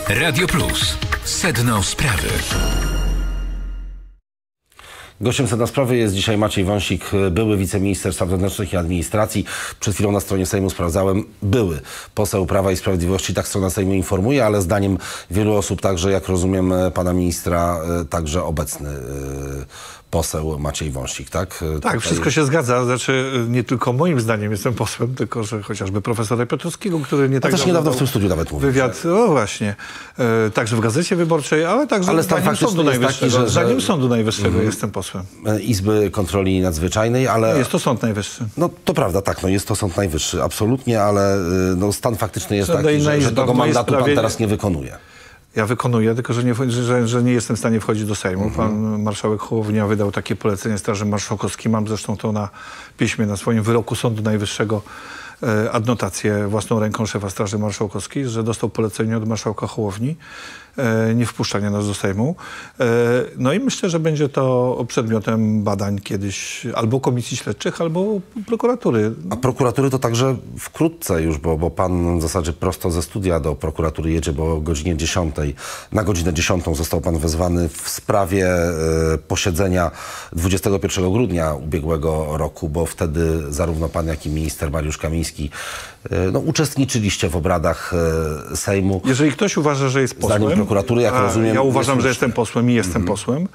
Radio Plus. Sedno sprawy. Gościem Sedna Sprawy jest dzisiaj Maciej Wąsik, były wiceminister spraw wewnętrznych i administracji. Przed chwilą na stronie Sejmu sprawdzałem, były poseł Prawa i Sprawiedliwości, tak strona Sejmu informuje, ale zdaniem wielu osób, także jak rozumiem pana ministra, także obecny poseł Maciej Wąsik, tak? Tak, wszystko się zgadza. Znaczy, nie tylko moim zdaniem jestem posłem, tylko że chociażby profesora Piotrowskiego, który nie tak też niedawno w tym studiu nawet mówił. Wywiad, no właśnie. Także w Gazecie Wyborczej, ale także zdaniem Sądu Najwyższego jestem posłem. Izby Kontroli Nadzwyczajnej, ale... Jest to Sąd Najwyższy. No to prawda, tak, no jest to Sąd Najwyższy, absolutnie, ale no, stan faktyczny jest taki, że tego mandatu pan teraz nie wykonuje. Ja wykonuję, tylko że nie jestem w stanie wchodzić do Sejmu. Pan marszałek Hołownia wydał takie polecenie Straży Marszałkowskiej. Mam zresztą to na piśmie, na swoim wyroku Sądu Najwyższego adnotację własną ręką szefa Straży Marszałkowskiej, że dostał polecenie od marszałka Hołowni nie wpuszczania nas do Sejmu. No i myślę, że będzie to przedmiotem badań kiedyś albo komisji śledczych, albo prokuratury. A prokuratury to także wkrótce już, bo pan w zasadzie prosto ze studia do prokuratury jedzie, bo o godzinie 10, na godzinę 10 został pan wezwany w sprawie posiedzenia 21 grudnia ubiegłego roku, bo wtedy zarówno pan, jak i minister Mariusz Kamiński uczestniczyliście w obradach Sejmu. Jeżeli ktoś uważa, że jest posłem, zdaniem prokuratury, jak rozumiem, ja uważam, że jestem posłem i jestem posłem,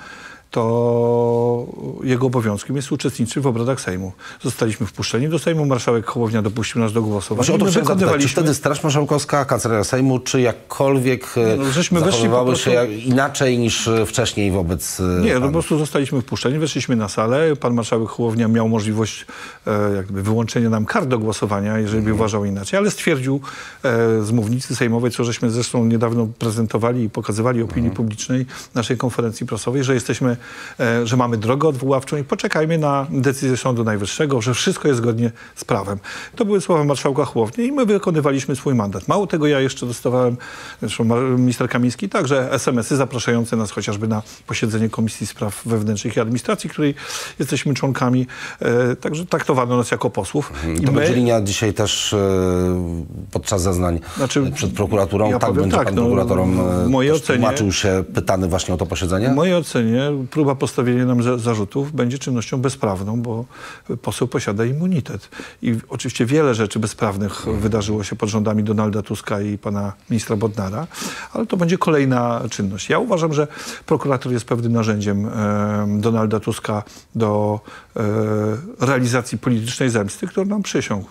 to jego obowiązkiem jest uczestniczyć w obradach Sejmu. Zostaliśmy wpuszczeni do Sejmu, marszałek Hołownia dopuścił nas do głosowania. Właśnie o to chciałem zapytać, czy wtedy Straż Marszałkowska, Kancelaria Sejmu, czy jakkolwiek zachowywały się inaczej niż wcześniej wobec Nie, po prostu zostaliśmy wpuszczeni, weszliśmy na salę, pan marszałek Hołownia miał możliwość jakby wyłączenia nam kart do głosowania, jeżeli by uważał inaczej, ale stwierdził z mównicy sejmowej, co żeśmy zresztą niedawno prezentowali i pokazywali opinii publicznej naszej konferencji prasowej, że jesteśmy że mamy drogę odwoławczą i poczekajmy na decyzję Sądu Najwyższego, że wszystko jest zgodnie z prawem. To były słowa marszałka Hołowni i my wykonywaliśmy swój mandat. Mało tego, ja jeszcze dostawałem, zresztą minister Kamiński także, SMS-y zapraszające nas chociażby na posiedzenie Komisji Spraw Wewnętrznych i Administracji, której jesteśmy członkami. Także traktowano nas jako posłów. To będzie linia dzisiaj też podczas zeznań przed prokuraturą. Ja będzie pan prokuratorom tłumaczył się pytany właśnie o to posiedzenie? W mojej ocenie próba postawienia nam zarzutów będzie czynnością bezprawną, bo poseł posiada immunitet. I oczywiście wiele rzeczy bezprawnych wydarzyło się pod rządami Donalda Tuska i pana ministra Bodnara, ale to będzie kolejna czynność. Ja uważam, że prokurator jest pewnym narzędziem Donalda Tuska do realizacji politycznej zemsty, którą nam przysiągł.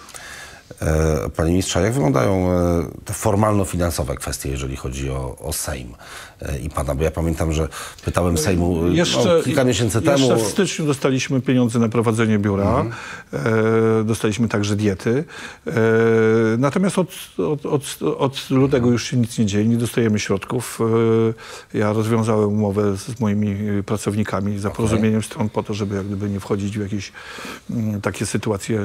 Panie ministrze, jak wyglądają te formalno-finansowe kwestie, jeżeli chodzi o Sejm i pana? Bo ja pamiętam, że pytałem Sejmu kilka miesięcy temu. Jeszcze w styczniu dostaliśmy pieniądze na prowadzenie biura. Dostaliśmy także diety. Natomiast od lutego już się nic nie dzieje. Nie dostajemy środków. Ja rozwiązałem umowę z moimi pracownikami za porozumieniem stron po to, żeby jak gdyby nie wchodzić w jakieś takie sytuacje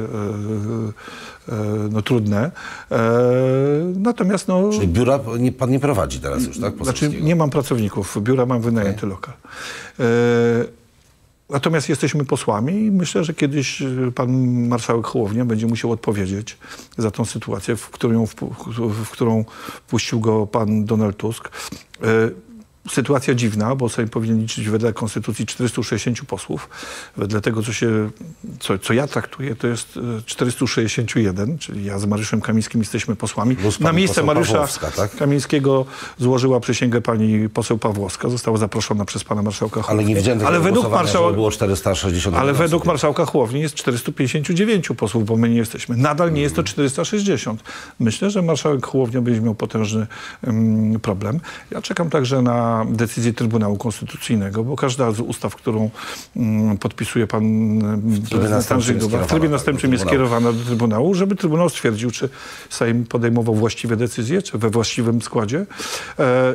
trudne. Natomiast Czyli biura pan nie prowadzi teraz już, tak? Znaczy nie mam pracowników. Biura mam wynajęty lokal. Natomiast jesteśmy posłami i myślę, że kiedyś pan marszałek Hołownia będzie musiał odpowiedzieć za tą sytuację, w którą wpuścił go pan Donald Tusk. Sytuacja dziwna, bo Sejm powinien liczyć wedle Konstytucji 460 posłów. Wedle tego, co ja traktuję, to jest 461, czyli ja z Mariuszem Kamińskim jesteśmy posłami. Na miejsce Mariusza Kamińskiego złożyła przysięgę pani poseł Pawłowska. Została zaproszona przez pana marszałka Hołowni. Ale nie widziałem tego głosowania, było 460. Ale według marszałka Hołowni jest 459 posłów, bo my nie jesteśmy. Nadal nie jest to 460. Myślę, że marszałek Hołownia będzie miał potężny problem. Ja czekam także na decyzję Trybunału Konstytucyjnego, bo każda z ustaw, którą podpisuje pan prezydent Andrzej Duda, w trybie następczym jest skierowana do Trybunału, żeby Trybunał stwierdził, czy Sejm podejmował właściwe decyzje, czy we właściwym składzie.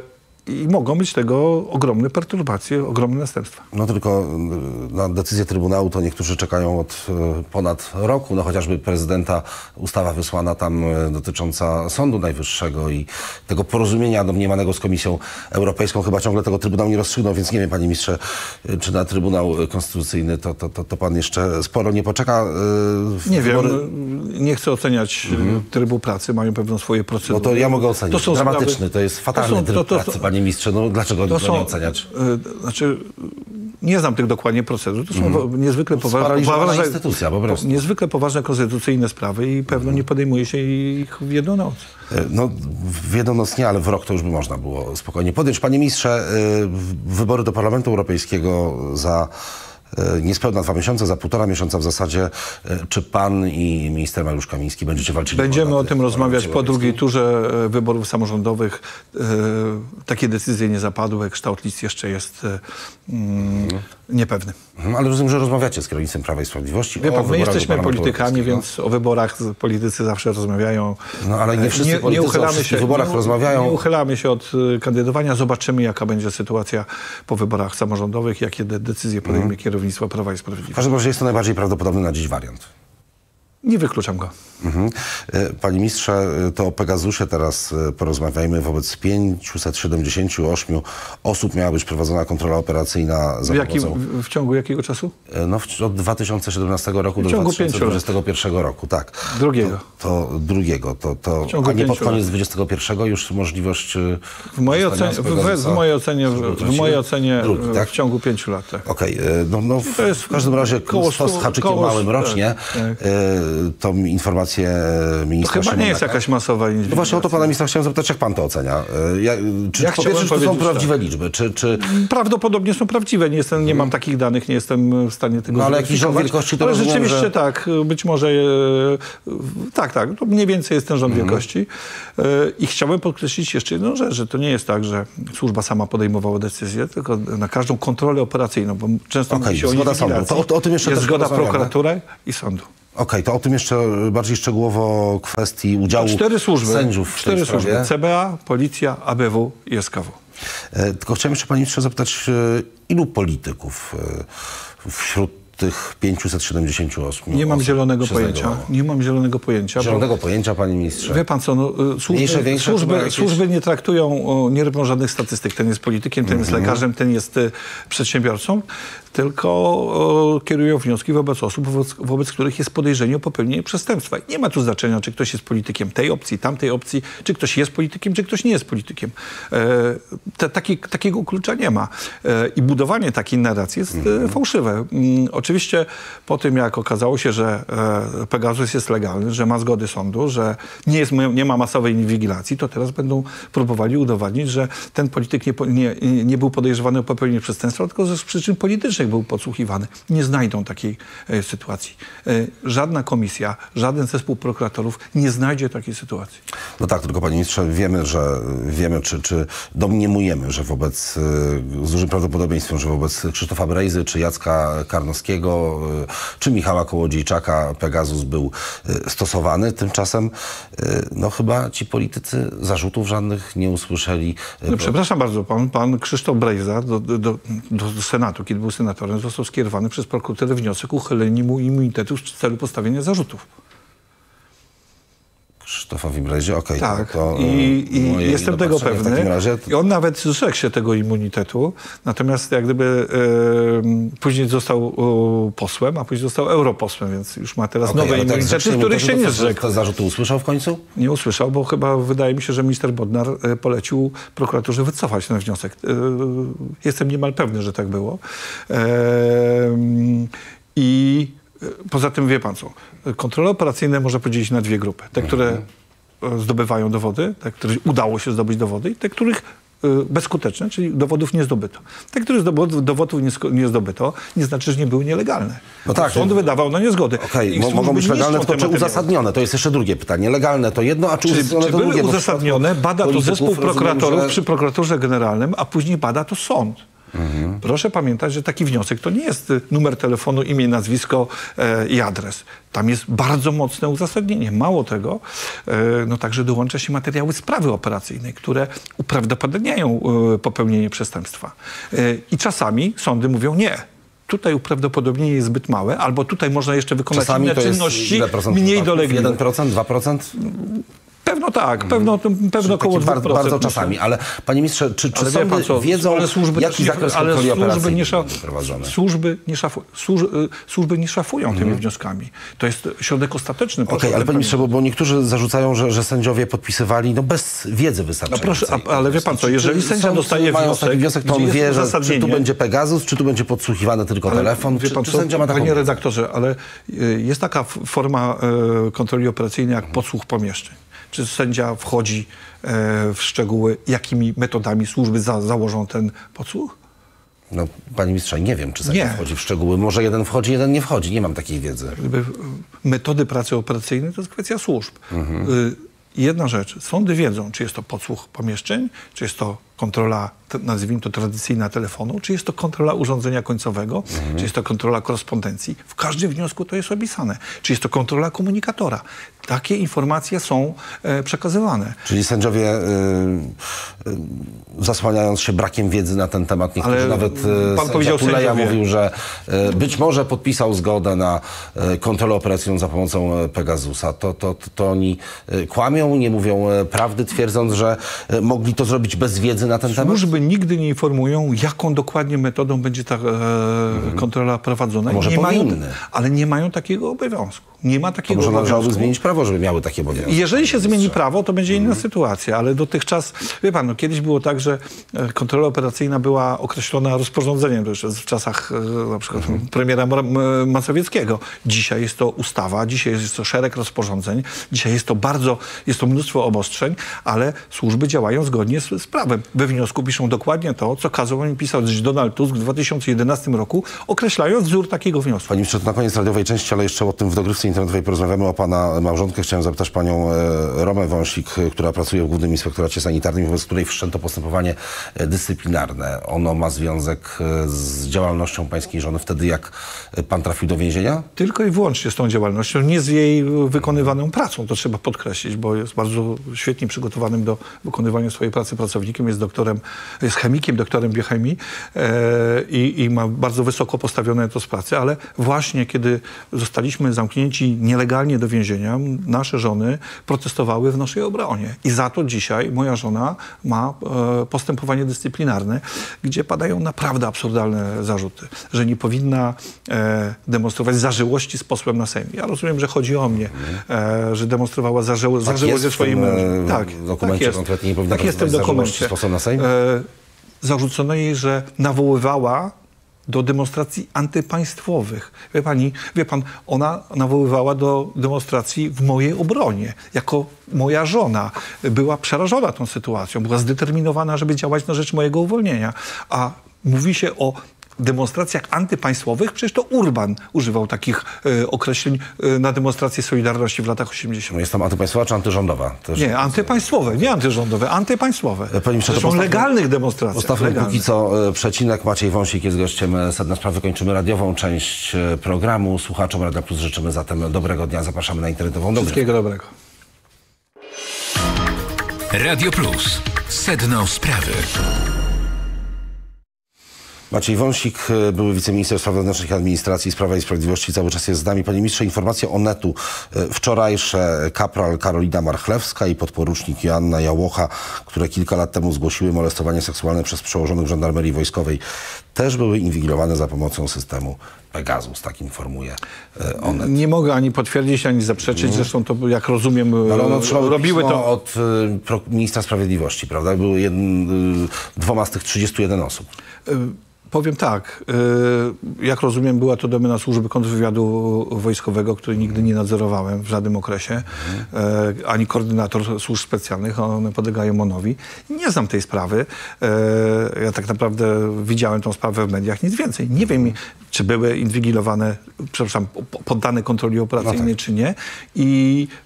I mogą być tego ogromne perturbacje, ogromne następstwa. No tylko na decyzję Trybunału to niektórzy czekają od ponad roku. No chociażby prezydenta ustawa wysłana tam dotycząca Sądu Najwyższego i tego porozumienia domniemanego z Komisją Europejską. Chyba ciągle tego Trybunał nie rozstrzygnął, więc nie wiem, panie ministrze, czy na Trybunał Konstytucyjny to pan jeszcze sporo nie poczeka. Nie wiem, nie chcę oceniać trybu pracy, mają pewno swoje procedury. No to ja mogę ocenić. To są dramatyczny, sprawy, to jest fatalny tryb pracy, panie ministrze. No dlaczego go nie oceniać? Znaczy, nie znam tych dokładnie procedur. To są niezwykle poważne instytucja, po prostu. Niezwykle poważne konstytucyjne sprawy i pewno nie podejmuje się ich w jedną noc. No w jedną noc nie, ale w rok to już by można było spokojnie podjąć. Panie ministrze, wybory do Parlamentu Europejskiego za niespełna 2 miesiące, za 1,5 miesiąca w zasadzie. Czy pan i minister Mariusz Kamiński będziecie walczyli? Będziemy o tym rozmawiać po drugiej turze wyborów samorządowych. Takie decyzje nie zapadły. Kształt list jeszcze jest niepewny. Ale rozumiem, że rozmawiacie z kierownictwem Prawa i Sprawiedliwości. Wie pan, my jesteśmy politykami, więc o wyborach politycy zawsze rozmawiają. No ale nie wszyscy politycy o wszystkich wyborach rozmawiają. Nie uchylamy się od kandydowania. Zobaczymy, jaka będzie sytuacja po wyborach samorządowych, jakie decyzje podejmie kierownictwo Prawa i Sprawiedliwości. W każdym razie jest to najbardziej prawdopodobny na dziś wariant. Nie wykluczam go. Panie ministrze, to o Pegasusie teraz porozmawiajmy. Wobec 578 osób miała być prowadzona kontrola operacyjna za pomocą... W ciągu jakiego czasu? No, od 2017 roku do 2021 roku, tak. Drugiego. To drugiego. A nie pod koniec 2021 już możliwość... W mojej ocenie drugi, tak? w ciągu 5 lat. Tak. Okej. No, w każdym razie stos z haczykiem małym rocznie. Tak. Tą informację ministra To chyba nie jest jakaś masowa liczba. No właśnie o to pana ministra chciałem zapytać, jak pan to ocenia? Czy po pierwsze, to są prawdziwe liczby? Czy... Prawdopodobnie są prawdziwe. Nie mam takich danych, nie jestem w stanie tego ale jakiś rząd wielkości to ale rozumiem, rzeczywiście że... tak. Być może tak. To mniej więcej jest ten rząd wielkości. I chciałbym podkreślić jeszcze jedną rzecz, że to nie jest tak, że służba sama podejmowała decyzję, tylko na każdą kontrolę operacyjną, bo często mówi się o inwigilacji. O tym jeszcze jest zgoda prokuratury i sądu. Okej, to o tym jeszcze bardziej szczegółowo kwestii udziału sędziów w tej sprawie. CBA, Policja, ABW i SKW. Tylko chciałem jeszcze, panie ministrze, zapytać, ilu polityków wśród tych 578 Nie mam zielonego pojęcia. Nie mam zielonego pojęcia. Zielonego pojęcia, panie ministrze. Wie pan co, służby nie traktują, nie robią żadnych statystyk. Ten jest politykiem, ten jest lekarzem, ten jest przedsiębiorcą, tylko kierują wnioski wobec osób, wobec których jest podejrzenie o popełnienie przestępstwa. Nie ma tu znaczenia, czy ktoś jest politykiem tej opcji, tamtej opcji, czy ktoś jest politykiem, czy ktoś nie jest politykiem. Takiego klucza nie ma. I budowanie takiej narracji jest fałszywe. Oczywiście po tym, jak okazało się, że Pegasus jest legalny, że ma zgody sądu, że nie ma masowej inwigilacji, to teraz będą próbowali udowodnić, że ten polityk nie był podejrzewany o popełnienie przestępstwa, tylko z przyczyn politycznych był podsłuchiwany. Nie znajdą takiej sytuacji. Żadna komisja, żaden zespół prokuratorów nie znajdzie takiej sytuacji. No tak, tylko panie ministrze, wiemy, czy domniemujemy, że z dużym prawdopodobieństwem, że wobec Krzysztofa Brejzy, czy Jacka Karnowskiego, czy Michała Kołodziejczaka Pegasus był stosowany. Tymczasem no chyba ci politycy zarzutów żadnych nie usłyszeli. No, przepraszam bardzo, pan Krzysztof Brejza do Senatu, kiedy był senatorem, został skierowany przez prokuraturę wniosek o uchylenie mu immunitetu w celu postawienia zarzutów. Krzysztofowi Brejzie, okej. Tak, i jestem tego pewny. I on nawet zrzekł się tego immunitetu, natomiast jak gdyby później został posłem, a później został europosłem, więc już ma teraz nowe immunitety, z których się nie zrzekł. Te zarzuty usłyszał w końcu? Nie usłyszał, bo chyba wydaje mi się, że minister Bodnar polecił prokuraturze wycofać ten wniosek. Jestem niemal pewny, że tak było. I poza tym wie pan co, kontrole operacyjne można podzielić na dwie grupy. Te, które zdobywają dowody, te, których udało się zdobyć dowody i te, których bezskuteczne, czyli dowodów nie zdobyto. Te, których dowodów nie zdobyto, nie znaczy, że nie były nielegalne. No tak, sąd wydawał na niezgody. Okej, mogą być legalne, tylko czy uzasadnione? To jest jeszcze drugie pytanie. Legalne to jedno, a czy uzasadnione to drugie? Czy były uzasadnione? Bada to zespół prokuratorów przy prokuraturze generalnym, a później bada to sąd. Proszę pamiętać, że taki wniosek to nie jest numer telefonu, imię, nazwisko i adres. Tam jest bardzo mocne uzasadnienie. Mało tego, no także dołącza się materiały sprawy operacyjnej, które uprawdopodobniają popełnienie przestępstwa. I czasami sądy mówią nie. Tutaj uprawdopodobnienie jest zbyt małe, albo tutaj można jeszcze wykonać Czasami inne to jest czynności ile procent mniej przypadków? dolegliwe. 1%, 2%? Pewno tak, pewno około 2%. Bardzo czasami, ale panie ministrze, czy Ale wie sądy pan co, wiedzą, ale służby jaki też zakres ale kontroli służby operacyjnej nie będzie prowadzony? Służby nie szafują tymi wnioskami. To jest środek ostateczny. Okej, ale panie ministrze, bo niektórzy zarzucają, że sędziowie podpisywali bez wiedzy wystarczającej. No proszę, ale wie pan co, jeżeli sędzia dostaje wniosek, to on wie, że czy tu będzie Pegasus, czy tu będzie podsłuchiwany tylko telefon, wie pan czy co, sędzia ma taką panie wiedzę? redaktorze, ale jest taka forma kontroli operacyjnej jak podsłuch pomieszczeń. Czy sędzia wchodzi w szczegóły, jakimi metodami służby założą ten podsłuch? No, panie ministrze, nie wiem, czy sędzia wchodzi w szczegóły. Może jeden wchodzi, jeden nie wchodzi. Nie mam takiej wiedzy. Metody pracy operacyjnej to jest kwestia służb. Jedna rzecz. Sądy wiedzą, czy jest to podsłuch pomieszczeń, czy jest to kontrola, nazwijmy to tradycyjna telefonu, czy jest to kontrola urządzenia końcowego, czy jest to kontrola korespondencji. W każdym wniosku to jest opisane. Czy jest to kontrola komunikatora. Takie informacje są przekazywane. Czyli sędziowie zasłaniając się brakiem wiedzy na ten temat, niektórzy Ale nawet pan powiedział Tuleja sędziowie. mówił, że być może podpisał zgodę na kontrolę operacyjną za pomocą Pegasusa. To oni kłamią, nie mówią prawdy, twierdząc, że mogli to zrobić bez wiedzy na ten temat? Służby nigdy nie informują, jaką dokładnie metodą będzie ta kontrola prowadzona. Może powinny. Ale nie mają takiego obowiązku. Nie ma takiego Może obowiązku. należałoby zmienić prawo, żeby miały takie obowiązki. Jeżeli się zmieni prawo, to będzie inna sytuacja, ale dotychczas, wie pan, no, kiedyś było tak, że kontrola operacyjna była określona rozporządzeniem, to jeszcze w czasach na przykład premiera Mazowieckiego. Dzisiaj jest to ustawa, dzisiaj jest to szereg rozporządzeń, dzisiaj jest to mnóstwo obostrzeń, ale służby działają zgodnie z prawem. We wniosku piszą dokładnie to, co kazał im pisać Donald Tusk w 2011 roku, określając wzór takiego wniosku. Panie ministrze, to na koniec radiowej części, ale jeszcze o tym w dogrywce internetowej porozmawiamy, o pana małżonkę. Chciałem zapytać panią Romę Wąsik, która pracuje w Głównym Inspektoracie Sanitarnym, wobec której wszczęto postępowanie dyscyplinarne. Ono ma związek z działalnością pańskiej żony wtedy, jak pan trafił do więzienia? Tylko i wyłącznie z tą działalnością, nie z jej wykonywaną pracą, to trzeba podkreślić, bo jest bardzo świetnie przygotowanym do wykonywania swojej pracy pracownikiem, jest doktorem, jest chemikiem, doktorem biochemii i ma bardzo wysoko postawione etos pracy, ale właśnie kiedy zostaliśmy zamknięci nielegalnie do więzienia, nasze żony protestowały w naszej obronie. I za to dzisiaj moja żona ma postępowanie dyscyplinarne, gdzie padają naprawdę absurdalne zarzuty, że nie powinna demonstrować zażyłości z posłem na Sejm. Ja rozumiem, że chodzi o mnie, że demonstrowała zażyłość ze swoim mężem. Tak, w dokumencie konkretnie nie powinna jest zażyłości z posłem na Sejm? Zarzucono jej, że nawoływała do demonstracji antypaństwowych. Wie pan, ona nawoływała do demonstracji w mojej obronie. Jako moja żona była przerażona tą sytuacją, była zdeterminowana, żeby działać na rzecz mojego uwolnienia. A mówi się o demonstracjach antypaństwowych, przecież to Urban używał takich określeń na demonstrację Solidarności w latach 80. No jest tam antypaństwowa czy antyrządowa? Też nie, antypaństwowe, nie antyrządowe, antypaństwowe. Zresztą legalnych demonstracji. Postawmy póki co przecinek. Maciej Wąsik jest gościem Sedna Sprawy. Kończymy radiową część programu. Słuchaczom Radia Plus życzymy zatem dobrego dnia. Zapraszamy na internetową dogrywkę. Wszystkiego dobrego. Radio Plus. Sedno Sprawy. Maciej Wąsik, były wiceminister spraw wewnętrznych i administracji, Prawa i Sprawiedliwości, cały czas jest z nami. Panie ministrze, informacje o Netu. Wczorajsze kapral Karolina Marchlewska i podporucznik Joanna Jałocha, które kilka lat temu zgłosiły molestowanie seksualne przez przełożonych żandarmerii wojskowej, też były inwigilowane za pomocą systemu Pegasus, tak informuje Onet. Nie mogę ani potwierdzić, ani zaprzeczyć. Zresztą to, jak rozumiem, robiły to od ministra sprawiedliwości, prawda? Były dwoma z tych 31 osób. Powiem tak, jak rozumiem, była to domena służby kontrwywiadu wojskowego, której nigdy nie nadzorowałem w żadnym okresie, ani koordynator służb specjalnych, one podlegają MON-owi. Nie znam tej sprawy. Ja tak naprawdę widziałem tą sprawę w mediach, nic więcej. Nie wiem, czy były inwigilowane, przepraszam, poddane kontroli operacyjnej, czy nie. I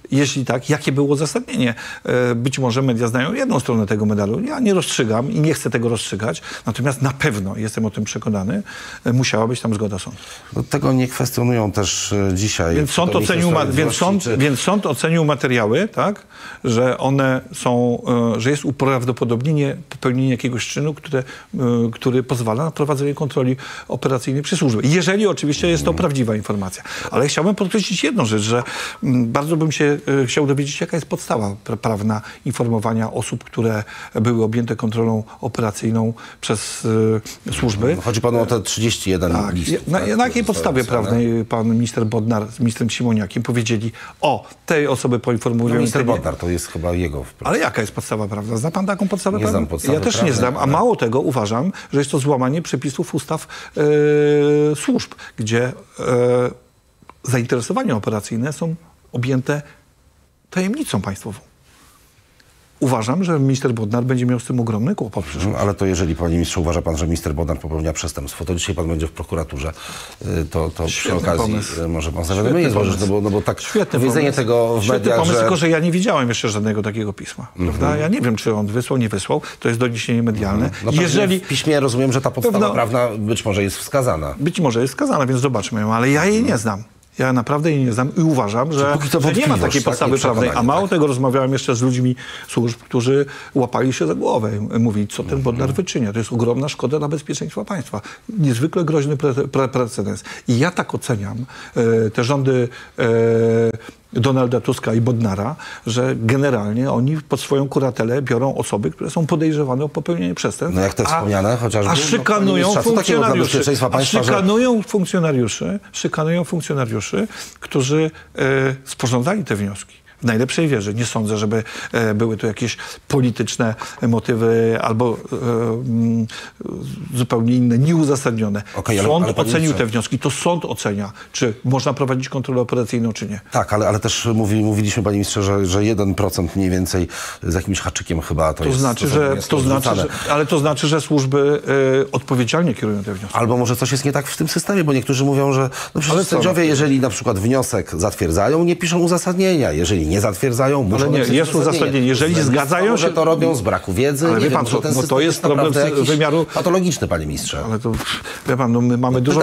Jeśli tak, jakie było uzasadnienie? Być może media znają jedną stronę tego medalu. Ja nie rozstrzygam i nie chcę tego rozstrzygać, natomiast na pewno, jestem o tym przekonany, musiała być tam zgoda sądu. No, tego nie kwestionują też dzisiaj. Więc sąd ocenił materiały, tak, że one są, że jest uprawdopodobnienie popełnienia jakiegoś czynu, który pozwala na prowadzenie kontroli operacyjnej przez służby. Jeżeli oczywiście jest to prawdziwa informacja. Ale chciałbym podkreślić jedną rzecz, że bardzo bym się chciał dowiedzieć, jaka jest podstawa prawna informowania osób, które były objęte kontrolą operacyjną przez służby. Chodzi panu o te 31 tak. listów. Na jakiej podstawie prawnej pan minister Bodnar z ministrem Siemoniakiem powiedzieli, tej osoby poinformują... Minister Bodnar, to jest chyba jego wprost. Ale jaka jest podstawa prawna? Zna pan taką podstawę Nie prawną? znam podstawy Ja też prawnej, nie znam, a ale... mało tego uważam, że jest to złamanie przepisów ustaw służb, gdzie zainteresowania operacyjne są objęte tajemnicą państwową. Uważam, że minister Bodnar będzie miał z tym ogromny kłopot. Ale to jeżeli, panie ministrze, uważa pan, że minister Bodnar popełnia przestępstwo, to dzisiaj pan będzie w prokuraturze, to przy okazji pomysł. może pan zawiadomienie złożyć, no bo tak powiedzenie tego w mediach, pomysł, że... tylko że ja nie widziałem jeszcze żadnego takiego pisma. Prawda? Ja nie wiem, czy on wysłał, nie wysłał. To jest doniesienie medialne. No jeżeli w piśmie rozumiem, że ta podstawa prawna być może jest wskazana. Być może jest wskazana, więc zobaczmy ją, ale ja jej nie znam. Ja naprawdę jej nie znam i uważam, że nie ma takiej podstawy prawnej. A mało tego, rozmawiałem jeszcze z ludźmi służb, którzy łapali się za głowę. Mówili, co ten Bodnar wyczynia. To jest ogromna szkoda dla bezpieczeństwa państwa. Niezwykle groźny precedens. I ja tak oceniam te rządy Donalda Tuska i Bodnara, że generalnie oni pod swoją kuratelę biorą osoby, które są podejrzewane o popełnienie przestępstw. No jak te wspomniane chociażby. A szykanują funkcjonariuszy, którzy sporządzali te wnioski. W najlepszej wierze. Nie sądzę, żeby były to jakieś polityczne motywy albo zupełnie inne, nieuzasadnione. Sąd ocenił te wnioski. To sąd ocenia, czy można prowadzić kontrolę operacyjną, czy nie. Tak, ale też mówiliśmy, panie ministrze, że 1% mniej więcej z jakimś haczykiem chyba to jest... Ale to znaczy, że służby odpowiedzialnie kierują te wnioski. Albo może coś jest nie tak w tym systemie, bo niektórzy mówią, że przecież sędziowie, jeżeli na przykład wniosek zatwierdzają, nie piszą uzasadnienia. Jeżeli nie zatwierdzają, muszą ale nie, jest uzasadnienie. Jeżeli zgadzają się... że to robią z braku wiedzy. Ale wie pan, to jest problem wymiaru... patologiczny, panie ministrze. Ale to, wie pan, my mamy dużo...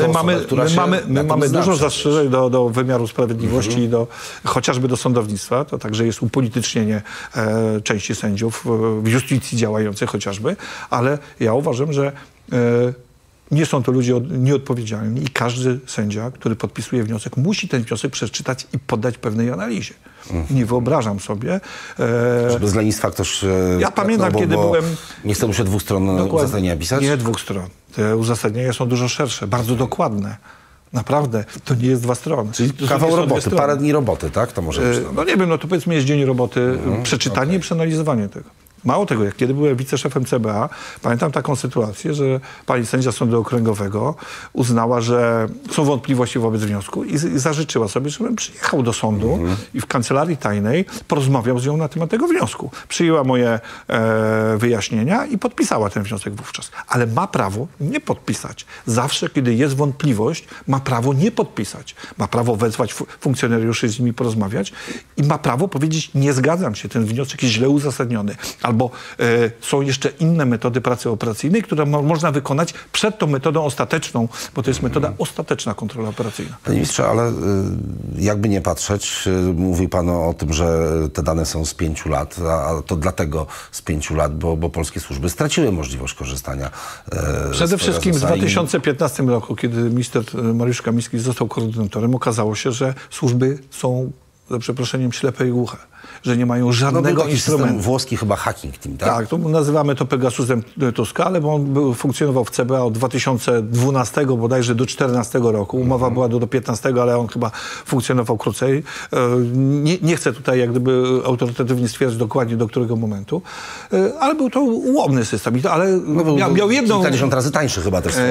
My mamy dużo zastrzeżeń do wymiaru sprawiedliwości i chociażby do sądownictwa. To także jest upolitycznienie części sędziów w justycji działającej chociażby. Ale ja uważam, że nie są to ludzie nieodpowiedzialni i każdy sędzia, który podpisuje wniosek, musi ten wniosek przeczytać i poddać pewnej analizie. Nie wyobrażam sobie... Że bez lenistwa ktoś... Ja pamiętam, kiedy byłem... Nie chce mu się 2 stron uzasadnienia pisać? Nie 2 stron. Te uzasadnienia są dużo szersze, bardzo dokładne. Naprawdę, to nie jest 2 strony. Czyli kawał roboty, parę dni roboty, tak? To może być. No nie wiem, to powiedzmy jest dzień roboty, przeczytanie i przeanalizowanie tego. Mało tego, jak kiedy byłem wiceszefem CBA, pamiętam taką sytuację, że pani sędzia Sądu Okręgowego uznała, że są wątpliwości wobec wniosku i zażyczyła sobie, żebym przyjechał do sądu i w kancelarii tajnej porozmawiał z nią na temat tego wniosku. Przyjęła moje wyjaśnienia i podpisała ten wniosek wówczas. Ale ma prawo nie podpisać. Zawsze, kiedy jest wątpliwość, ma prawo nie podpisać. Ma prawo wezwać funkcjonariuszy, z nimi porozmawiać i ma prawo powiedzieć, nie zgadzam się, ten wniosek jest źle uzasadniony. Albo są jeszcze inne metody pracy operacyjnej, które można wykonać przed tą metodą ostateczną, bo to jest metoda ostateczna kontrola operacyjna. Panie ministrze, ale jakby nie patrzeć, mówił pan o tym, że te dane są z 5 lat, a to dlatego z 5 lat, bo polskie służby straciły możliwość korzystania Przede wszystkim w 2015 roku, kiedy minister Mariusz Kamiński został koordynatorem, okazało się, że służby są, za przeproszeniem, ślepe i głuche. Że nie mają żadnego instrumentu. Włoski chyba hacking team, tak? Tak, to nazywamy to Pegasusem Tuska, ale on funkcjonował w CBA od 2012 bodajże do 2014 roku. Umowa była do 2015, ale on chyba funkcjonował krócej. Nie chcę tutaj jak gdyby autorytatywnie stwierdzić dokładnie do którego momentu, ale był to ułomny system. Ale miał jedną... Kilkadziesiąt razy tańszy chyba też.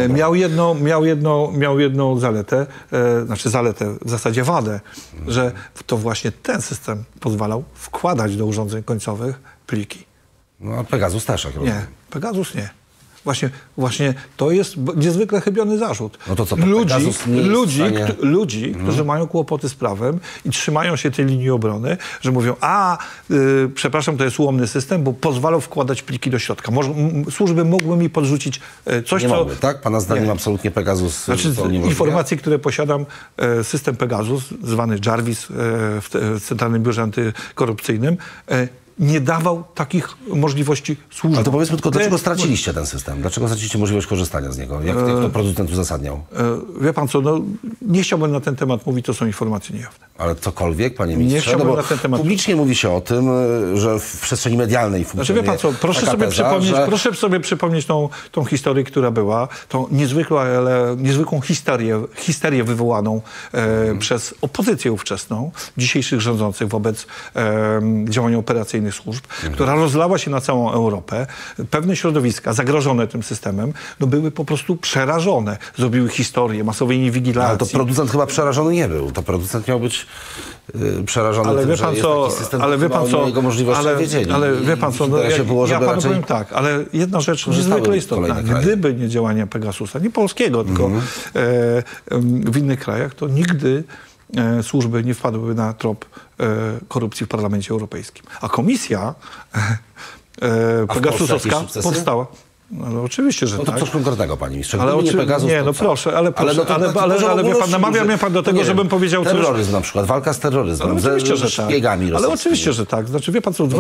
Miał jedną zaletę, w zasadzie wadę, że to właśnie ten system pozwalał wkładać do urządzeń końcowych pliki. No a Pegasus też, jak rozumiem. Nie, Pegasus nie. Właśnie to jest niezwykle chybiony zarzut. No to co, Pegasus nie jest w stanie... Ludzi, którzy mają kłopoty z prawem i trzymają się tej linii obrony, że mówią, przepraszam, to jest ułomny system, bo pozwalał wkładać pliki do środka. Służby mogły mi podrzucić coś, Nie co... mogły, tak? Pana zdaniem absolutnie Pegasus Znaczy, to niemożliwe? informacje, które posiadam, system Pegasus, zwany Jarvis w Centralnym Biurze Antykorupcyjnym, nie dawał takich możliwości służby. Ale to powiedzmy tylko, dlaczego straciliście ten system? Dlaczego straciliście możliwość korzystania z niego? Jak to producent uzasadniał? Wie pan co, nie chciałbym na ten temat mówić, to są informacje niejawne. Ale cokolwiek, panie ministrze? Nie chciałbym na ten temat... Publicznie mówi się o tym, że w przestrzeni medialnej funkcjonuje Znaczy, wie pan co, proszę sobie przypomnieć tą historię, która była, tą niezwykłą histerię wywołaną przez opozycję ówczesną, dzisiejszych rządzących wobec działań operacyjnych służb, która rozlała się na całą Europę. Pewne środowiska zagrożone tym systemem były po prostu przerażone. Zrobiły historię masowej inwigilacji. Ale to producent chyba przerażony nie był. To producent miał być przerażony tym, że jest taki system, o jego możliwościach wiedzieli. Ale wie pan co, ja panu powiem tak, ale jedna rzecz niezwykle istotna. Gdyby nie działania Pegasusa, nie polskiego, tylko w innych krajach, to nigdy służby nie wpadłyby na trop korupcji w Parlamencie Europejskim. A komisja Pegasusowska powstała. No, oczywiście, że tak. No to coś konkretnego, panie ministrze. Ale Pegasus, nie, no proszę, ale wie pan, namawia mnie pan do tego, żebym powiedział coś... Terroryzm na przykład, walka z terroryzmem, ze szpiegami rosyjskimi. Ale oczywiście, że tak. Znaczy, wie pan co, w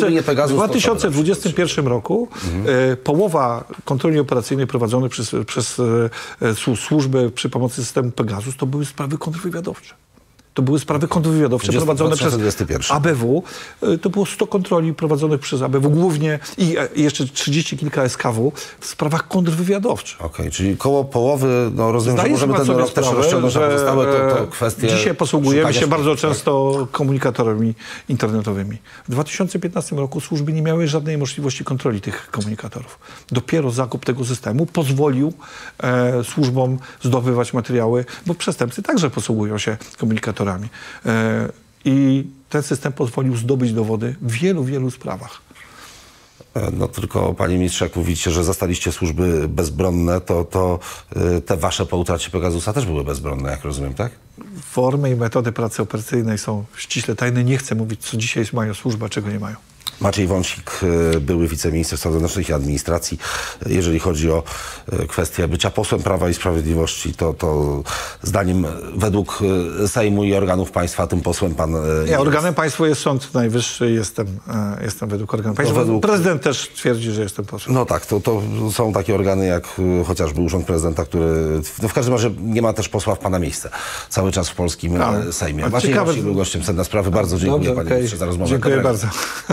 2021 roku połowa kontroli operacyjnej prowadzonych przez służby przy pomocy systemu Pegasus to były sprawy kontrwywiadowcze. To były sprawy kontrwywiadowcze prowadzone przez ABW. To było 100 kontroli prowadzonych przez ABW głównie i jeszcze 30 kilka SKW w sprawach kontrwywiadowczych. Okej, czyli koło połowy, rozumiem, że możemy ten rok też rozciągnąć, a pozostałe to kwestie... Dzisiaj posługujemy się bardzo często komunikatorami internetowymi. W 2015 roku służby nie miały żadnej możliwości kontroli tych komunikatorów. Dopiero zakup tego systemu pozwolił służbom zdobywać materiały, bo przestępcy także posługują się komunikatorami. I ten system pozwolił zdobyć dowody w wielu sprawach. No tylko, panie ministrze, jak mówicie, że zastaliście służby bezbronne, to te wasze po utracie Pegasusa też były bezbronne, jak rozumiem, tak? Formy i metody pracy operacyjnej są ściśle tajne. Nie chcę mówić, co dzisiaj mają służby, a czego nie mają. Maciej Wąsik, były wiceminister Spraw Wewnętrznych i Administracji. Jeżeli chodzi o kwestię bycia posłem Prawa i Sprawiedliwości, to zdaniem według Sejmu i organów państwa tym posłem pan nie organem państwa jest Sąd Najwyższy, jestem według organów państwa. Prezydent też twierdzi, że jestem posłem. No tak, to są takie organy jak chociażby Urząd Prezydenta, który w każdym razie nie ma też posła w pana miejsce cały czas w polskim Sejmie. Maciej Wąsik był gościem Sedna Sprawy. Bardzo dziękuję panie ministrze za rozmowę. Dziękuję bardzo.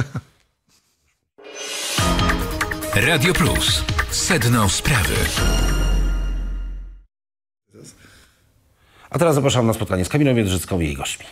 Radio Plus. Sedno Sprawy. A teraz zapraszam na spotkanie z Kamilą Jedrzycką i jej gośćmi.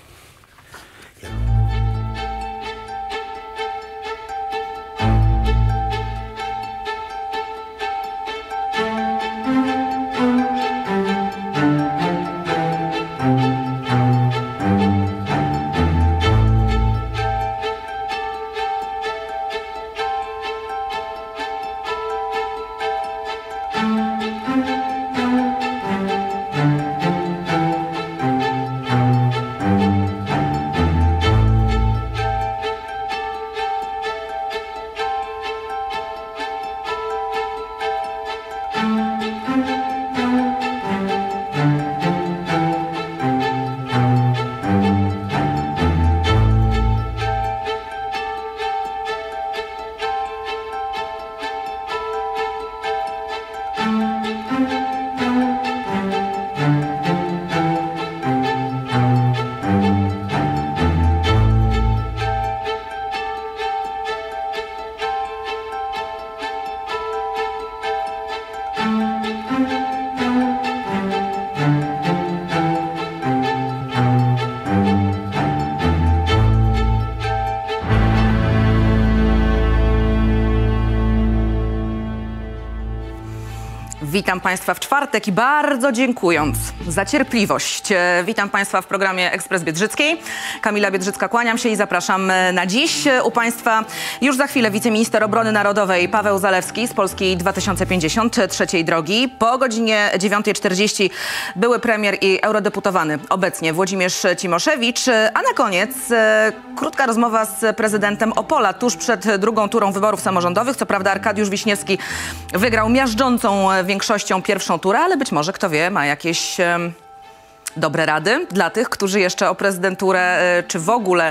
Witam Państwa w czwartek i bardzo dziękując za cierpliwość. Witam Państwa w programie Ekspres Biedrzyckiej. Kamila Biedrzycka, kłaniam się i zapraszam na dziś. U Państwa już za chwilę wiceminister obrony narodowej Paweł Zalewski z Polski 2050, trzeciej drogi. Po godzinie 9:40 były premier i eurodeputowany obecnie Włodzimierz Cimoszewicz. A na koniec krótka rozmowa z prezydentem Opola tuż przed drugą turą wyborów samorządowych. Co prawda Arkadiusz Wiśniewski wygrał miażdżącą większością pierwszą turę, ale być może, kto wie, ma jakieś dobre rady dla tych, którzy jeszcze o prezydenturę czy w ogóle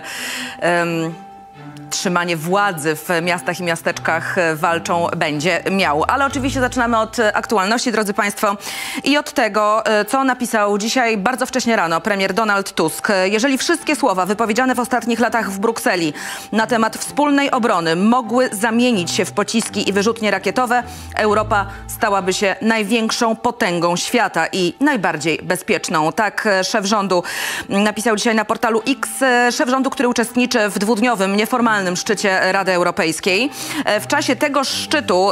trzymanie władzy w miastach i miasteczkach walczą będzie miał. Ale oczywiście zaczynamy od aktualności, drodzy Państwo, i od tego, co napisał dzisiaj bardzo wcześnie rano premier Donald Tusk. Jeżeli wszystkie słowa wypowiedziane w ostatnich latach w Brukseli na temat wspólnej obrony mogły zamienić się w pociski i wyrzutnie rakietowe, Europa stałaby się największą potęgą świata i najbardziej bezpieczną. Tak szef rządu napisał dzisiaj na portalu X. Szef rządu, który uczestniczy w dwudniowym, nieformalnym szczycie Rady Europejskiej. W czasie tego szczytu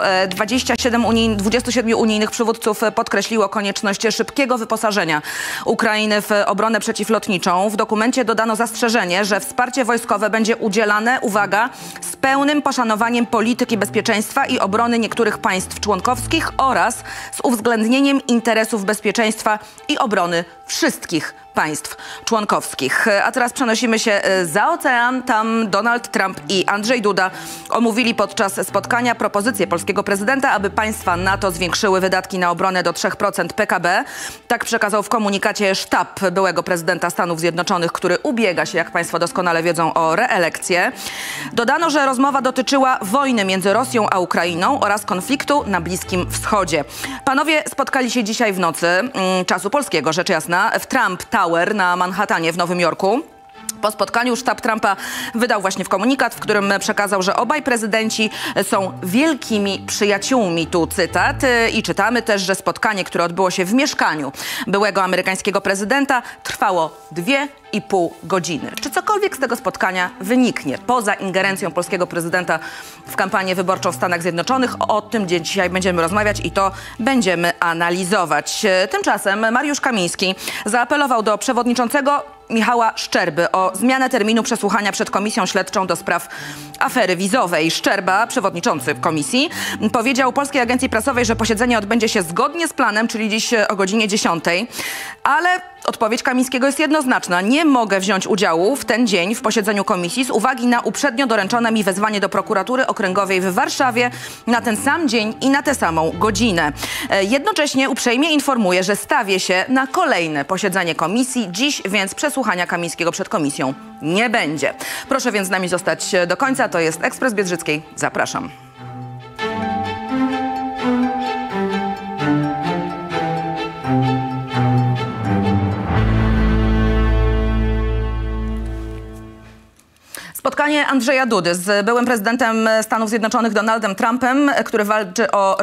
27 unijnych przywódców podkreśliło konieczność szybkiego wyposażenia Ukrainy w obronę przeciwlotniczą. W dokumencie dodano zastrzeżenie, że wsparcie wojskowe będzie udzielane, uwaga, z pełnym poszanowaniem polityki bezpieczeństwa i obrony niektórych państw członkowskich oraz z uwzględnieniem interesów bezpieczeństwa i obrony wszystkich państw członkowskich. A teraz przenosimy się za ocean. Tam Donald Trump i Andrzej Duda omówili podczas spotkania propozycję polskiego prezydenta, aby państwa NATO zwiększyły wydatki na obronę do 3% PKB. Tak przekazał w komunikacie sztab byłego prezydenta Stanów Zjednoczonych, który ubiega się, jak Państwo doskonale wiedzą, o reelekcję. Dodano, że rozmowa dotyczyła wojny między Rosją a Ukrainą oraz konfliktu na Bliskim Wschodzie. Panowie spotkali się dzisiaj w nocy, czasu polskiego, rzecz jasna, w Trump Tower na Manhattanie w Nowym Jorku. Po spotkaniu sztab Trumpa wydał właśnie komunikat, w którym przekazał, że obaj prezydenci są wielkimi przyjaciółmi. Tu cytat. I czytamy też, że spotkanie, które odbyło się w mieszkaniu byłego amerykańskiego prezydenta, trwało 2,5 godziny. Czy cokolwiek z tego spotkania wyniknie poza ingerencją polskiego prezydenta w kampanię wyborczą w Stanach Zjednoczonych? O tym dzisiaj będziemy rozmawiać i to będziemy analizować. Tymczasem Mariusz Kamiński zaapelował do przewodniczącego Michała Szczerby o zmianę terminu przesłuchania przed Komisją Śledczą do spraw afery wizowej. Szczerba, przewodniczący komisji, powiedział Polskiej Agencji Prasowej, że posiedzenie odbędzie się zgodnie z planem, czyli dziś o godzinie 10. Ale odpowiedź Kamińskiego jest jednoznaczna. Nie mogę wziąć udziału w ten dzień w posiedzeniu komisji z uwagi na uprzednio doręczone mi wezwanie do prokuratury okręgowej w Warszawie na ten sam dzień i na tę samą godzinę. Jednocześnie uprzejmie informuję, że stawię się na kolejne posiedzenie komisji. Dziś więc przesłuchania Kamińskiego przed komisją nie będzie. Proszę więc z nami zostać do końca. To jest Ekspres Biedrzyckiej. Zapraszam. Spotkanie Andrzeja Dudy z byłym prezydentem Stanów Zjednoczonych Donaldem Trumpem, który walczy o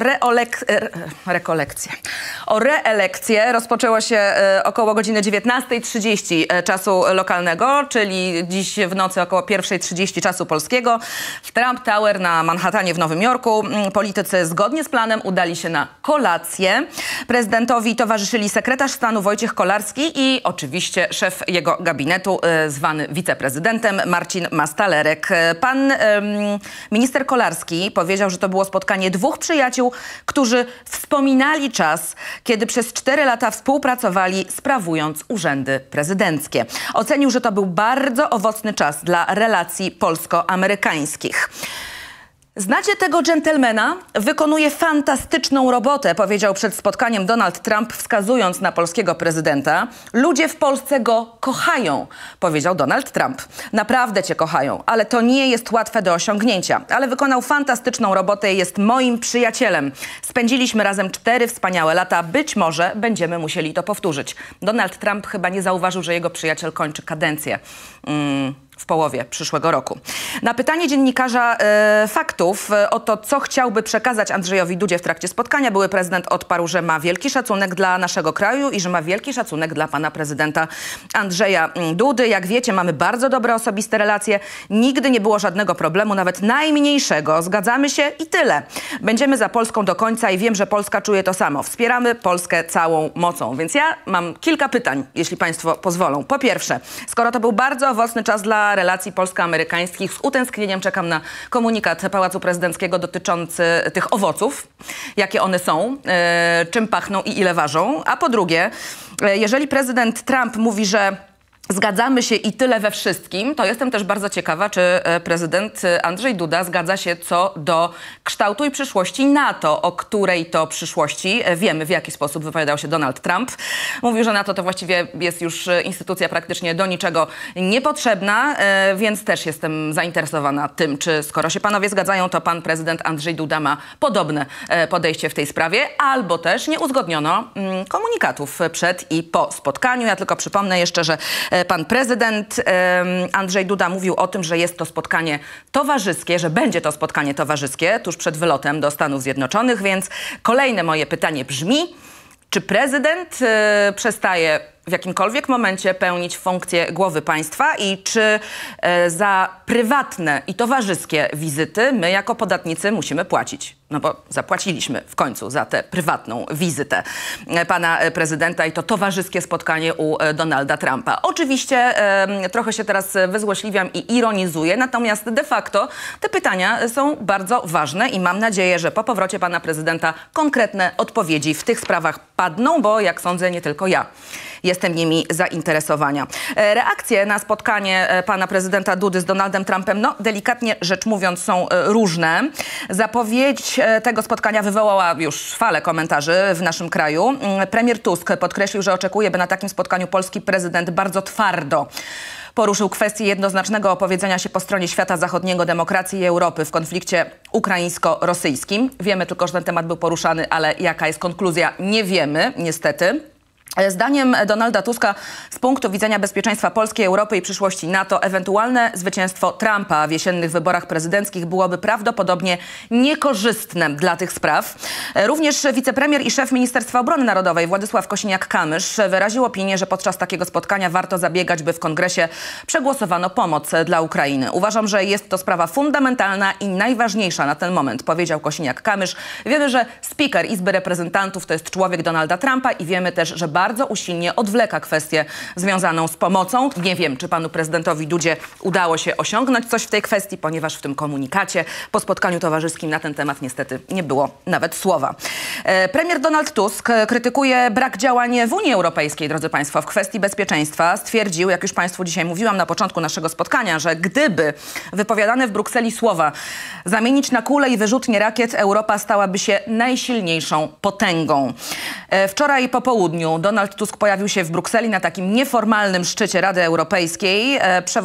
reelekcję, rozpoczęło się około godziny 19:30 czasu lokalnego, czyli dziś w nocy około 1:30 czasu polskiego. W Trump Tower na Manhattanie w Nowym Jorku politycy zgodnie z planem udali się na kolację. Prezydentowi towarzyszyli sekretarz stanu Wojciech Kolarski i oczywiście szef jego gabinetu, zwany wiceprezydentem, Marcin Mastalerek. Pan minister Kolarski powiedział, że to było spotkanie dwóch przyjaciół, którzy wspominali czas, kiedy przez 4 lata współpracowali, sprawując urzędy prezydenckie. Ocenił, że to był bardzo owocny czas dla relacji polsko-amerykańskich. Znacie tego dżentelmena? Wykonuje fantastyczną robotę, powiedział przed spotkaniem Donald Trump, wskazując na polskiego prezydenta. Ludzie w Polsce go kochają, powiedział Donald Trump. Naprawdę cię kochają, ale to nie jest łatwe do osiągnięcia. Ale wykonał fantastyczną robotę i jest moim przyjacielem. Spędziliśmy razem 4 wspaniałe lata. Być może będziemy musieli to powtórzyć. Donald Trump chyba nie zauważył, że jego przyjaciel kończy kadencję w połowie przyszłego roku. Na pytanie dziennikarza Faktów o to, co chciałby przekazać Andrzejowi Dudzie w trakcie spotkania, były prezydent odparł, że ma wielki szacunek dla naszego kraju i że ma wielki szacunek dla pana prezydenta Andrzeja Dudy. Jak wiecie, mamy bardzo dobre osobiste relacje. Nigdy nie było żadnego problemu, nawet najmniejszego. Zgadzamy się i tyle. Będziemy za Polską do końca i wiem, że Polska czuje to samo. Wspieramy Polskę całą mocą. Więc ja mam kilka pytań, jeśli państwo pozwolą. Po pierwsze, skoro to był bardzo owocny czas dla relacji polsko-amerykańskich, z utęsknieniem czekam na komunikat Pałacu Prezydenckiego dotyczący tych owoców, jakie one są, czym pachną i ile ważą. A po drugie, jeżeli prezydent Trump mówi, że zgadzamy się i tyle we wszystkim, to jestem też bardzo ciekawa, czy prezydent Andrzej Duda zgadza się co do kształtu i przyszłości NATO, o której to przyszłości wiemy, w jaki sposób wypowiadał się Donald Trump. Mówił, że NATO to właściwie jest już instytucja praktycznie do niczego niepotrzebna, więc też jestem zainteresowana tym, czy skoro się panowie zgadzają, to pan prezydent Andrzej Duda ma podobne podejście w tej sprawie, albo też nie uzgodniono komunikatów przed i po spotkaniu. Ja tylko przypomnę jeszcze, że pan prezydent Andrzej Duda mówił o tym, że jest to spotkanie towarzyskie, że będzie to spotkanie towarzyskie tuż przed wylotem do Stanów Zjednoczonych, więc kolejne moje pytanie brzmi, czy prezydent przestaje w jakimkolwiek momencie pełnić funkcję głowy państwa i czy za prywatne i towarzyskie wizyty my jako podatnicy musimy płacić? No bo zapłaciliśmy w końcu za tę prywatną wizytę pana prezydenta i to towarzyskie spotkanie u Donalda Trumpa. Oczywiście trochę się teraz wyzłośliwiam i ironizuję, natomiast de facto te pytania są bardzo ważne i mam nadzieję, że po powrocie pana prezydenta konkretne odpowiedzi w tych sprawach padną, bo jak sądzę, nie tylko ja jestem nimi zainteresowania. Reakcje na spotkanie pana prezydenta Dudy z Donaldem Trumpem, no delikatnie rzecz mówiąc, są różne. Zapowiedź tego spotkania wywołała już falę komentarzy w naszym kraju. Premier Tusk podkreślił, że oczekuje, by na takim spotkaniu polski prezydent bardzo twardo poruszył kwestię jednoznacznego opowiedzenia się po stronie świata zachodniego, demokracji i Europy w konflikcie ukraińsko-rosyjskim. Wiemy tylko, że ten temat był poruszany, ale jaka jest konkluzja, nie wiemy, niestety. Zdaniem Donalda Tuska z punktu widzenia bezpieczeństwa Polski, Europy i przyszłości NATO ewentualne zwycięstwo Trumpa w jesiennych wyborach prezydenckich byłoby prawdopodobnie niekorzystne dla tych spraw. Również wicepremier i szef Ministerstwa Obrony Narodowej Władysław Kosiniak-Kamysz wyraził opinię, że podczas takiego spotkania warto zabiegać, by w Kongresie przegłosowano pomoc dla Ukrainy. Uważam, że jest to sprawa fundamentalna i najważniejsza na ten moment, powiedział Kosiniak-Kamysz. Wiemy, że speaker Izby Reprezentantów to jest człowiek Donalda Trumpa i wiemy też, że bardzo usilnie odwleka kwestię związaną z pomocą. Nie wiem, czy panu prezydentowi Dudzie udało się osiągnąć coś w tej kwestii, ponieważ w tym komunikacie po spotkaniu towarzyskim na ten temat niestety nie było nawet słowa. Premier Donald Tusk krytykuje brak działań w Unii Europejskiej, drodzy państwo, w kwestii bezpieczeństwa. Stwierdził, jak już państwu dzisiaj mówiłam na początku naszego spotkania, że gdyby wypowiadane w Brukseli słowa zamienić na kulę i wyrzutnie rakiet, Europa stałaby się najsilniejszą potęgą. Wczoraj po południu Donald Tusk pojawił się w Brukseli na takim nieformalnym szczycie Rady Europejskiej.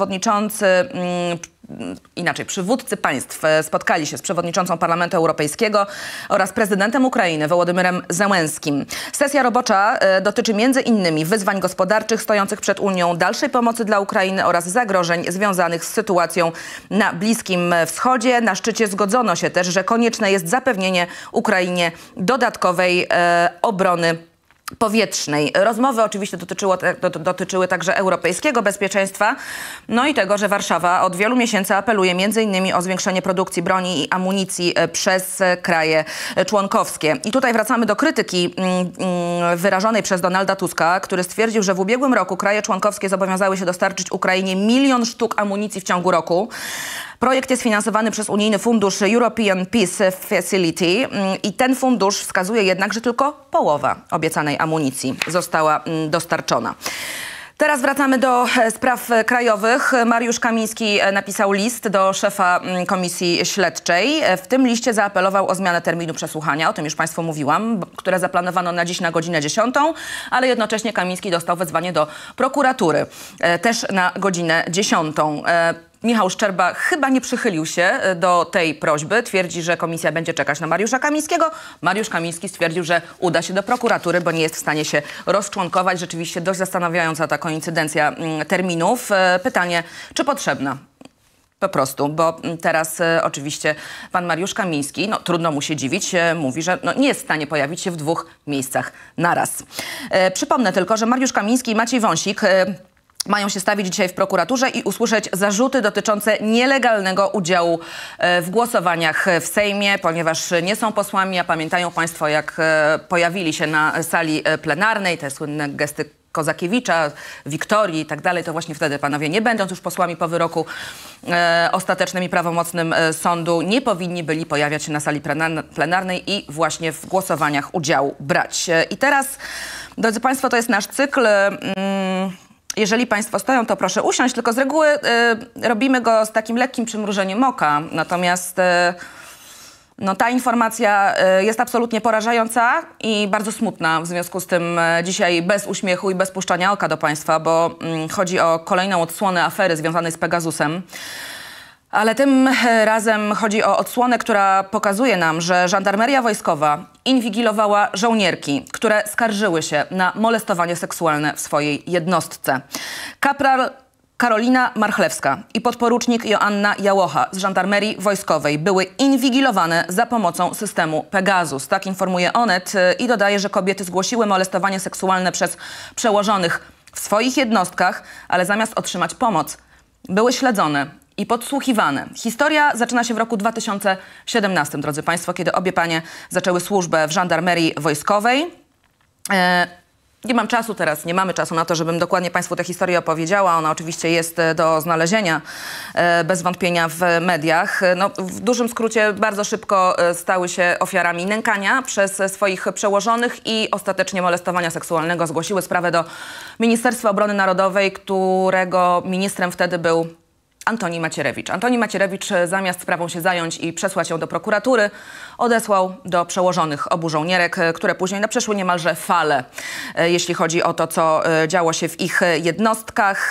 Przywódcy państw spotkali się z przewodniczącą Parlamentu Europejskiego oraz prezydentem Ukrainy Wołodymyrem Zełenskim. Sesja robocza dotyczy m.in. wyzwań gospodarczych stojących przed Unią, dalszej pomocy dla Ukrainy oraz zagrożeń związanych z sytuacją na Bliskim Wschodzie. Na szczycie zgodzono się też, że konieczne jest zapewnienie Ukrainie dodatkowej obrony powietrznej. Rozmowy oczywiście dotyczyły także europejskiego bezpieczeństwa, no i tego, że Warszawa od wielu miesięcy apeluje m.in. o zwiększenie produkcji broni i amunicji przez kraje członkowskie. I tutaj wracamy do krytyki wyrażonej przez Donalda Tuska, który stwierdził, że w ubiegłym roku kraje członkowskie zobowiązały się dostarczyć Ukrainie 1 000 000 sztuk amunicji w ciągu roku. Projekt jest finansowany przez unijny fundusz European Peace Facility i ten fundusz wskazuje jednak, że tylko połowa obiecanej amunicji została dostarczona. Teraz wracamy do spraw krajowych. Mariusz Kamiński napisał list do szefa Komisji Śledczej. W tym liście zaapelował o zmianę terminu przesłuchania, o tym już państwu mówiłam, które zaplanowano na dziś na godzinę 10, ale jednocześnie Kamiński dostał wezwanie do prokuratury, też na godzinę 10. Michał Szczerba chyba nie przychylił się do tej prośby. Twierdzi, że komisja będzie czekać na Mariusza Kamińskiego. Mariusz Kamiński stwierdził, że uda się do prokuratury, bo nie jest w stanie się rozczłonkować. Rzeczywiście dość zastanawiająca ta koincydencja terminów. Pytanie, czy potrzebna? Po prostu, bo teraz oczywiście pan Mariusz Kamiński, no trudno mu się dziwić, mówi, że nie jest w stanie pojawić się w 2 miejscach naraz. Przypomnę tylko, że Mariusz Kamiński i Maciej Wąsik mają się stawić dzisiaj w prokuraturze i usłyszeć zarzuty dotyczące nielegalnego udziału w głosowaniach w Sejmie, ponieważ nie są posłami, a pamiętają państwo, jak pojawili się na sali plenarnej, te słynne gesty Kozakiewicza, Wiktorii i tak dalej, to właśnie wtedy panowie, nie będąc już posłami po wyroku ostatecznym i prawomocnym sądu, nie powinni byli pojawiać się na sali plenarnej i właśnie w głosowaniach udziału brać. I teraz, drodzy państwo, to jest nasz cykl. Jeżeli państwo stoją, to proszę usiąść, tylko z reguły robimy go z takim lekkim przymrużeniem oka. Natomiast ta informacja jest absolutnie porażająca i bardzo smutna. W związku z tym dzisiaj bez uśmiechu i bez puszczania oka do państwa, bo chodzi o kolejną odsłonę afery związanej z Pegasusem. Ale tym razem chodzi o odsłonę, która pokazuje nam, że żandarmeria wojskowa inwigilowała żołnierki, które skarżyły się na molestowanie seksualne w swojej jednostce. Kapral Karolina Marchlewska i podporucznik Joanna Jałocha z żandarmerii wojskowej były inwigilowane za pomocą systemu Pegasus. Tak informuje Onet i dodaje, że kobiety zgłosiły molestowanie seksualne przez przełożonych w swoich jednostkach, ale zamiast otrzymać pomoc, były śledzone i podsłuchiwane. Historia zaczyna się w roku 2017, drodzy państwo, kiedy obie panie zaczęły służbę w żandarmerii wojskowej. Nie mam czasu teraz, nie mamy czasu na to, żebym dokładnie państwu tę historię opowiedziała. Ona oczywiście jest do znalezienia bez wątpienia w mediach. W dużym skrócie bardzo szybko stały się ofiarami nękania przez swoich przełożonych i ostatecznie molestowania seksualnego. Zgłosiły sprawę do Ministerstwa Obrony Narodowej, którego ministrem wtedy był Antoni Macierewicz. Antoni Macierewicz zamiast sprawą się zająć i przesłać ją do prokuratury, odesłał do przełożonych obu żołnierek, które później przeszły niemalże falę, jeśli chodzi o to, co działo się w ich jednostkach.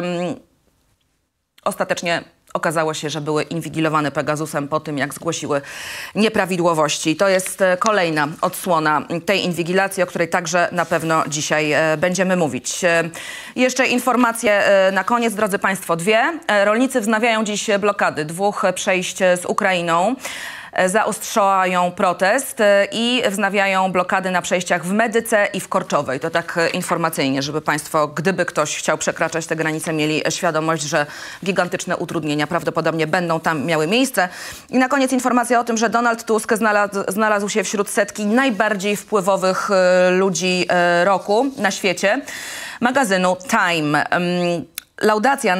Ostatecznie okazało się, że były inwigilowane Pegasusem po tym, jak zgłosiły nieprawidłowości. To jest kolejna odsłona tej inwigilacji, o której także na pewno dzisiaj będziemy mówić. Jeszcze informacje na koniec, drodzy państwo, 2. Rolnicy wznawiają dziś blokady 2 przejść z Ukrainą. Zaostrzają protest i wznawiają blokady na przejściach w Medyce i w Korczowej. To tak informacyjnie, żeby państwo, gdyby ktoś chciał przekraczać te granice, mieli świadomość, że gigantyczne utrudnienia prawdopodobnie będą tam miały miejsce. I na koniec informacja o tym, że Donald Tusk znalazł się wśród setki najbardziej wpływowych ludzi roku na świecie. Magazynu Time. Laudację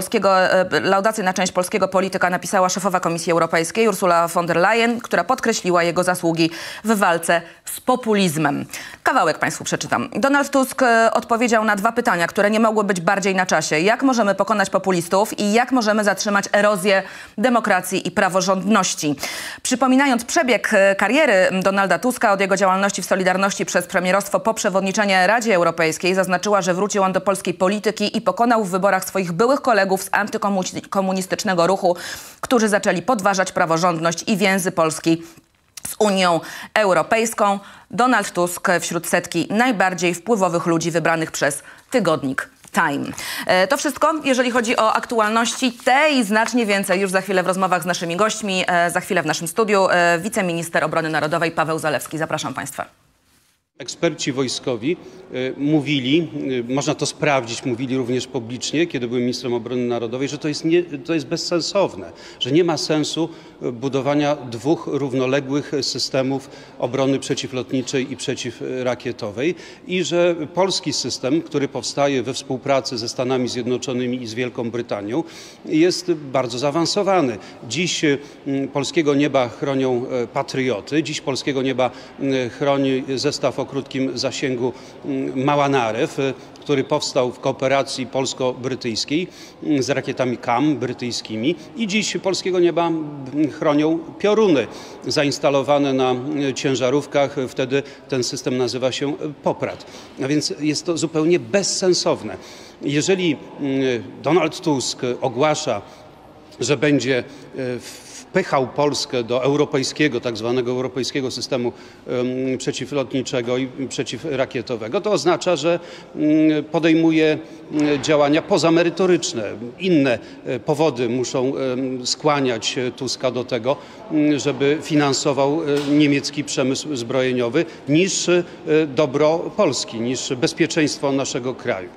na część polskiego polityka napisała szefowa Komisji Europejskiej Ursula von der Leyen, która podkreśliła jego zasługi w walce z populizmem. Kawałek państwu przeczytam. Donald Tusk odpowiedział na 2 pytania, które nie mogły być bardziej na czasie. Jak możemy pokonać populistów i jak możemy zatrzymać erozję demokracji i praworządności? Przypominając przebieg kariery Donalda Tuska od jego działalności w Solidarności przez premierostwo po przewodniczenie Radzie Europejskiej, zaznaczyła, że wrócił on do polskiej polityki i pokonał w wyborach swoich byłych kolegów z antykomunistycznego ruchu, którzy zaczęli podważać praworządność i więzy Polski z Unią Europejską. Donald Tusk wśród setki najbardziej wpływowych ludzi wybranych przez tygodnik Time. To wszystko, jeżeli chodzi o aktualności tej i znacznie więcej już za chwilę w rozmowach z naszymi gośćmi. Za chwilę w naszym studiu wiceminister obrony narodowej Paweł Zalewski. Zapraszam państwa. Eksperci wojskowi mówili, można to sprawdzić, mówili również publicznie, kiedy byłem ministrem obrony narodowej, że to jest bezsensowne, że nie ma sensu budowania 2 równoległych systemów obrony przeciwlotniczej i przeciwrakietowej i że polski system, który powstaje we współpracy ze Stanami Zjednoczonymi i z Wielką Brytanią, jest bardzo zaawansowany. Dziś polskiego nieba chronią patrioty, dziś polskiego nieba chroni zestaw o krótkim zasięgu Mała Narew, który powstał w kooperacji polsko-brytyjskiej z rakietami KAM brytyjskimi i dziś polskiego nieba chronią pioruny zainstalowane na ciężarówkach. Wtedy ten system nazywa się Poprad. A więc jest to zupełnie bezsensowne. Jeżeli Donald Tusk ogłasza że będzie wpychał Polskę do europejskiego, tak zwanego europejskiego systemu przeciwlotniczego i przeciwrakietowego, to oznacza, że podejmuje działania pozamerytoryczne. Inne powody muszą skłaniać Tuska do tego, żeby finansował niemiecki przemysł zbrojeniowy niż dobro Polski, niż bezpieczeństwo naszego kraju.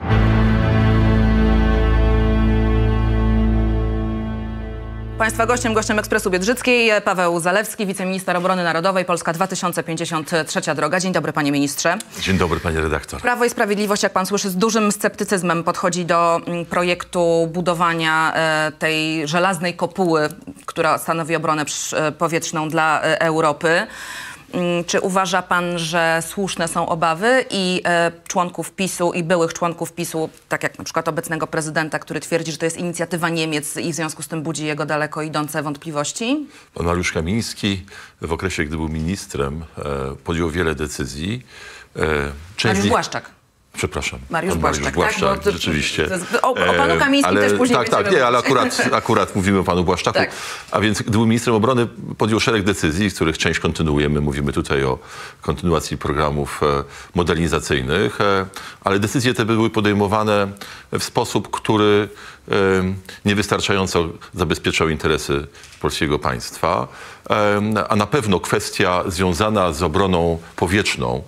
Państwa gościem Ekspresu Biedrzyckiej Paweł Zalewski, wiceminister obrony narodowej, Polska 2053 droga. Dzień dobry, panie ministrze. Dzień dobry, pani redaktor. Prawo i Sprawiedliwość, jak pan słyszy, z dużym sceptycyzmem podchodzi do projektu budowania tej żelaznej kopuły, która stanowi obronę powietrzną dla Europy. Czy uważa pan, że słuszne są obawy i członków PiS-u i byłych członków PiS-u, tak jak na przykład obecnego prezydenta, który twierdzi, że to jest inicjatywa Niemiec i w związku z tym budzi jego daleko idące wątpliwości? Pan Mariusz Kamiński w okresie, gdy był ministrem, podjął wiele decyzji. Mariusz Błaszczak. Przepraszam. Mariusz Błaszczak, tak? Rzeczywiście. O panu Kamińskim też później nie, ale akurat mówimy o panu Błaszczaku. Tak. A więc, gdy był ministrem obrony, podjął szereg decyzji, z których część kontynuujemy. Mówimy tutaj o kontynuacji programów modernizacyjnych, ale decyzje te były podejmowane w sposób, który niewystarczająco zabezpieczał interesy polskiego państwa, a na pewno kwestia związana z obroną powietrzną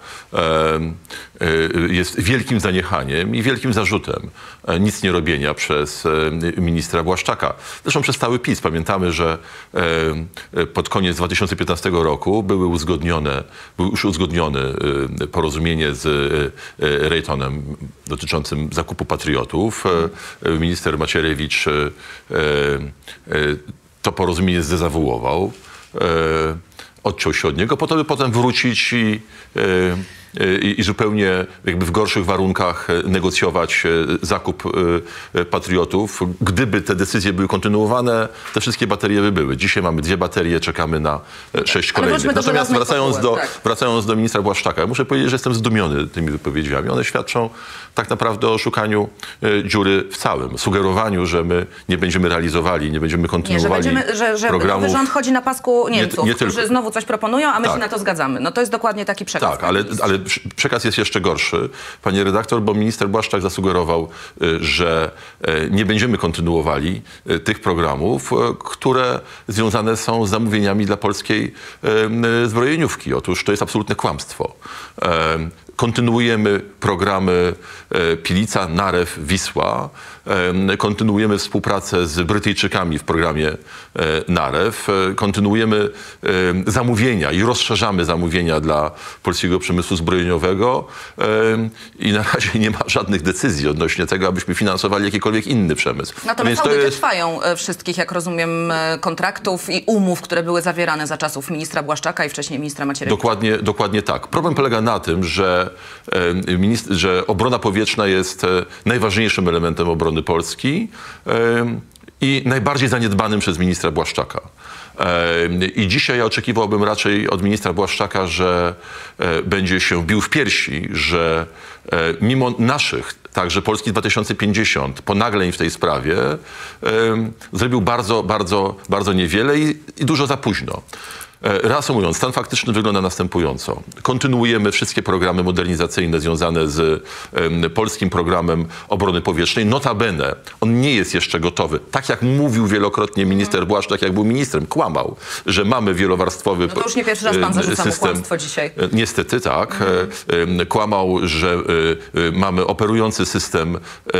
jest wielkim zaniechaniem i wielkim zarzutem nic nie robienia przez ministra Błaszczaka. Zresztą przez cały PiS. Pamiętamy, że pod koniec 2015 roku było już uzgodnione porozumienie z Raytonem dotyczącym zakupu patriotów. Minister Macierewicz to porozumienie zdezawuował, odciął się od niego, po to by potem wrócić i zupełnie jakby w gorszych warunkach negocjować zakup patriotów. Gdyby te decyzje były kontynuowane, te wszystkie baterie by były. Dzisiaj mamy 2 baterie, czekamy na 6 kolejnych. Natomiast wracając do ministra Błaszczaka, muszę powiedzieć, że jestem zdumiony tymi wypowiedziami. One świadczą tak naprawdę o szukaniu dziury w całym. Sugerowaniu, że my nie będziemy realizowali, nie będziemy kontynuowali że programów. nowy rząd chodzi na pasku Niemców, nie którzy znowu coś proponują, a my się na to zgadzamy. No to jest dokładnie taki przekaz. Tak, ale przekaz jest jeszcze gorszy, panie redaktor, bo minister Błaszczak zasugerował, że nie będziemy kontynuowali tych programów, które związane są z zamówieniami dla polskiej zbrojeniówki. Otóż to jest absolutne kłamstwo. Kontynuujemy programy Pilica, Narew, Wisła. Kontynuujemy współpracę z Brytyjczykami w programie Narew. Kontynuujemy zamówienia i rozszerzamy zamówienia dla polskiego przemysłu zbrojeniowego. I na razie nie ma żadnych decyzji odnośnie tego, abyśmy finansowali jakikolwiek inny przemysł. Natomiast audyty trwają wszystkich, jak rozumiem, kontraktów i umów, które były zawierane za czasów ministra Błaszczaka i wcześniej ministra Macierewicza. Dokładnie tak. Problem polega na tym, że obrona powietrzna jest najważniejszym elementem obrony Polski i najbardziej zaniedbanym przez ministra Błaszczaka. I dzisiaj ja oczekiwałbym raczej od ministra Błaszczaka, że będzie się bił w piersi, że mimo naszych, także Polski 2050, ponagleń w tej sprawie, zrobił bardzo niewiele i dużo za późno. Reasumując, stan faktyczny wygląda następująco. Kontynuujemy wszystkie programy modernizacyjne związane z polskim programem obrony powietrznej. Notabene, on nie jest jeszcze gotowy. Tak jak mówił wielokrotnie minister Błaszczak, jak był ministrem, kłamał, że mamy wielowarstwowy system. No to już nie pierwszy raz pan zarzuca mu kłamstwo dzisiaj. Niestety tak. Kłamał, że mamy operujący system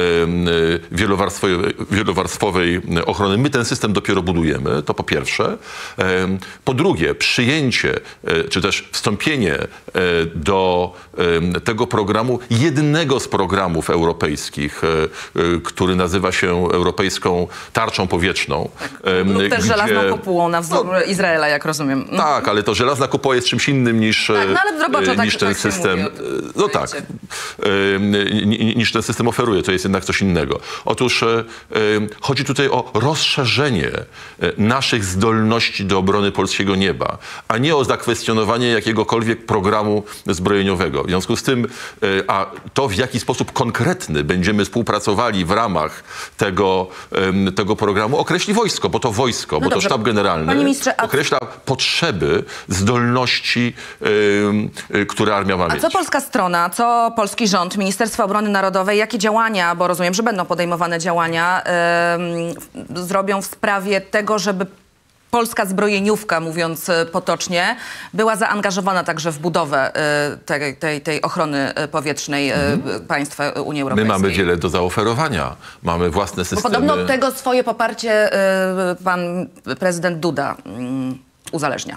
wielowarstwowej ochrony. My ten system dopiero budujemy, to po pierwsze. Po drugie, przyjęcie, czy też wstąpienie do tego programu, jednego z programów europejskich, który nazywa się Europejską Tarczą Powietrzną. Lub też żelazną kopułą na wzór Izraela, jak rozumiem. Tak, ale to żelazna kopuła jest czymś innym niż, niż ten system. No tak, niż ten system oferuje. To jest jednak coś innego. Otóż chodzi tutaj o rozszerzenie naszych zdolności do obrony polskiego nieba. nieba, a nie o zakwestionowanie jakiegokolwiek programu zbrojeniowego. W związku z tym, a to w jaki sposób konkretny będziemy współpracowali w ramach tego programu określi wojsko, bo to wojsko, bo dobrze. to sztab generalny Panie ministrze, określa potrzeby, zdolności, które armia ma A mieć. co polska strona, co polski rząd, Ministerstwo Obrony Narodowej, jakie działania, bo rozumiem, że będą podejmowane działania, zrobią w sprawie tego, żeby polska zbrojeniówka, mówiąc potocznie, była zaangażowana także w budowę tej ochrony powietrznej państwa Unii Europejskiej? My mamy wiele do zaoferowania. Mamy własne systemy. Bo podobno od tego swoje poparcie pan prezydent Duda uzależnia.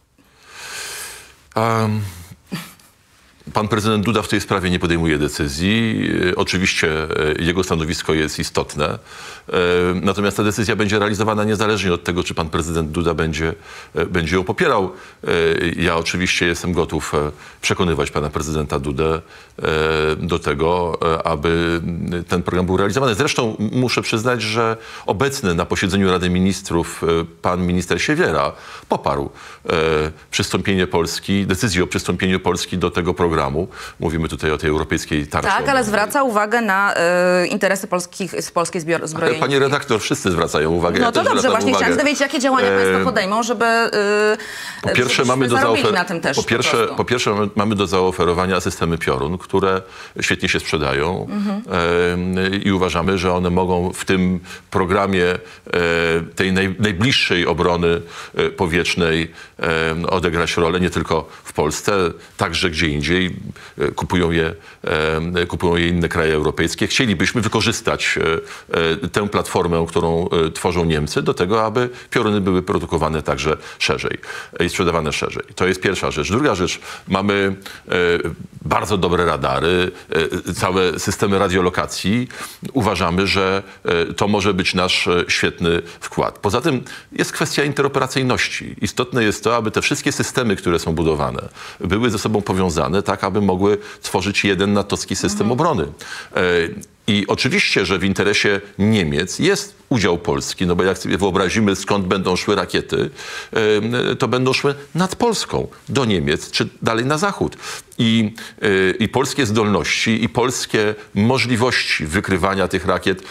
Pan prezydent Duda w tej sprawie nie podejmuje decyzji. Oczywiście jego stanowisko jest istotne. Natomiast ta decyzja będzie realizowana niezależnie od tego, czy pan prezydent Duda będzie ją popierał. Ja oczywiście jestem gotów przekonywać pana prezydenta Dudę do tego, aby ten program był realizowany. Zresztą muszę przyznać, że obecny na posiedzeniu Rady Ministrów pan minister Siewiera poparł przystąpienie Polski, decyzję o przystąpieniu Polski do tego programu. Mówimy tutaj o tej europejskiej tarczy. Tak, ale zwraca uwagę na interesy polskiej zbrojeniówki. Pani redaktor, wszyscy zwracają uwagę. No to dobrze, właśnie chciałam dowiedzieć, jakie działania państwo podejmą, żeby po pierwsze, na tym też. Po pierwsze mamy do zaoferowania systemy Piorun, które świetnie się sprzedają i uważamy, że one mogą w tym programie tej najbliższej obrony powietrznej odegrać rolę nie tylko w Polsce, także gdzie indziej. Kupują je inne kraje europejskie. Chcielibyśmy wykorzystać tę platformę, którą tworzą Niemcy, do tego, aby Pioruny były produkowane także szerzej i sprzedawane szerzej. To jest pierwsza rzecz. Druga rzecz, mamy bardzo dobre radary, całe systemy radiolokacji. Uważamy, że to może być nasz świetny wkład. Poza tym jest kwestia interoperacyjności. Istotne jest to, aby te wszystkie systemy, które są budowane, były ze sobą powiązane, tak aby mogły tworzyć jeden natowski system obrony. I oczywiście, że w interesie Niemiec jest udział Polski, no bo jak sobie wyobrazimy, skąd będą szły rakiety, to będą szły nad Polską, do Niemiec, czy dalej na zachód. I polskie zdolności, i polskie możliwości wykrywania tych rakiet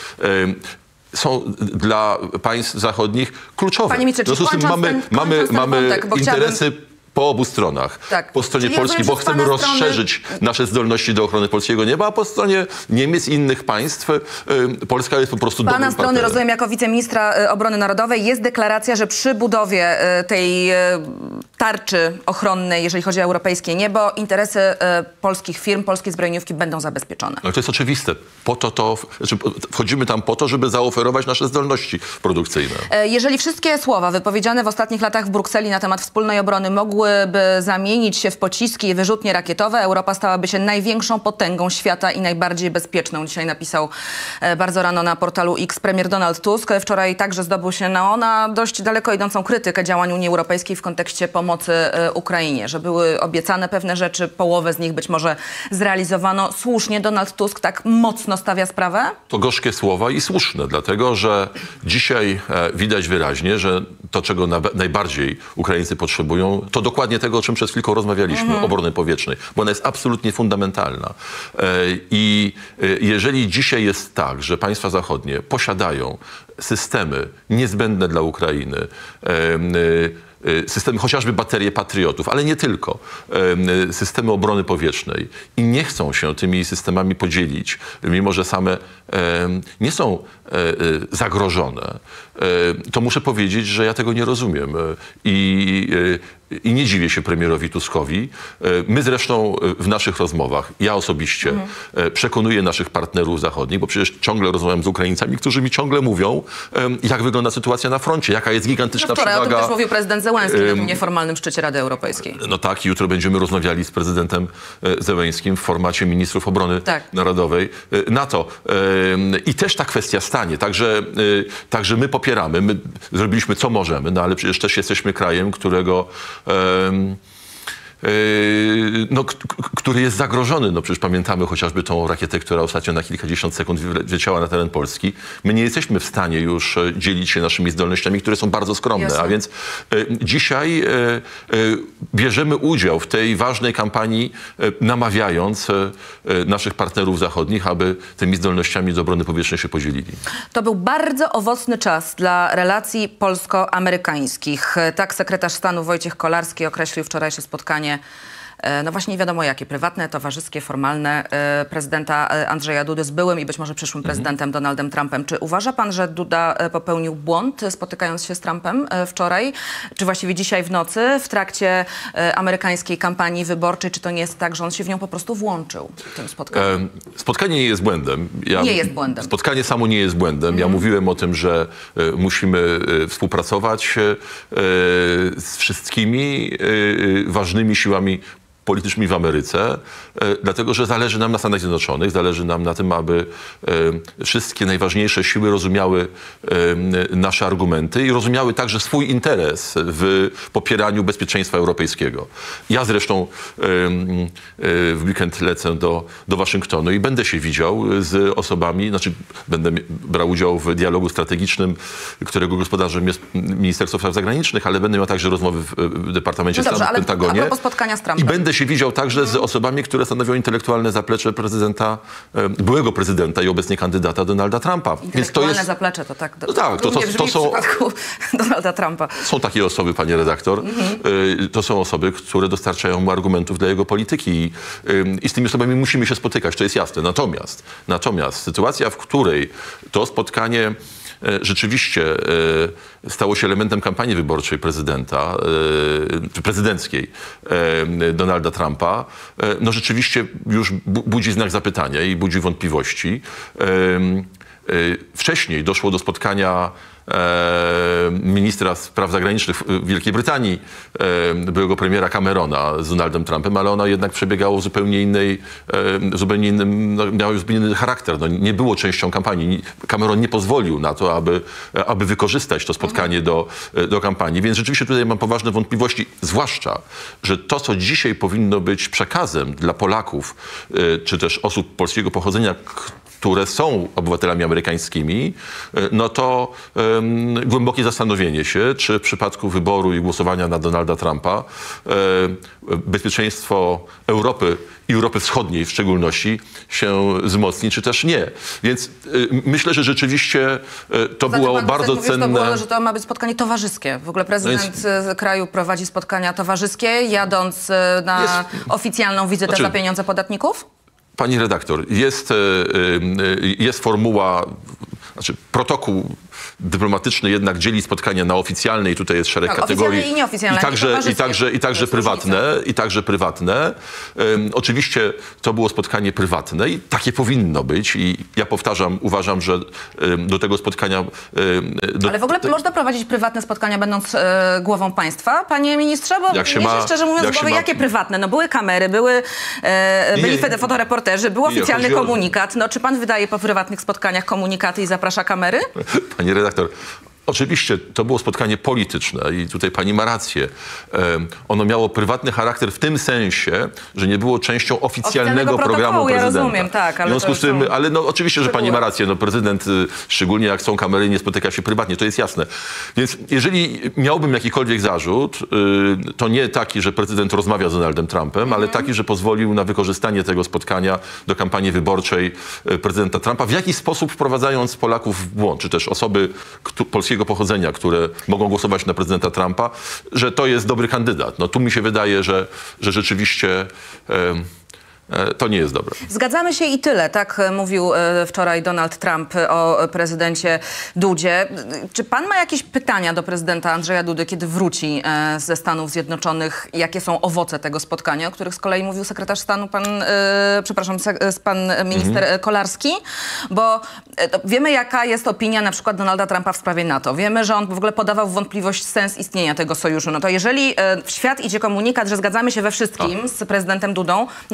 są dla państw zachodnich kluczowe. Panie ministrze, w związku z tym mamy interesy po obu stronach. Tak. Po stronie Czyli Polski, rozumiem, bo że z chcemy pana rozszerzyć nasze zdolności do ochrony polskiego nieba, a po stronie Niemiec i innych państw Polska jest po prostu dobrym pana strony, partnerem. rozumiem, jako wiceministra obrony narodowej jest deklaracja, że przy budowie tej tarczy ochronnej, jeżeli chodzi o europejskie niebo, interesy polskich firm, polskiej zbrojeniówki będą zabezpieczone. No to jest oczywiste. Wchodzimy tam po to, żeby zaoferować nasze zdolności produkcyjne. Jeżeli wszystkie słowa wypowiedziane w ostatnich latach w Brukseli na temat wspólnej obrony mogłyby zamienić się w pociski i wyrzutnie rakietowe, Europa stałaby się największą potęgą świata i najbardziej bezpieczną. Dzisiaj napisał bardzo rano na portalu X premier Donald Tusk. Wczoraj także zdobył się na dość daleko idącą krytykę działań Unii Europejskiej w kontekście pomocy Ukrainie, że były obiecane pewne rzeczy, połowę z nich być może zrealizowano. Słusznie Donald Tusk tak mocno stawia sprawę? To gorzkie słowa i słuszne, dlatego że dzisiaj widać wyraźnie, że to, czego najbardziej Ukraińcy potrzebują, to dokładnie tego, o czym przed chwilką rozmawialiśmy, obrony powietrznej, bo ona jest absolutnie fundamentalna. I jeżeli dzisiaj jest tak, że państwa zachodnie posiadają systemy niezbędne dla Ukrainy, systemy, chociażby baterie patriotów, ale nie tylko, systemy obrony powietrznej i nie chcą się tymi systemami podzielić, mimo że same nie są zagrożone, to muszę powiedzieć, że ja tego nie rozumiem i nie dziwię się premierowi Tuskowi. My zresztą w naszych rozmowach, ja osobiście przekonuję naszych partnerów zachodnich, bo przecież ciągle rozmawiam z Ukraińcami, którzy mi ciągle mówią, jak wygląda sytuacja na froncie, jaka jest gigantyczna Wczoraj przewaga. o tym też mówił prezydent Zełenski na tym nieformalnym szczycie Rady Europejskiej. No tak, jutro będziemy rozmawiali z prezydentem Zełenskim w formacie ministrów obrony narodowej NATO. I też ta kwestia stanie. Także my popieramy. My zrobiliśmy co możemy, no ale przecież też jesteśmy krajem, którego który jest zagrożony. No przecież pamiętamy chociażby tą rakietę, która ostatnio na kilkadziesiąt sekund wleciała na teren Polski. My nie jesteśmy w stanie już dzielić się naszymi zdolnościami, które są bardzo skromne. Jasne. A więc dzisiaj bierzemy udział w tej ważnej kampanii, namawiając naszych partnerów zachodnich, aby tymi zdolnościami do obrony powietrznej się podzielili. To był bardzo owocny czas dla relacji polsko-amerykańskich. Tak sekretarz stanu Wojciech Kolarski określił wczorajsze spotkanie, no właśnie nie wiadomo jakie, prywatne, towarzyskie, formalne, prezydenta Andrzeja Dudy z byłym i być może przyszłym prezydentem Donaldem Trumpem. Czy uważa pan, że Duda popełnił błąd, spotykając się z Trumpem wczoraj, czy właściwie dzisiaj w nocy, w trakcie amerykańskiej kampanii wyborczej? Czy to nie jest tak, że on się w nią po prostu włączył w tym spotkaniu? Spotkanie nie jest błędem. Nie jest błędem. Spotkanie samo nie jest błędem. Ja mówiłem o tym, że musimy współpracować z wszystkimi ważnymi siłami politycznymi w Ameryce, dlatego że zależy nam na Stanach Zjednoczonych, zależy nam na tym, aby wszystkie najważniejsze siły rozumiały nasze argumenty i rozumiały także swój interes w popieraniu bezpieczeństwa europejskiego. Ja zresztą w weekend lecę do Waszyngtonu i będę się widział z osobami, znaczy będę brał udział w dialogu strategicznym, którego gospodarzem jest Ministerstwo Spraw Zagranicznych, ale będę miał także rozmowy w Departamencie Stanu, w Pentagonie. A propos spotkania z Trumpem. I będę się widział także z osobami, które stanowią intelektualne zaplecze byłego prezydenta i obecnie kandydata Donalda Trumpa. Intelektualne zaplecze to tak. No tak, to są w przypadku Donalda Trumpa. Są takie osoby, pani redaktor. To są osoby, które dostarczają mu argumentów dla jego polityki i z tymi osobami musimy się spotykać, to jest jasne. Natomiast sytuacja, w której to spotkanie rzeczywiście stało się elementem kampanii wyborczej prezydenta, czy prezydenckiej Donalda Trumpa, no rzeczywiście już budzi znak zapytania i budzi wątpliwości. Wcześniej doszło do spotkania ministra spraw zagranicznych Wielkiej Brytanii, byłego premiera Camerona z Donaldem Trumpem, ale ona jednak przebiegało zupełnie innym, miała zupełnie inny charakter. No, nie było częścią kampanii. Cameron nie pozwolił na to, aby wykorzystać to spotkanie do kampanii. Więc rzeczywiście tutaj mam poważne wątpliwości, zwłaszcza, że to, co dzisiaj powinno być przekazem dla Polaków, czy też osób polskiego pochodzenia, które są obywatelami amerykańskimi, no to głębokie zastanowienie się, czy w przypadku wyboru i głosowania na Donalda Trumpa bezpieczeństwo Europy i Europy Wschodniej w szczególności się wzmocni, czy też nie. Więc myślę, że rzeczywiście to było bardzo cenne. Że to ma być spotkanie towarzyskie. W ogóle prezydent kraju prowadzi spotkania towarzyskie, jadąc na oficjalną wizytę za pieniądze podatników? Pani redaktor, jest formuła, znaczy protokół dyplomatyczny jednak dzieli spotkania na oficjalne i tutaj jest szereg kategorii. I nieoficjalne. I także prywatne. Oczywiście to było spotkanie prywatne i takie powinno być. I ja uważam, że do tego spotkania... Ale w ogóle można prowadzić prywatne spotkania będąc głową państwa, panie ministrze? Bo szczerze mówiąc, jakie prywatne? No były kamery, byli fotoreporterzy, był oficjalny komunikat. No, czy pan wydaje po prywatnych spotkaniach komunikaty i zaprasza kamery? Pani redaktor, oczywiście to było spotkanie polityczne i tutaj pani ma rację. Ono miało prywatny charakter w tym sensie, że nie było częścią oficjalnego programu prezydenta. Ja rozumiem, tak, ale w związku z tym, ale no oczywiście, że pani ma rację. No, prezydent, szczególnie jak są kamery, nie spotyka się prywatnie, to jest jasne. Więc jeżeli miałbym jakikolwiek zarzut, to nie taki, że prezydent rozmawia z Donaldem Trumpem, ale taki, że pozwolił na wykorzystanie tego spotkania do kampanii wyborczej prezydenta Trumpa, w jakiś sposób wprowadzając Polaków w błąd, czy też osoby polskiego pochodzenia, które mogą głosować na prezydenta Trumpa, że to jest dobry kandydat. No tu mi się wydaje, że rzeczywiście to nie jest dobre. Zgadzamy się i tyle. Tak mówił wczoraj Donald Trump o prezydencie Dudzie. Czy pan ma jakieś pytania do prezydenta Andrzeja Dudy, kiedy wróci ze Stanów Zjednoczonych? Jakie są owoce tego spotkania, o których z kolei mówił sekretarz stanu, pan minister Kolarski? Bo wiemy, jaka jest opinia na przykład Donalda Trumpa w sprawie NATO. Wiemy, że on w ogóle podawał w wątpliwość sens istnienia tego sojuszu. No to jeżeli w świat idzie komunikat, że zgadzamy się we wszystkim z prezydentem Dudą, no to ja jako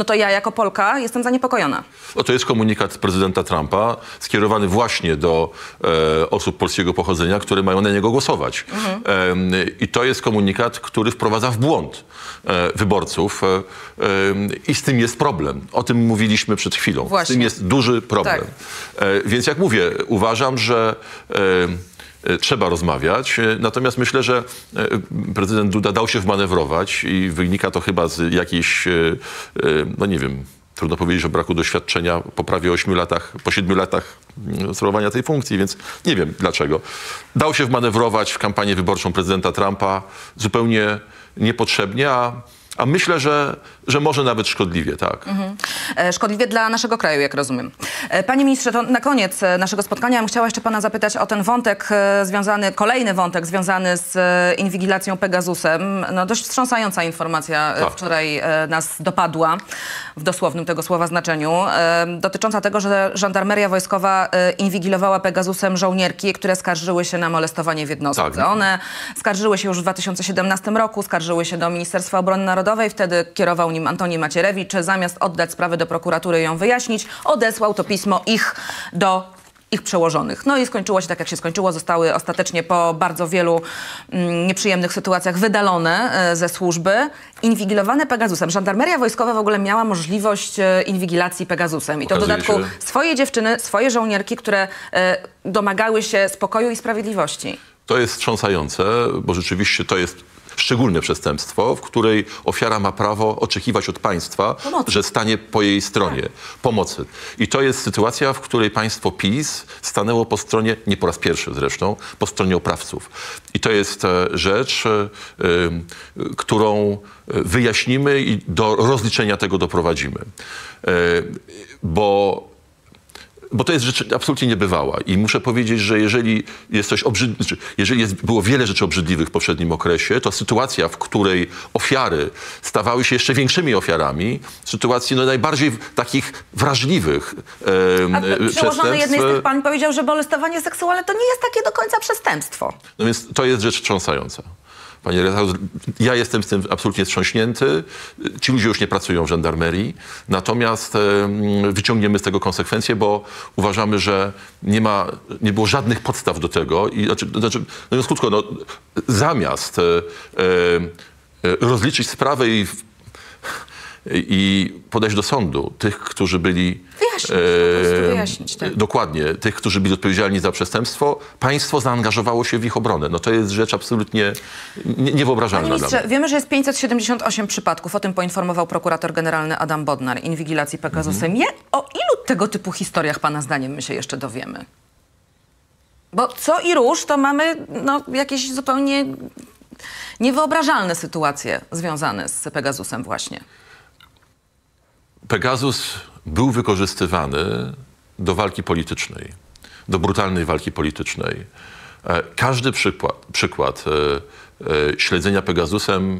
jako Polka jestem zaniepokojona. To jest komunikat prezydenta Trumpa skierowany właśnie do osób polskiego pochodzenia, które mają na niego głosować. I to jest komunikat, który wprowadza w błąd wyborców i z tym jest problem. O tym mówiliśmy przed chwilą. Właśnie. Z tym jest duży problem. Tak. Więc jak mówię, uważam, że trzeba rozmawiać, natomiast myślę, że prezydent Duda dał się wmanewrować i wynika to chyba z jakiejś, no nie wiem, trudno powiedzieć o braku doświadczenia po prawie 8 latach, po 7 latach sprawowania tej funkcji, więc nie wiem dlaczego. Dał się wmanewrować w kampanię wyborczą prezydenta Trumpa zupełnie niepotrzebnie, a myślę, że może nawet szkodliwie, tak. Szkodliwie dla naszego kraju, jak rozumiem. Panie ministrze, to na koniec naszego spotkania bym chciała jeszcze pana zapytać o ten wątek związany, kolejny wątek związany z inwigilacją Pegasusem. No, dość wstrząsająca informacja wczoraj nas dopadła, w dosłownym tego słowa znaczeniu, dotycząca tego, że żandarmeria wojskowa inwigilowała Pegasusem żołnierki, które skarżyły się na molestowanie w jednostce. Tak. One skarżyły się już w 2017 roku, skarżyły się do Ministerstwa Obrony Narodowej, wtedy kierował nim Antoni Macierewicz. Zamiast oddać sprawę do prokuratury i ją wyjaśnić, odesłał to pismo do ich przełożonych. No i skończyło się tak, jak się skończyło. Zostały ostatecznie po bardzo wielu nieprzyjemnych sytuacjach wydalone ze służby. Inwigilowane Pegasusem. Żandarmeria wojskowa w ogóle miała możliwość inwigilacji Pegasusem. I to w dodatku swoje dziewczyny, swoje żołnierki, które domagały się spokoju i sprawiedliwości. To jest wstrząsające, bo rzeczywiście to jest szczególne przestępstwo, w której ofiara ma prawo oczekiwać od państwa, że stanie po jej stronie, pomocy. I to jest sytuacja, w której państwo PiS stanęło po stronie, nie po raz pierwszy zresztą, po stronie oprawców. I to jest rzecz, którą wyjaśnimy i do rozliczenia tego doprowadzimy. Bo to jest rzecz absolutnie niebywała. I muszę powiedzieć, że jeżeli jest coś było wiele rzeczy obrzydliwych w poprzednim okresie, to sytuacja, w której ofiary stawały się jeszcze większymi ofiarami, sytuacji najbardziej takich wrażliwych przełożony jednej z tych pań powiedział, że molestowanie seksualne to nie jest takie do końca przestępstwo. No więc to jest rzecz wstrząsająca. Panie redaktorze, ja jestem z tym absolutnie wstrząśnięty. Ci ludzie już nie pracują w żandarmerii. Natomiast wyciągniemy z tego konsekwencje, bo uważamy, że nie było żadnych podstaw do tego. Mówiąc krótko, zamiast rozliczyć sprawę i podać do sądu tych, którzy byli... Wyjaśnić, tak. Dokładnie. Tych, którzy byli odpowiedzialni za przestępstwo, państwo zaangażowało się w ich obronę. No to jest rzecz absolutnie niewyobrażalna. Panie ministrze, wiemy, że jest 578 przypadków. O tym poinformował prokurator generalny Adam Bodnar. Inwigilacji Pegasusem. O ilu tego typu historiach pana zdaniem my się jeszcze dowiemy? Bo co i róż to mamy jakieś zupełnie niewyobrażalne sytuacje związane z Pegasusem właśnie. Pegasus był wykorzystywany do walki politycznej, do brutalnej walki politycznej. Każdy przykład śledzenia Pegasusem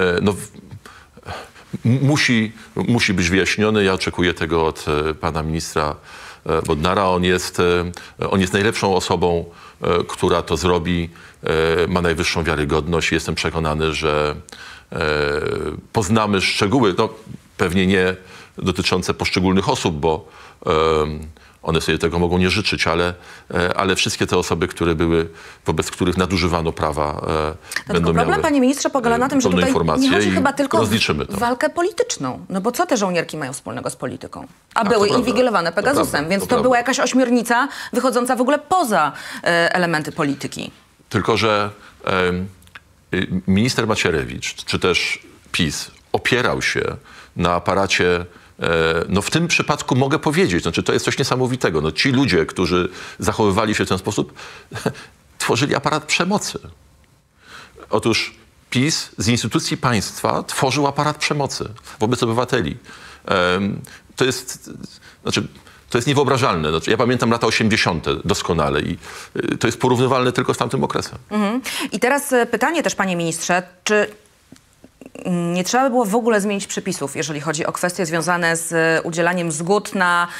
musi być wyjaśniony. Ja oczekuję tego od pana ministra Bodnara. On jest najlepszą osobą, która to zrobi. Ma najwyższą wiarygodność. Jestem przekonany, że poznamy szczegóły, pewnie nie dotyczące poszczególnych osób, bo one sobie tego mogą nie życzyć, ale wszystkie te osoby, wobec których nadużywano prawa, będą miały problem, panie ministrze, polega na tym, że tutaj nie chodzi chyba tylko o walkę polityczną. No bo co te żołnierki mają wspólnego z polityką? A były inwigilowane Pegasusem, więc to była jakaś ośmiornica wychodząca w ogóle poza elementy polityki. Tylko że minister Macierewicz, czy też PiS opierał się na aparacie, w tym przypadku mogę powiedzieć, to jest coś niesamowitego. Ci ludzie, którzy zachowywali się w ten sposób, tworzyli aparat przemocy. Otóż PiS z instytucji państwa tworzył aparat przemocy wobec obywateli. To jest niewyobrażalne. Ja pamiętam lata 80. doskonale i to jest porównywalne tylko z tamtym okresem. I teraz pytanie też, panie ministrze, czy nie trzeba by było w ogóle zmienić przepisów, jeżeli chodzi o kwestie związane z udzielaniem zgód na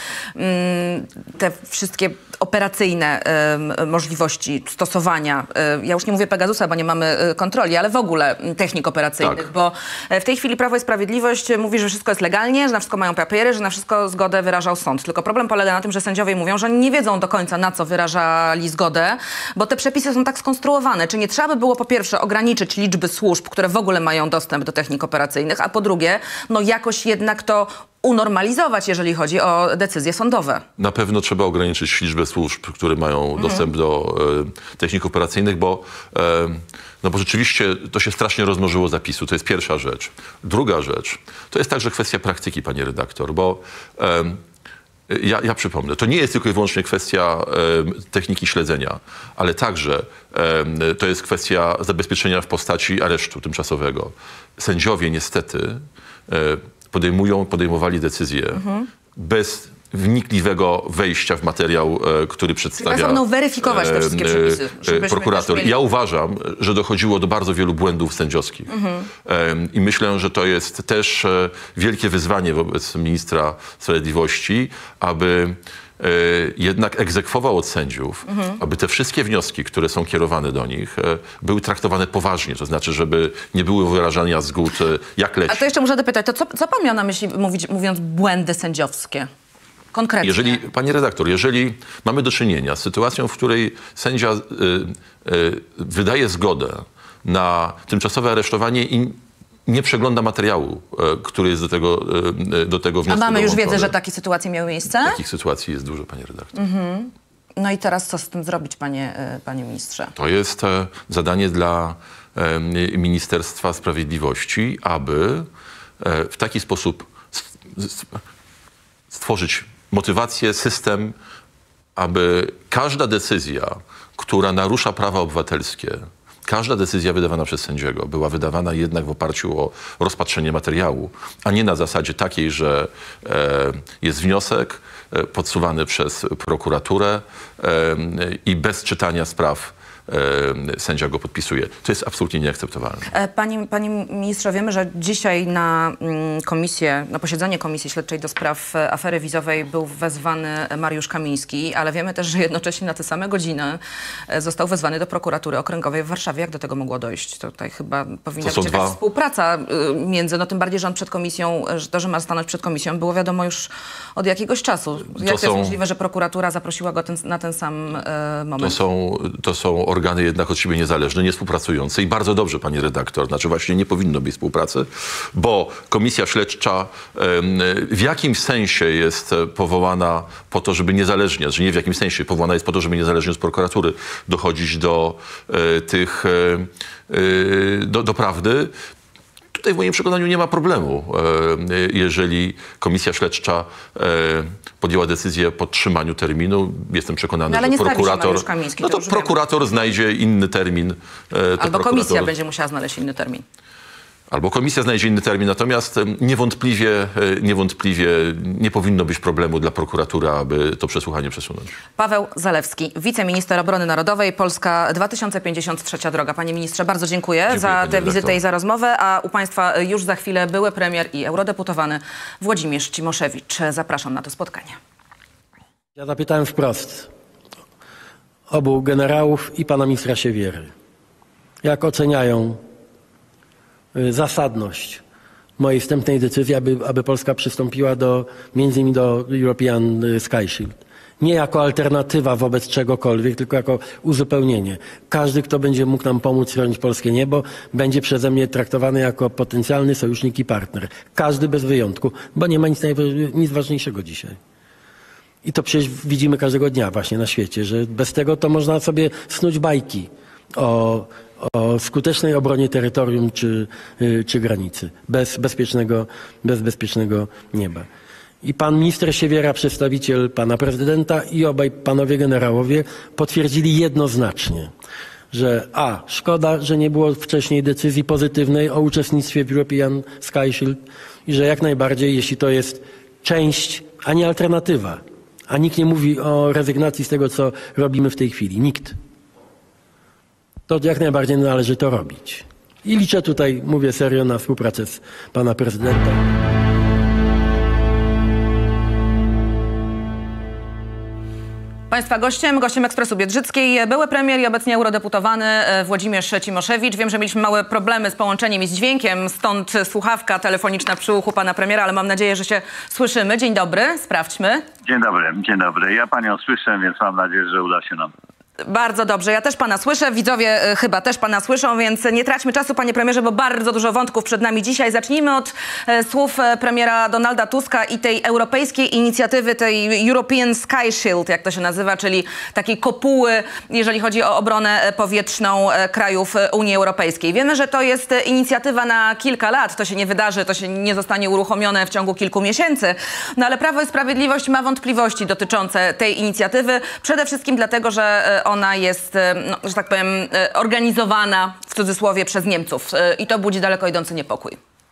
te wszystkie operacyjne możliwości stosowania. Ja już nie mówię Pegasusa, bo nie mamy kontroli, ale w ogóle technik operacyjnych, Tak. bo w tej chwili Prawo i Sprawiedliwość mówi, że wszystko jest legalnie, że na wszystko mają papiery, że na wszystko zgodę wyrażał sąd. Tylko problem polega na tym, że sędziowie mówią, że nie wiedzą do końca, na co wyrażali zgodę, bo te przepisy są tak skonstruowane. Czy nie trzeba by było po pierwsze ograniczyć liczby służb, które w ogóle mają dostęp do technik operacyjnych, a po drugie, no jakoś jednak to unormalizować, jeżeli chodzi o decyzje sądowe? Na pewno trzeba ograniczyć liczbę służb, które mają dostęp do technik operacyjnych, bo rzeczywiście to się strasznie rozmnożyło zapisu. To jest pierwsza rzecz. Druga rzecz, to jest także kwestia praktyki, pani redaktor, bo ja przypomnę, to nie jest tylko i wyłącznie kwestia techniki śledzenia, ale także to jest kwestia zabezpieczenia w postaci aresztu tymczasowego. Sędziowie niestety podejmowali decyzje bez wnikliwego wejścia w materiał, który przedstawia Państwo będą weryfikować te wszystkie przepisy, żebyśmy prokurator. też mieli... Ja uważam, że dochodziło do bardzo wielu błędów sędziowskich. I myślę, że to jest też wielkie wyzwanie wobec ministra sprawiedliwości, aby jednak egzekwował od sędziów, aby te wszystkie wnioski, które są kierowane do nich, były traktowane poważnie. To znaczy, żeby nie były wyrażania zgód jak leci. A to jeszcze muszę dopytać, to co pan miał na myśli, mówiąc błędy sędziowskie? Konkretnie. Pani redaktor, jeżeli mamy do czynienia z sytuacją, w której sędzia wydaje zgodę na tymczasowe aresztowanie i nie przegląda materiału, który jest do tego wniosku. A mamy już dołączony. wiedzę, że takie sytuacje miały miejsce? Takich sytuacji jest dużo, pani redaktor. No i teraz co z tym zrobić, panie ministrze? To jest zadanie dla Ministerstwa Sprawiedliwości, aby w taki sposób stworzyć motywację, system, aby każda decyzja, która narusza prawa obywatelskie, każda decyzja wydawana przez sędziego była wydawana jednak w oparciu o rozpatrzenie materiału, a nie na zasadzie takiej, że jest wniosek podsuwany przez prokuraturę i bez czytania spraw sędzia go podpisuje. To jest absolutnie nieakceptowalne. Panie ministrze, wiemy, że dzisiaj na posiedzenie Komisji Śledczej do spraw afery wizowej był wezwany Mariusz Kamiński, ale wiemy też, że jednocześnie na te same godziny został wezwany do prokuratury okręgowej w Warszawie. Jak do tego mogło dojść? Tutaj chyba powinna być jakaś współpraca między, tym bardziej, że on przed komisją, że ma stanąć przed komisją, było wiadomo już od jakiegoś czasu. Jak to jest możliwe, że prokuratura zaprosiła go na ten sam moment? To są organy jednak od siebie niezależne, niewspółpracujące i bardzo dobrze, pani redaktor. Znaczy właśnie nie powinno być współpracy, bo komisja śledcza w jakimś sensie jest powołana po to, żeby niezależnie, że nie w jakimś sensie, powołana jest po to, żeby niezależnie od prokuratury dochodzić do do prawdy. Tutaj w moim przekonaniu nie ma problemu, jeżeli komisja śledcza podjęła decyzję o podtrzymaniu terminu. Jestem przekonany, ale że prokurator wiemy. znajdzie inny termin. Albo komisja będzie musiała znaleźć inny termin. Albo komisja znajdzie inny termin, natomiast niewątpliwie nie powinno być problemu dla prokuratury, aby to przesłuchanie przesunąć. Paweł Zalewski, wiceminister obrony narodowej, Polska 2053 droga. Panie ministrze, bardzo dziękuję za tę wizytę i za rozmowę, a u państwa już za chwilę były premier i eurodeputowany Włodzimierz Cimoszewicz. Zapraszam na to spotkanie. Ja zapytałem wprost obu generałów i pana ministra Siewiery, jak oceniają zasadność mojej wstępnej decyzji, aby Polska przystąpiła między innymi do European Sky Shield. Nie jako alternatywa wobec czegokolwiek, tylko jako uzupełnienie. Każdy, kto będzie mógł nam pomóc chronić polskie niebo, będzie przeze mnie traktowany jako potencjalny sojusznik i partner. Każdy bez wyjątku, bo nie ma nic ważniejszego dzisiaj. I to przecież widzimy każdego dnia właśnie na świecie, że bez tego to można sobie snuć bajki o skutecznej obronie terytorium czy granicy, bez bezpiecznego nieba. I pan minister Siewiera, przedstawiciel pana prezydenta i obaj panowie generałowie potwierdzili jednoznacznie, że szkoda, że nie było wcześniej decyzji pozytywnej o uczestnictwie w European Sky Shield i że jak najbardziej, jeśli to jest część, a nie alternatywa, a nikt nie mówi o rezygnacji z tego, co robimy w tej chwili. Nikt. To jak najbardziej należy to robić. I liczę tutaj, mówię serio, na współpracę z pana prezydenta. Państwa gościem Ekspresu Biedrzyckiej były premier i obecnie eurodeputowany Włodzimierz Cimoszewicz. Wiem, że mieliśmy małe problemy z połączeniem i z dźwiękiem, stąd słuchawka telefoniczna przy uchu pana premiera, ale mam nadzieję, że się słyszymy. Dzień dobry, sprawdźmy. Dzień dobry. Ja panią słyszę, więc mam nadzieję, że uda się nam. Bardzo dobrze. Ja też pana słyszę. Widzowie chyba też pana słyszą, więc nie traćmy czasu, panie premierze, bo bardzo dużo wątków przed nami dzisiaj. Zacznijmy od słów premiera Donalda Tuska i tej europejskiej inicjatywy, tej European Sky Shield, jak to się nazywa, czyli takiej kopuły, jeżeli chodzi o obronę powietrzną krajów Unii Europejskiej. Wiemy, że to jest inicjatywa na kilka lat. To się nie wydarzy, to się nie zostanie uruchomione w ciągu kilku miesięcy. No ale Prawo i Sprawiedliwość ma wątpliwości dotyczące tej inicjatywy. Przede wszystkim dlatego, że ona jest, no, że tak powiem, organizowana w cudzysłowie przez Niemców i to budzi daleko idący niepokój.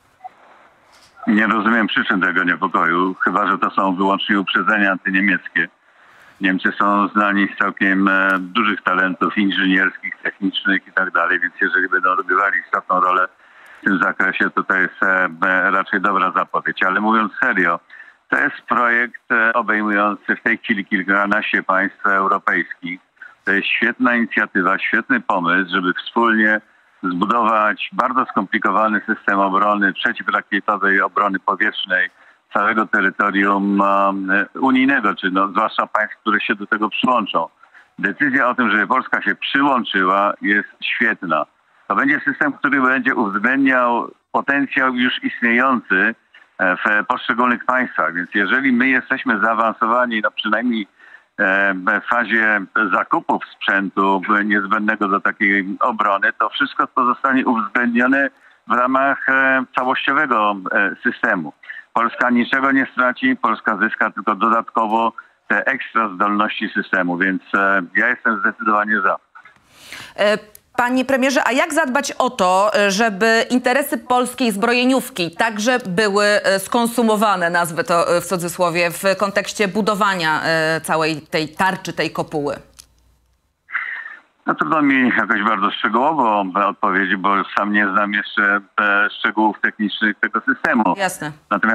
Nie rozumiem przyczyn tego niepokoju, chyba że to są wyłącznie uprzedzenia antyniemieckie. Niemcy są znani z całkiem dużych talentów inżynierskich, technicznych i tak dalej, więc jeżeli będą odgrywali istotną rolę w tym zakresie, to jest raczej dobra zapowiedź. Ale mówiąc serio, to jest projekt obejmujący w tej chwili kilkanaście państw europejskich. To jest świetna inicjatywa, świetny pomysł, żeby wspólnie zbudować bardzo skomplikowany system obrony przeciwrakietowej, obrony powietrznej całego terytorium unijnego, czy zwłaszcza państw, które się do tego przyłączą. Decyzja o tym, żeby Polska się przyłączyła, jest świetna. To będzie system, który będzie uwzględniał potencjał już istniejący w poszczególnych państwach. Więc jeżeli my jesteśmy zaawansowani, przynajmniej w fazie zakupów sprzętu niezbędnego do takiej obrony, to wszystko to zostanie uwzględnione w ramach całościowego systemu. Polska niczego nie straci, Polska zyska tylko dodatkowo te ekstra zdolności systemu, więc ja jestem zdecydowanie za. Panie premierze, a jak zadbać o to, żeby interesy polskiej zbrojeniówki także były skonsumowane, nazwę to w cudzysłowie, w kontekście budowania całej tej tarczy, tej kopuły? No trudno mi jakoś bardzo szczegółowo odpowiedzieć, bo sam nie znam jeszcze szczegółów technicznych tego systemu. Jasne.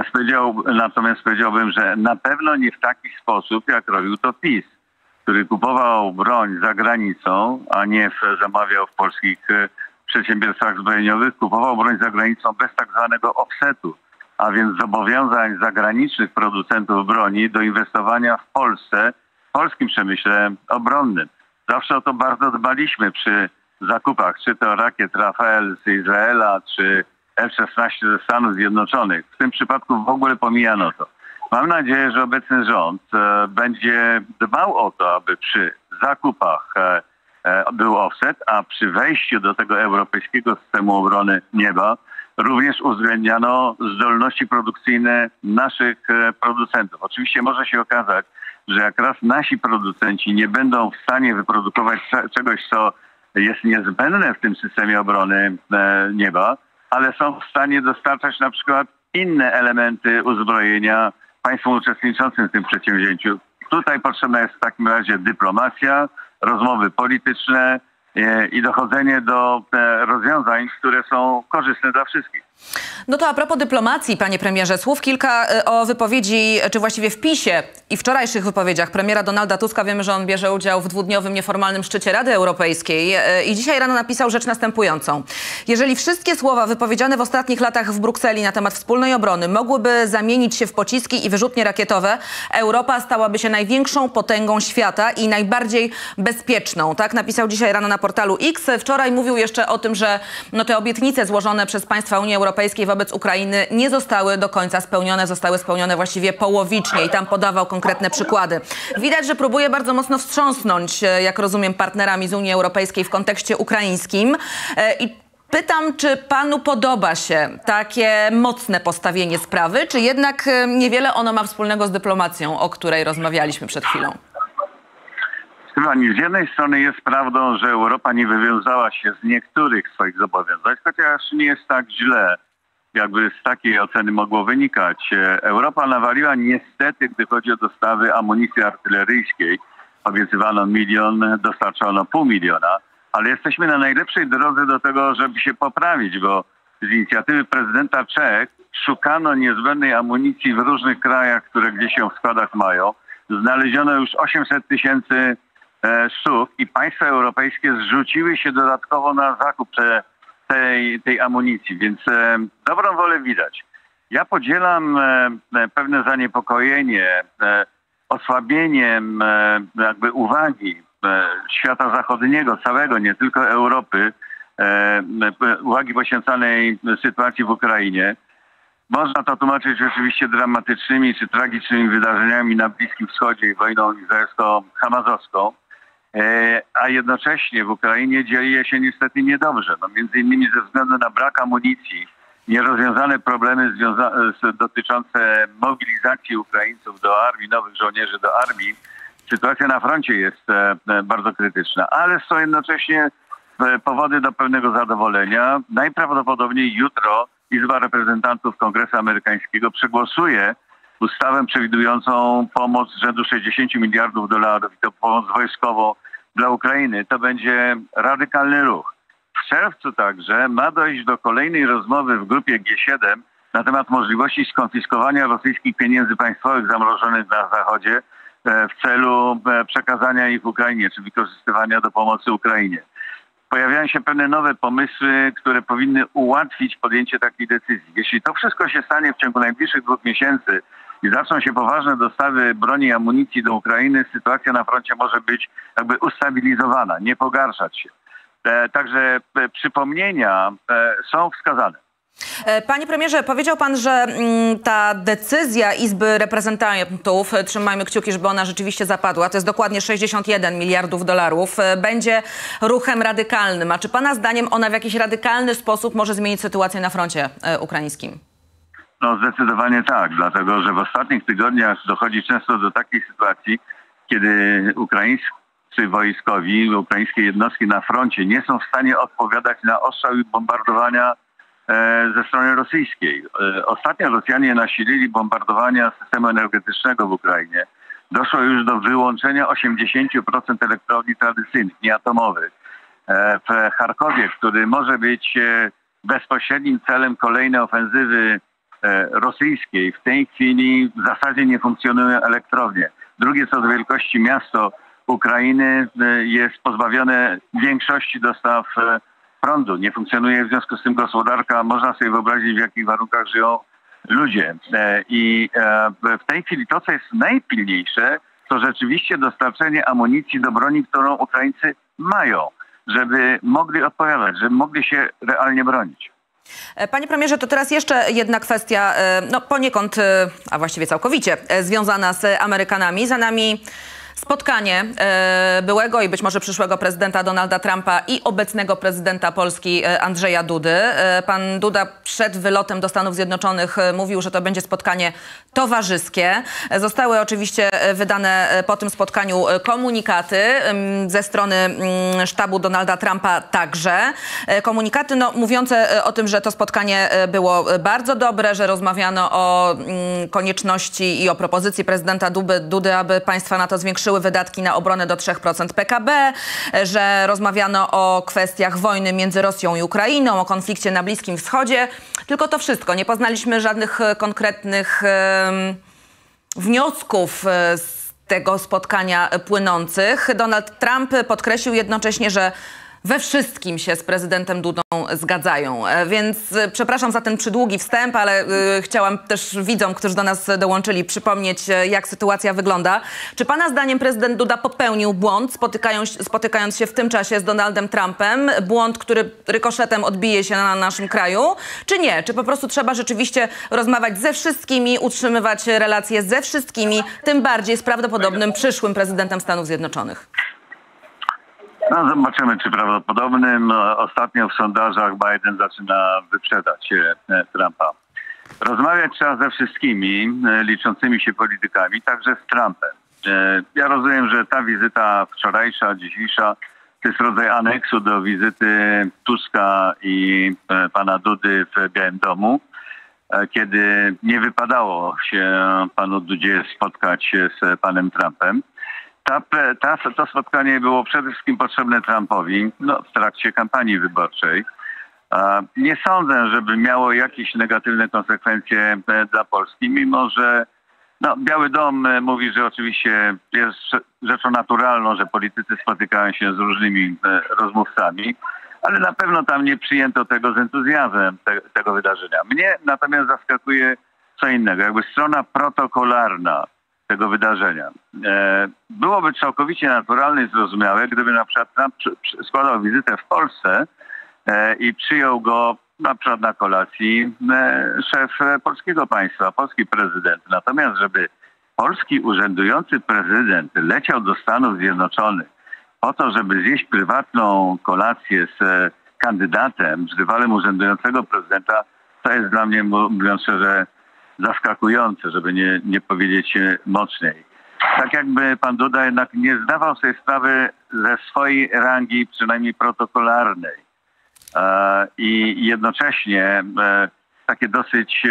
Natomiast powiedziałbym, że na pewno nie w taki sposób, jak robił to PiS, który kupował broń za granicą, a nie zamawiał w polskich przedsiębiorstwach zbrojeniowych, kupował broń za granicą bez tak zwanego offsetu, a więc zobowiązań zagranicznych producentów broni do inwestowania w Polsce, w polskim przemyśle obronnym. Zawsze o to bardzo dbaliśmy przy zakupach, czy to rakiet Rafael z Izraela, czy F-16 ze Stanów Zjednoczonych. W tym przypadku w ogóle pomijano to. Mam nadzieję, że obecny rząd będzie dbał o to, aby przy zakupach był offset, a przy wejściu do tego europejskiego systemu obrony nieba również uwzględniano zdolności produkcyjne naszych producentów. Oczywiście może się okazać, że jak raz nasi producenci nie będą w stanie wyprodukować czegoś, co jest niezbędne w tym systemie obrony nieba, ale są w stanie dostarczać na przykład inne elementy uzbrojenia państwom uczestniczącym w tym przedsięwzięciu. Tutaj potrzebna jest w takim razie dyplomacja, rozmowy polityczne i dochodzenie do rozwiązań, które są korzystne dla wszystkich. No to a propos dyplomacji, panie premierze, słów kilka o wypowiedzi, czy właściwie wpisie i wczorajszych wypowiedziach premiera Donalda Tuska. Wiemy, że on bierze udział w dwudniowym nieformalnym szczycie Rady Europejskiej i dzisiaj rano napisał rzecz następującą. Jeżeli wszystkie słowa wypowiedziane w ostatnich latach w Brukseli na temat wspólnej obrony mogłyby zamienić się w pociski i wyrzutnie rakietowe, Europa stałaby się największą potęgą świata i najbardziej bezpieczną. Tak napisał dzisiaj rano na portalu X. Wczoraj mówił jeszcze o tym, że te obietnice złożone przez państwa Unii Europejskiej wobec Ukrainy nie zostały do końca spełnione, zostały spełnione właściwie połowicznie i tam podawał konkretne przykłady. Widać, że próbuje bardzo mocno wstrząsnąć, jak rozumiem, partnerami z Unii Europejskiej w kontekście ukraińskim. I pytam, czy panu podoba się takie mocne postawienie sprawy, czy jednak niewiele ono ma wspólnego z dyplomacją, o której rozmawialiśmy przed chwilą? Z jednej strony jest prawdą, że Europa nie wywiązała się z niektórych swoich zobowiązań, chociaż nie jest tak źle, jakby z takiej oceny mogło wynikać. Europa nawaliła niestety, gdy chodzi o dostawy amunicji artyleryjskiej. Obiecywano 1 000 000, dostarczono 500 000. ale jesteśmy na najlepszej drodze do tego, żeby się poprawić, bo z inicjatywy prezydenta Czech szukano niezbędnej amunicji w różnych krajach, które gdzieś ją w składach mają. Znaleziono już 800 000 sztuk i państwa europejskie zrzuciły się dodatkowo na zakup tej amunicji, więc dobrą wolę widać. Ja podzielam pewne zaniepokojenie osłabieniem jakby uwagi świata zachodniego, całego, nie tylko Europy, uwagi poświęcanej sytuacji w Ukrainie. Można to tłumaczyć oczywiście dramatycznymi czy tragicznymi wydarzeniami na Bliskim Wschodzie i wojną izraelsko-hamazowską, a jednocześnie w Ukrainie dzieje się niestety niedobrze. No, między innymi ze względu na brak amunicji, nierozwiązane problemy dotyczące mobilizacji Ukraińców do armii, nowych żołnierzy do armii. Sytuacja na froncie jest bardzo krytyczna, ale są jednocześnie powody do pewnego zadowolenia. Najprawdopodobniej jutro Izba Reprezentantów Kongresu Amerykańskiego przegłosuje ustawę przewidującą pomoc rzędu $60 miliardów i to pomoc wojskową dla Ukrainy. To będzie radykalny ruch. W czerwcu także ma dojść do kolejnej rozmowy w grupie G7 na temat możliwości skonfiskowania rosyjskich pieniędzy państwowych zamrożonych na Zachodzie w celu przekazania ich Ukrainie, czy wykorzystywania do pomocy Ukrainie. Pojawiają się pewne nowe pomysły, które powinny ułatwić podjęcie takiej decyzji. Jeśli to wszystko się stanie w ciągu najbliższych 2 miesięcy i zaczną się poważne dostawy broni i amunicji do Ukrainy, sytuacja na froncie może być jakby ustabilizowana, nie pogarszać się. Także przypomnienia są wskazane. Panie premierze, powiedział pan, że ta decyzja Izby Reprezentantów, trzymajmy kciuki, żeby ona rzeczywiście zapadła, to jest dokładnie $61 miliardów, będzie ruchem radykalnym. A czy pana zdaniem ona w jakiś radykalny sposób może zmienić sytuację na froncie ukraińskim? No zdecydowanie tak, dlatego że w ostatnich tygodniach dochodzi często do takiej sytuacji, kiedy ukraińscy wojskowi, ukraińskie jednostki na froncie nie są w stanie odpowiadać na ostrzał i bombardowania ze strony rosyjskiej. Ostatnio Rosjanie nasilili bombardowania systemu energetycznego w Ukrainie. Doszło już do wyłączenia 80% elektrowni tradycyjnych, nieatomowych. W Charkowie, który może być bezpośrednim celem kolejnej ofensywy rosyjskiej, w tej chwili w zasadzie nie funkcjonują elektrownie. Drugie co do wielkości miasto Ukrainy jest pozbawione większości dostaw prądu. Nie funkcjonuje w związku z tym gospodarka. Można sobie wyobrazić, w jakich warunkach żyją ludzie. I w tej chwili to, co jest najpilniejsze, to rzeczywiście dostarczenie amunicji do broni, którą Ukraińcy mają, żeby mogli odpowiadać, żeby mogli się realnie bronić. Panie premierze, to teraz jeszcze jedna kwestia, no poniekąd, a właściwie całkowicie, związana z Amerykanami. Za nami spotkanie byłego i być może przyszłego prezydenta Donalda Trumpa i obecnego prezydenta Polski Andrzeja Dudy. Pan Duda przed wylotem do Stanów Zjednoczonych mówił, że to będzie spotkanie towarzyskie. Zostały oczywiście wydane po tym spotkaniu komunikaty ze strony sztabu Donalda Trumpa także. Komunikaty mówiące o tym, że to spotkanie było bardzo dobre, że rozmawiano o konieczności i o propozycji prezydenta Dudy, aby państwa NATO zwiększyły wydatki na obronę do 3% PKB, że rozmawiano o kwestiach wojny między Rosją i Ukrainą, o konflikcie na Bliskim Wschodzie. Tylko to wszystko. Nie poznaliśmy żadnych konkretnych wniosków z tego spotkania płynących. Donald Trump podkreślił jednocześnie, że we wszystkim się z prezydentem Dudą zgadzają. Więc przepraszam za ten przydługi wstęp, ale chciałam też widzom, którzy do nas dołączyli, przypomnieć, jak sytuacja wygląda. Czy pana zdaniem prezydent Duda popełnił błąd, spotykając się w tym czasie z Donaldem Trumpem? Błąd, który rykoszetem odbije się na naszym kraju? Czy nie? Czy po prostu trzeba rzeczywiście rozmawiać ze wszystkimi, utrzymywać relacje ze wszystkimi, tym bardziej z prawdopodobnym przyszłym prezydentem Stanów Zjednoczonych? No zobaczymy, czy prawdopodobnym. Ostatnio w sondażach Biden zaczyna wyprzedać Trumpa. Rozmawiać trzeba ze wszystkimi liczącymi się politykami, także z Trumpem. Ja rozumiem, że ta wizyta wczorajsza, dzisiejsza to jest rodzaj aneksu do wizyty Tuska i pana Dudy w Białym Domu, kiedy nie wypadało się panu Dudzie spotkać się z panem Trumpem. To spotkanie było przede wszystkim potrzebne Trumpowi w trakcie kampanii wyborczej. Nie sądzę, żeby miało jakieś negatywne konsekwencje dla Polski, mimo że Biały Dom mówi, że oczywiście jest rzeczą naturalną, że politycy spotykają się z różnymi rozmówcami, ale na pewno tam nie przyjęto tego z entuzjazmem, tego wydarzenia. Mnie natomiast zaskakuje co innego, jakby strona protokolarna tego wydarzenia. Byłoby całkowicie naturalne i zrozumiałe, gdyby na przykład Trump składał wizytę w Polsce i przyjął go na przykład na kolacji szef polskiego państwa, polski prezydent. Natomiast żeby polski urzędujący prezydent leciał do Stanów Zjednoczonych po to, żeby zjeść prywatną kolację z kandydatem, z rywalem urzędującego prezydenta, to jest dla mnie, mówiąc szczerze, zaskakujące, żeby nie powiedzieć mocniej. Tak jakby pan Duda jednak nie zdawał sobie sprawy ze swojej rangi, przynajmniej protokolarnej. I jednocześnie takie dosyć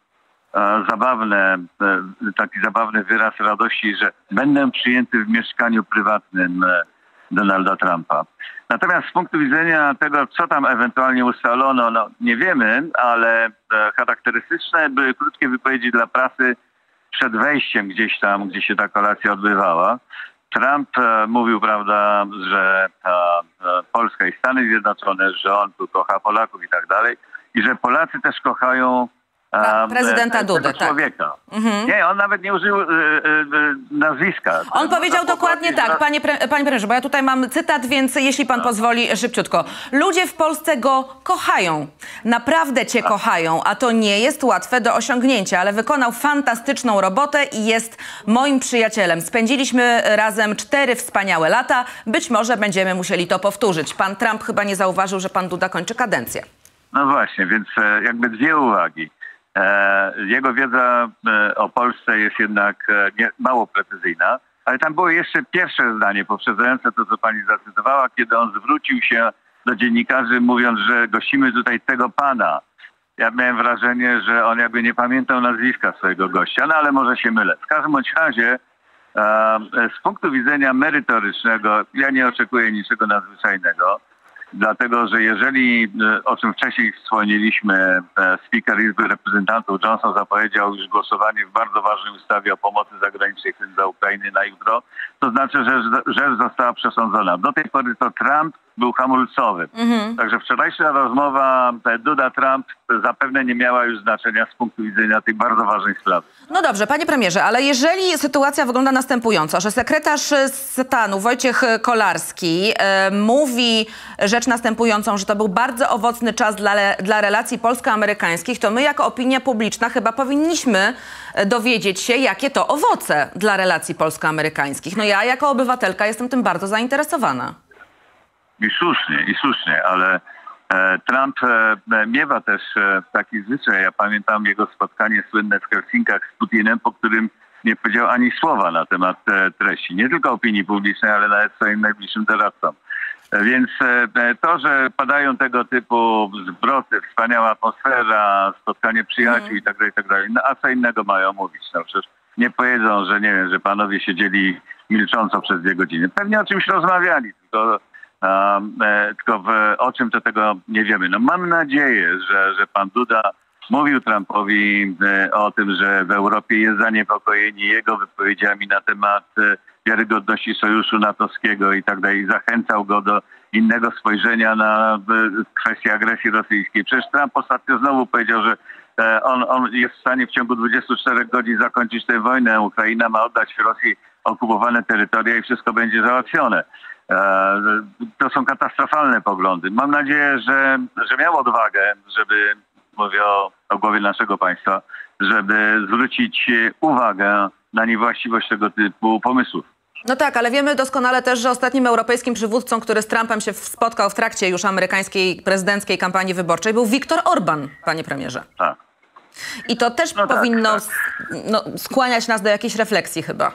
taki zabawny wyraz radości, że będę przyjęty w mieszkaniu prywatnym Donalda Trumpa. Natomiast z punktu widzenia tego, co tam ewentualnie ustalono, nie wiemy, ale charakterystyczne były krótkie wypowiedzi dla prasy przed wejściem gdzieś tam, gdzie się ta kolacja odbywała. Trump mówił, prawda, że Polska i Stany Zjednoczone, że on tu kocha Polaków i tak dalej, i że Polacy też kochają prezydenta Dudę, człowieka. Nie, on nawet nie użył nazwiska. On powiedział dokładnie tak, panie premierze, bo ja tutaj mam cytat, więc jeśli pan pozwoli, szybciutko. Ludzie w Polsce go kochają. Naprawdę cię kochają, a to nie jest łatwe do osiągnięcia, ale wykonał fantastyczną robotę i jest moim przyjacielem. Spędziliśmy razem 4 wspaniałe lata. Być może będziemy musieli to powtórzyć. Pan Trump chyba nie zauważył, że pan Duda kończy kadencję. No właśnie, więc jakby 2 uwagi. Jego wiedza o Polsce jest jednak mało precyzyjna, ale tam było jeszcze pierwsze zdanie poprzedzające to, co pani zacytowała, kiedy on zwrócił się do dziennikarzy, mówiąc, że gościmy tutaj tego pana. Ja miałem wrażenie, że on jakby nie pamiętał nazwiska swojego gościa, ale może się mylę. W każdym bądź razie z punktu widzenia merytorycznego ja nie oczekuję niczego nadzwyczajnego. Dlatego, że jeżeli, o czym wcześniej wspomnieliśmy, Speaker Izby Reprezentantów Johnson zapowiedział już głosowanie w bardzo ważnej ustawie o pomocy zagranicznej, w tym dla Ukrainy na jutro, to znaczy, że rzecz została przesądzona. Do tej pory to Trump był hamulcowy. Także wczorajsza rozmowa Duda-Trump zapewne nie miała już znaczenia z punktu widzenia tej bardzo ważnej sprawy. No dobrze, panie premierze, ale jeżeli sytuacja wygląda następująco, że sekretarz stanu Wojciech Kolarski mówi rzecz następującą, że to był bardzo owocny czas dla relacji polsko-amerykańskich, to my jako opinia publiczna chyba powinniśmy dowiedzieć się, jakie to owoce dla relacji polsko-amerykańskich. No ja jako obywatelka jestem tym bardzo zainteresowana. I słusznie, ale Trump miewa też taki zwyczaj. Ja pamiętam jego spotkanie słynne w Helsinkach z Putinem, po którym nie powiedział ani słowa na temat treści. Nie tylko opinii publicznej, ale nawet swoim najbliższym doradcom. Więc to, że padają tego typu zwroty, wspaniała atmosfera, spotkanie przyjaciół i tak dalej, no a co innego mają mówić? No przecież nie powiedzą, że nie wiem, że panowie siedzieli milcząco przez 2 godziny. Pewnie o czymś rozmawiali, tylko o czym to tego nie wiemy. No mam nadzieję, że pan Duda mówił Trumpowi o tym, że w Europie jest zaniepokojeni jego wypowiedziami na temat wiarygodności sojuszu natowskiego i tak dalej. Zachęcał go do innego spojrzenia na kwestię agresji rosyjskiej. Przecież Trump ostatnio znowu powiedział, że on jest w stanie w ciągu 24 godzin zakończyć tę wojnę. Ukraina ma oddać Rosji okupowane terytoria i wszystko będzie załatwione. To są katastrofalne poglądy. Mam nadzieję, że miał odwagę, żeby, mówię o głowie naszego państwa, żeby zwrócić uwagę na niewłaściwość tego typu pomysłów. No tak, ale wiemy doskonale też, że ostatnim europejskim przywódcą, który z Trumpem się spotkał w trakcie już amerykańskiej prezydenckiej kampanii wyborczej, był Viktor Orban, panie premierze. Tak. I to też powinno skłaniać nas do jakiejś refleksji chyba.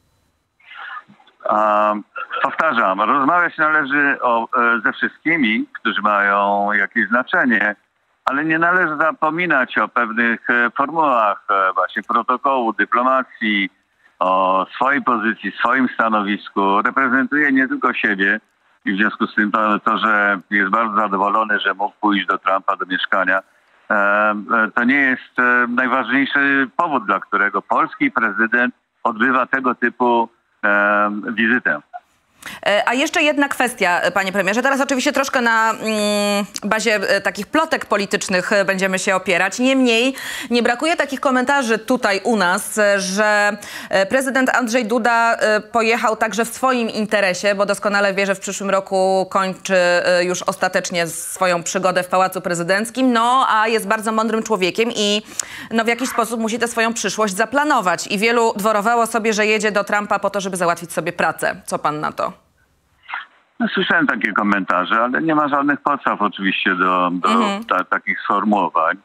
Powtarzam, rozmawiać należy ze wszystkimi, którzy mają jakieś znaczenie, ale nie należy zapominać o pewnych formułach właśnie protokołu, dyplomacji, o swojej pozycji, swoim stanowisku, reprezentuje nie tylko siebie i w związku z tym to, że jest bardzo zadowolony, że mógł pójść do Trumpa, do mieszkania, to nie jest najważniejszy powód, dla którego polski prezydent odbywa tego typu wizytę. A jeszcze jedna kwestia, panie premierze. Teraz oczywiście troszkę na bazie takich plotek politycznych będziemy się opierać. Niemniej nie brakuje takich komentarzy tutaj u nas, że prezydent Andrzej Duda pojechał także w swoim interesie, bo doskonale wie, że w przyszłym roku kończy już ostatecznie swoją przygodę w Pałacu Prezydenckim, no a jest bardzo mądrym człowiekiem i no, w jakiś sposób musi tę swoją przyszłość zaplanować. I wielu dworowało sobie, że jedzie do Trumpa po to, żeby załatwić sobie pracę. Co pan na to? No, słyszałem takie komentarze, ale nie ma żadnych podstaw oczywiście do takich sformułowań.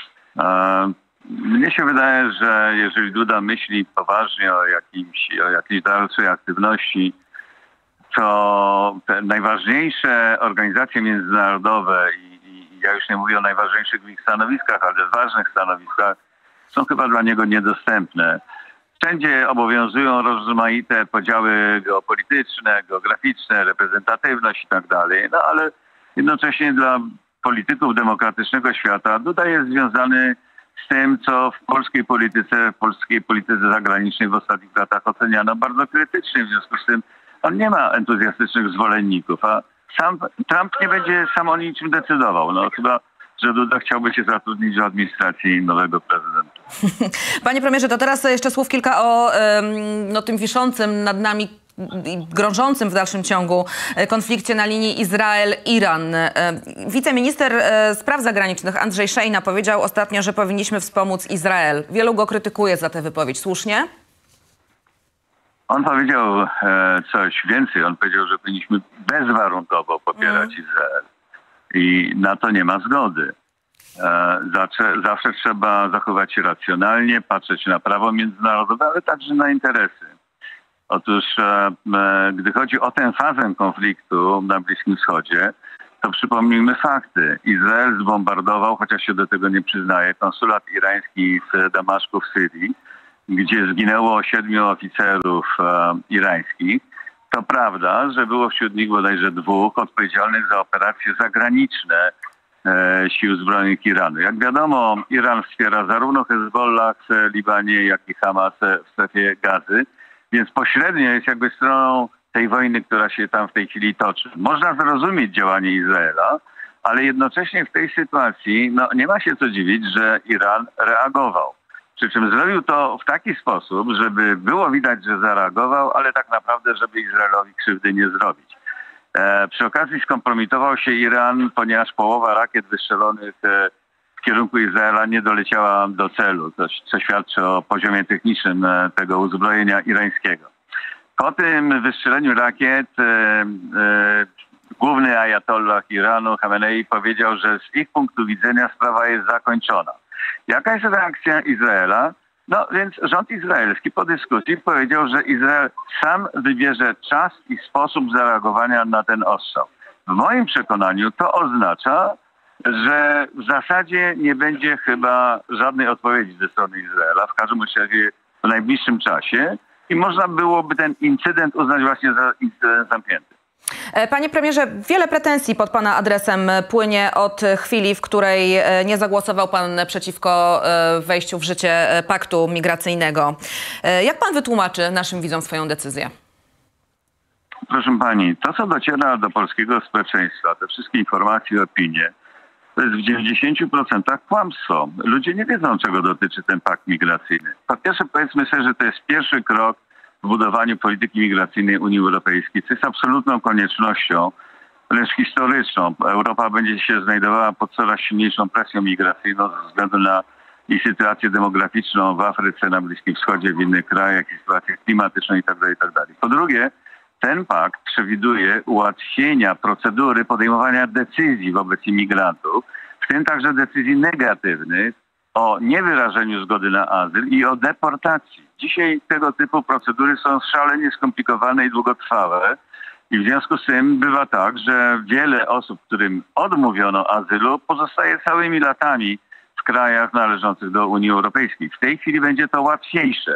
Mnie się wydaje, że jeżeli Duda myśli poważnie o jakiejś dalszej aktywności, to te najważniejsze organizacje międzynarodowe i ja już nie mówię o najważniejszych w ich stanowiskach, ale ważnych stanowiskach, są chyba dla niego niedostępne. Wszędzie obowiązują rozmaite podziały geopolityczne, geograficzne, reprezentatywność i tak dalej. No ale jednocześnie dla polityków demokratycznego świata Duda jest związany z tym, co w polskiej polityce zagranicznej w ostatnich latach oceniano bardzo krytycznie. W związku z tym on nie ma entuzjastycznych zwolenników, a sam Trump nie będzie sam o niczym decydował. No chyba, że Duda chciałby się zatrudnić w administracji nowego prezydenta. Panie premierze, to teraz jeszcze słów kilka o tym wiszącym nad nami i grążącym w dalszym ciągu konflikcie na linii Izrael-Iran. Wiceminister spraw zagranicznych Andrzej Szejna powiedział ostatnio, że powinniśmy wspomóc Izrael. Wielu go krytykuje za tę wypowiedź. Słusznie? On powiedział coś więcej. On powiedział, że powinniśmy bezwarunkowo popierać Izrael. I na to nie ma zgody. Zawsze trzeba zachować się racjonalnie, patrzeć na prawo międzynarodowe, ale także na interesy. Otóż gdy chodzi o tę fazę konfliktu na Bliskim Wschodzie, to przypomnijmy fakty. Izrael zbombardował, chociaż się do tego nie przyznaje, konsulat irański w Damaszku w Syrii, gdzie zginęło 7 oficerów irańskich. To prawda, że było wśród nich bodajże 2 odpowiedzialnych za operacje zagraniczne sił zbrojnych Iranu. Jak wiadomo, Iran wspiera zarówno Hezbollah w Libanie, jak i Hamas w strefie Gazy, więc pośrednio jest jakby stroną tej wojny, która się tam w tej chwili toczy. Można zrozumieć działanie Izraela, ale jednocześnie w tej sytuacji nie ma się co dziwić, że Iran reagował. Przy czym zrobił to w taki sposób, żeby było widać, że zareagował, ale tak naprawdę, żeby Izraelowi krzywdy nie zrobić. Przy okazji skompromitował się Iran, ponieważ połowa rakiet wystrzelonych w kierunku Izraela nie doleciała do celu, co świadczy o poziomie technicznym tego uzbrojenia irańskiego. Po tym wystrzeleniu rakiet główny ajatollah Iranu, Chamenei, powiedział, że z ich punktu widzenia sprawa jest zakończona. Jaka jest reakcja Izraela? No więc rząd izraelski po dyskusji powiedział, że Izrael sam wybierze czas i sposób zareagowania na ten ostrzał. W moim przekonaniu to oznacza, że w zasadzie nie będzie chyba żadnej odpowiedzi ze strony Izraela, w każdym razie w najbliższym czasie i można byłoby ten incydent uznać właśnie za incydent zamknięty. Panie premierze, wiele pretensji pod pana adresem płynie od chwili, w której nie zagłosował pan przeciwko wejściu w życie paktu migracyjnego. Jak pan wytłumaczy naszym widzom swoją decyzję? Proszę pani, to co dociera do polskiego społeczeństwa, te wszystkie informacje i opinie, to jest w 90% kłamstwo. Ludzie nie wiedzą, czego dotyczy ten pakt migracyjny. Po pierwsze powiedzmy sobie, że to jest pierwszy krok w budowaniu polityki migracyjnej Unii Europejskiej, co jest absolutną koniecznością, wręcz historyczną. Europa będzie się znajdowała pod coraz silniejszą presją migracyjną ze względu na i sytuację demograficzną w Afryce, na Bliskim Wschodzie, w innych krajach, i sytuację klimatyczną itd., itd. Po drugie, ten pakt przewiduje ułatwienia procedury podejmowania decyzji wobec imigrantów, w tym także decyzji negatywnych o niewyrażeniu zgody na azyl i o deportacji. Dzisiaj tego typu procedury są szalenie skomplikowane i długotrwałe i w związku z tym bywa tak, że wiele osób, którym odmówiono azylu, pozostaje całymi latami w krajach należących do Unii Europejskiej. W tej chwili będzie to łatwiejsze.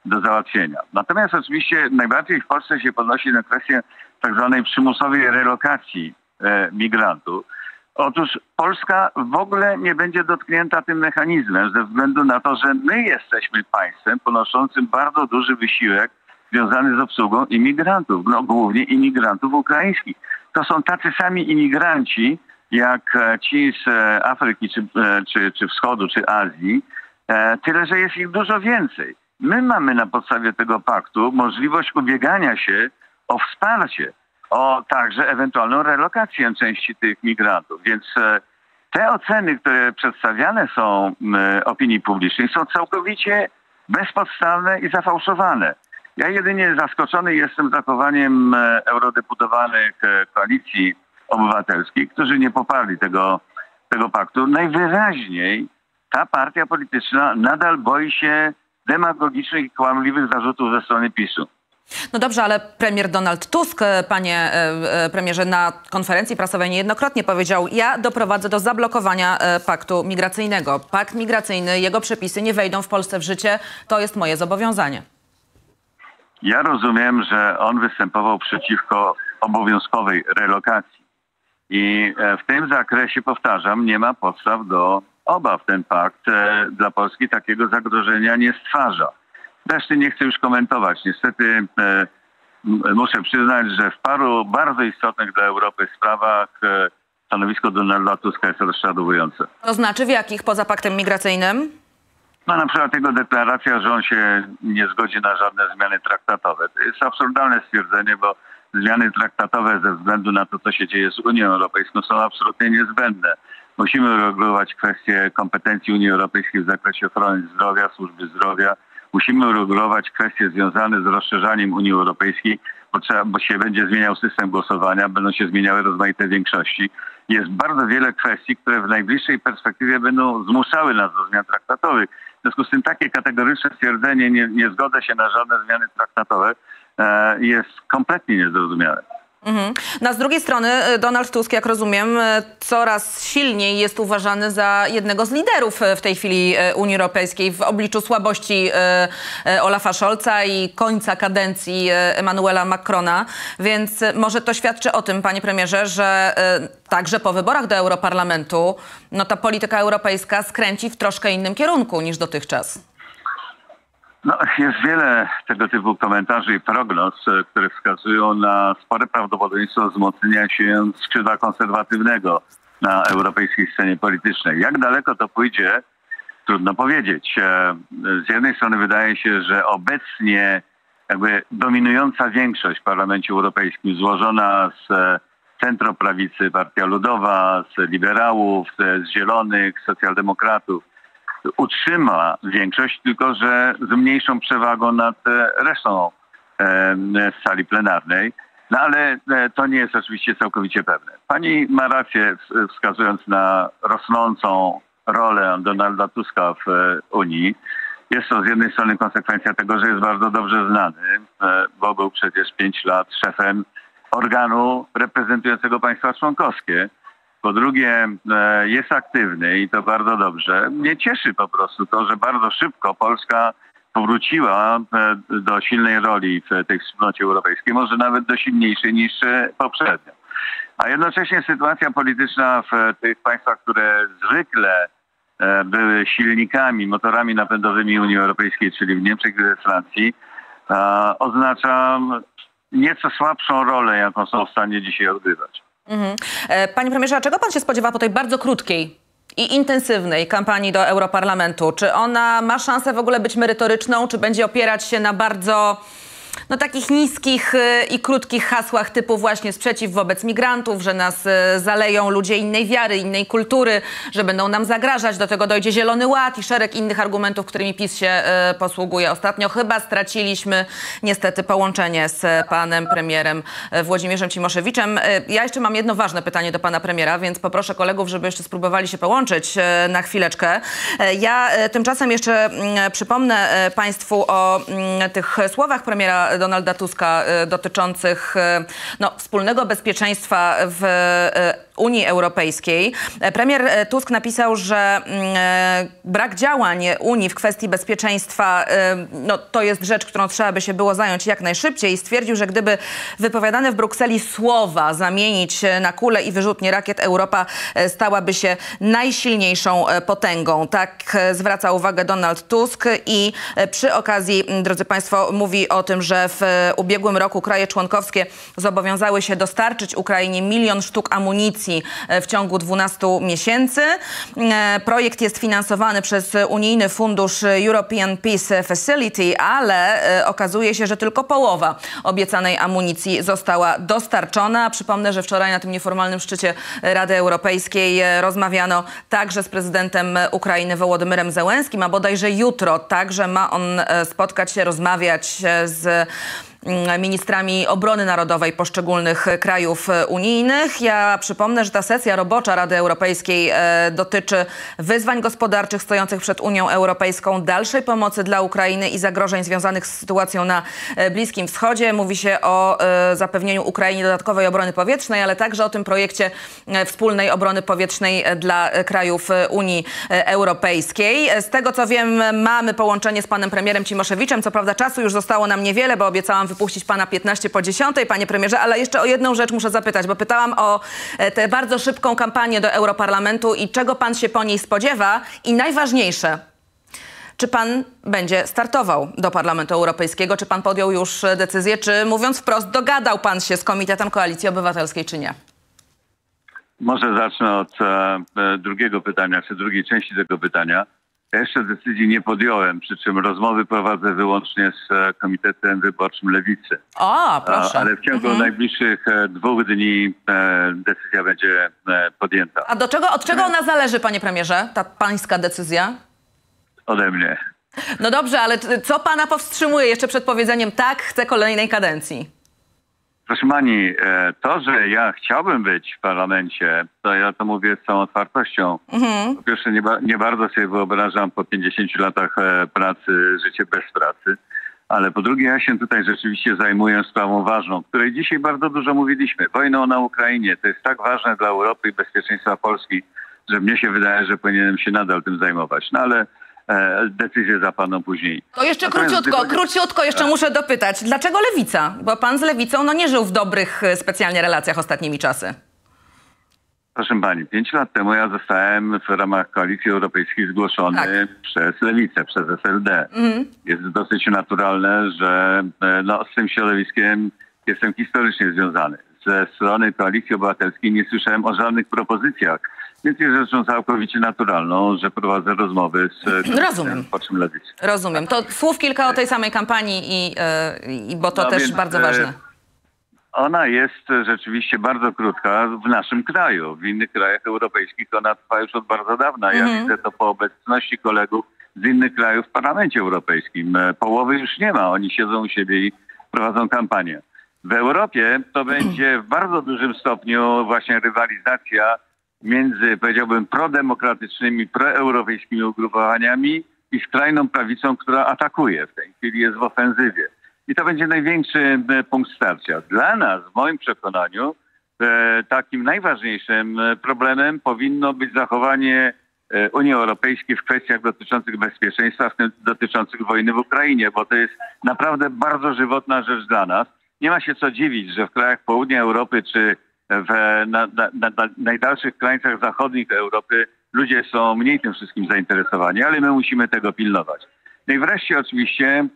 do załatwienia. Natomiast oczywiście najbardziej w Polsce się podnosi na kwestię tak zwanej przymusowej relokacji migrantów. Otóż Polska w ogóle nie będzie dotknięta tym mechanizmem ze względu na to, że my jesteśmy państwem ponoszącym bardzo duży wysiłek związany z obsługą imigrantów, no głównie imigrantów ukraińskich. To są tacy sami imigranci jak ci z Afryki, czy Wschodu, czy Azji, tyle że jest ich dużo więcej. My mamy na podstawie tego paktu możliwość ubiegania się o wsparcie, o także ewentualną relokację części tych migrantów. Więc te oceny, które przedstawiane są opinii publicznej, są całkowicie bezpodstawne i zafałszowane. Ja jedynie zaskoczony jestem zachowaniem eurodeputowanych Koalicji Obywatelskiej, którzy nie poparli tego paktu. Najwyraźniej ta partia polityczna nadal boi się demagogicznych i kłamliwych zarzutów ze strony PiS-u. No dobrze, ale premier Donald Tusk, panie premierze, na konferencji prasowej niejednokrotnie powiedział: ja doprowadzę do zablokowania paktu migracyjnego. Pakt migracyjny, jego przepisy nie wejdą w Polsce w życie. To jest moje zobowiązanie. Ja rozumiem, że on występował przeciwko obowiązkowej relokacji. I w tym zakresie, powtarzam, nie ma podstaw do obaw. Ten pakt dla Polski takiego zagrożenia nie stwarza. Reszty nie chcę już komentować. Niestety muszę przyznać, że w paru bardzo istotnych dla Europy sprawach stanowisko Donalda Tuska jest rozczarowujące. To znaczy w jakich poza paktem migracyjnym? No na przykład jego deklaracja, że on się nie zgodzi na żadne zmiany traktatowe. To jest absurdalne stwierdzenie, bo zmiany traktatowe ze względu na to, co się dzieje z Unią Europejską, są absolutnie niezbędne. Musimy regulować kwestie kompetencji Unii Europejskiej w zakresie ochrony zdrowia, służby zdrowia. Musimy regulować kwestie związane z rozszerzaniem Unii Europejskiej, bo się będzie zmieniał system głosowania, będą się zmieniały rozmaite większości. Jest bardzo wiele kwestii, które w najbliższej perspektywie będą zmuszały nas do zmian traktatowych. W związku z tym takie kategoryczne stwierdzenie, nie zgodzę się na żadne zmiany traktatowe, jest kompletnie niezrozumiałe. No, a z drugiej strony Donald Tusk, jak rozumiem, coraz silniej jest uważany za jednego z liderów w tej chwili Unii Europejskiej w obliczu słabości Olafa Scholza i końca kadencji Emmanuela Macrona. Więc może to świadczy o tym, panie premierze, że także po wyborach do Europarlamentu no, ta polityka europejska skręci w troszkę innym kierunku niż dotychczas. No, jest wiele tego typu komentarzy i prognoz, które wskazują na spore prawdopodobieństwo wzmocnienia się skrzydła konserwatywnego na europejskiej scenie politycznej. Jak daleko to pójdzie, trudno powiedzieć. Z jednej strony wydaje się, że obecnie jakby dominująca większość w Parlamencie Europejskim złożona z centroprawicy, Partia Ludowa, z liberałów, z zielonych, socjaldemokratów, utrzyma większość, tylko że z mniejszą przewagą nad resztą sali plenarnej. No ale to nie jest oczywiście całkowicie pewne. Pani ma rację, wskazując na rosnącą rolę Donalda Tuska w Unii. Jest to z jednej strony konsekwencja tego, że jest bardzo dobrze znany, bo był przecież 5 lat szefem organu reprezentującego państwa członkowskie. Po drugie, jest aktywny i to bardzo dobrze. Mnie cieszy po prostu to, że bardzo szybko Polska powróciła do silnej roli w tej wspólnocie europejskiej, może nawet do silniejszej niż poprzednio. A jednocześnie sytuacja polityczna w tych państwach, które zwykle były silnikami, motorami napędowymi Unii Europejskiej, czyli w Niemczech i we Francji, oznacza nieco słabszą rolę, jaką są w stanie dzisiaj odgrywać. Panie premierze, a czego pan się spodziewa po tej bardzo krótkiej i intensywnej kampanii do Europarlamentu? Czy ona ma szansę w ogóle być merytoryczną, czy będzie opierać się na bardzo takich niskich i krótkich hasłach typu właśnie sprzeciw wobec migrantów, że nas zaleją ludzie innej wiary, innej kultury, że będą nam zagrażać, do tego dojdzie Zielony Ład i szereg innych argumentów, którymi PiS się posługuje. Ostatnio chyba straciliśmy niestety połączenie z panem premierem Włodzimierzem Cimoszewiczem. Ja jeszcze mam jedno ważne pytanie do pana premiera, więc poproszę kolegów, żeby jeszcze spróbowali się połączyć na chwileczkę. Ja tymczasem jeszcze przypomnę państwu o tych słowach premiera słowa Donalda Tuska dotyczących wspólnego bezpieczeństwa w Unii Europejskiej. Premier Tusk napisał, że brak działań Unii w kwestii bezpieczeństwa to jest rzecz, którą trzeba by się było zająć jak najszybciej i stwierdził, że gdyby wypowiadane w Brukseli słowa zamienić na kulę i wyrzutnie rakiet, Europa stałaby się najsilniejszą potęgą. Tak zwraca uwagę Donald Tusk i przy okazji, drodzy Państwo, mówi o tym, że w ubiegłym roku kraje członkowskie zobowiązały się dostarczyć Ukrainie 1 000 000 sztuk amunicji w ciągu 12 miesięcy. Projekt jest finansowany przez unijny fundusz European Peace Facility, ale okazuje się, że tylko połowa obiecanej amunicji została dostarczona. Przypomnę, że wczoraj na tym nieformalnym szczycie Rady Europejskiej rozmawiano także z prezydentem Ukrainy Wołodymyrem Zełenskim, a bodajże jutro także ma on spotkać się, rozmawiać z ministrami obrony narodowej poszczególnych krajów unijnych. Ja przypomnę, że ta sesja robocza Rady Europejskiej dotyczy wyzwań gospodarczych stojących przed Unią Europejską, dalszej pomocy dla Ukrainy i zagrożeń związanych z sytuacją na Bliskim Wschodzie. Mówi się o zapewnieniu Ukrainie dodatkowej obrony powietrznej, ale także o tym projekcie wspólnej obrony powietrznej dla krajów Unii Europejskiej. Z tego co wiem, mamy połączenie z panem premierem Cimoszewiczem. Co prawda czasu już zostało nam niewiele, bo obiecałam wypuścić pana 15 po 10, panie premierze, ale jeszcze o jedną rzecz muszę zapytać, bo pytałam o tę bardzo szybką kampanię do Europarlamentu i czego pan się po niej spodziewa i najważniejsze, czy pan będzie startował do Parlamentu Europejskiego, czy pan podjął już decyzję, czy mówiąc wprost dogadał pan się z Komitetem Koalicji Obywatelskiej, czy nie? Może zacznę od drugiego pytania, czy drugiej części tego pytania. Ja jeszcze decyzji nie podjąłem, przy czym rozmowy prowadzę wyłącznie z Komitetem Wyborczym Lewicy. O, proszę. Ale w ciągu najbliższych 2 dni decyzja będzie podjęta. A od czego ona zależy, panie premierze, ta pańska decyzja? Ode mnie. No dobrze, ale co pana powstrzymuje jeszcze przed powiedzeniem tak, chcę kolejnej kadencji? Proszę pani, to, że ja chciałbym być w parlamencie, to ja to mówię z całą otwartością. Po pierwsze, nie bardzo sobie wyobrażam po 50 latach pracy życie bez pracy. Ale po drugie, ja się tutaj rzeczywiście zajmuję sprawą ważną, której dzisiaj bardzo dużo mówiliśmy. Wojną na Ukrainie. To jest tak ważne dla Europy i bezpieczeństwa Polski, że mnie się wydaje, że powinienem się nadal tym zajmować. No ale decyzję zapadną później. To jeszcze króciutko jeszcze muszę dopytać. Dlaczego Lewica? Bo pan z Lewicą nie żył w dobrych specjalnie relacjach ostatnimi czasy. Proszę pani, 5 lat temu ja zostałem w ramach Koalicji Europejskiej zgłoszony przez Lewicę, przez SLD. Jest dosyć naturalne, że z tym środowiskiem jestem historycznie związany. Ze strony Koalicji Obywatelskiej nie słyszałem o żadnych propozycjach. Więc jest rzeczą całkowicie naturalną, że prowadzę rozmowy z Lewicy. Rozumiem. To słów kilka o tej samej kampanii bo to też bardzo ważne. Ona jest rzeczywiście bardzo krótka w naszym kraju. W innych krajach europejskich ona trwa już od bardzo dawna. Ja widzę to po obecności kolegów z innych krajów w Parlamencie Europejskim. Połowy już nie ma. Oni siedzą u siebie i prowadzą kampanię. W Europie to będzie w bardzo dużym stopniu właśnie rywalizacja między, powiedziałbym, prodemokratycznymi, proeuropejskimi ugrupowaniami i skrajną prawicą, która atakuje. W tej chwili jest w ofensywie. I to będzie największy punkt starcia. Dla nas, w moim przekonaniu, takim najważniejszym problemem powinno być zachowanie Unii Europejskiej w kwestiach dotyczących bezpieczeństwa, w tym dotyczących wojny w Ukrainie, bo to jest naprawdę bardzo żywotna rzecz dla nas. Nie ma się co dziwić, że w krajach południa Europy czy na najdalszych krańcach zachodnich Europy ludzie są mniej tym wszystkim zainteresowani, ale my musimy tego pilnować. No i wreszcie oczywiście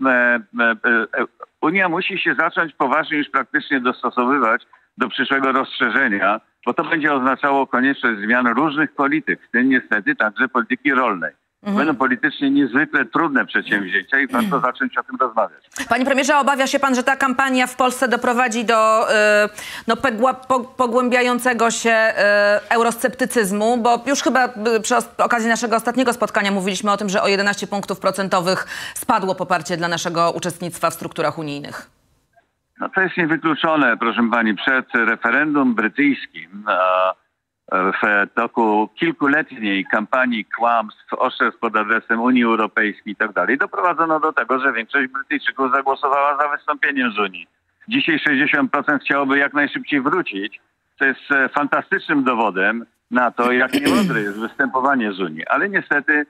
Unia musi się zacząć poważnie już praktycznie dostosowywać do przyszłego rozszerzenia, bo to będzie oznaczało konieczność zmian różnych polityk, w tym niestety także polityki rolnej. Będą politycznie niezwykle trudne przedsięwzięcia i warto zacząć o tym rozmawiać. Panie premierze, obawia się pan, że ta kampania w Polsce doprowadzi do pogłębiającego się eurosceptycyzmu? Bo już chyba przy okazji naszego ostatniego spotkania mówiliśmy o tym, że o 11 punktów procentowych spadło poparcie dla naszego uczestnictwa w strukturach unijnych. No to jest niewykluczone, proszę pani. Przed referendum brytyjskim w toku kilkuletniej kampanii kłamstw, oszczerstw pod adresem Unii Europejskiej i tak dalej, doprowadzono do tego, że większość Brytyjczyków zagłosowała za wystąpieniem z Unii. Dzisiaj 60% chciałoby jak najszybciej wrócić, co jest fantastycznym dowodem na to, jak niemądre jest występowanie z Unii. Ale niestety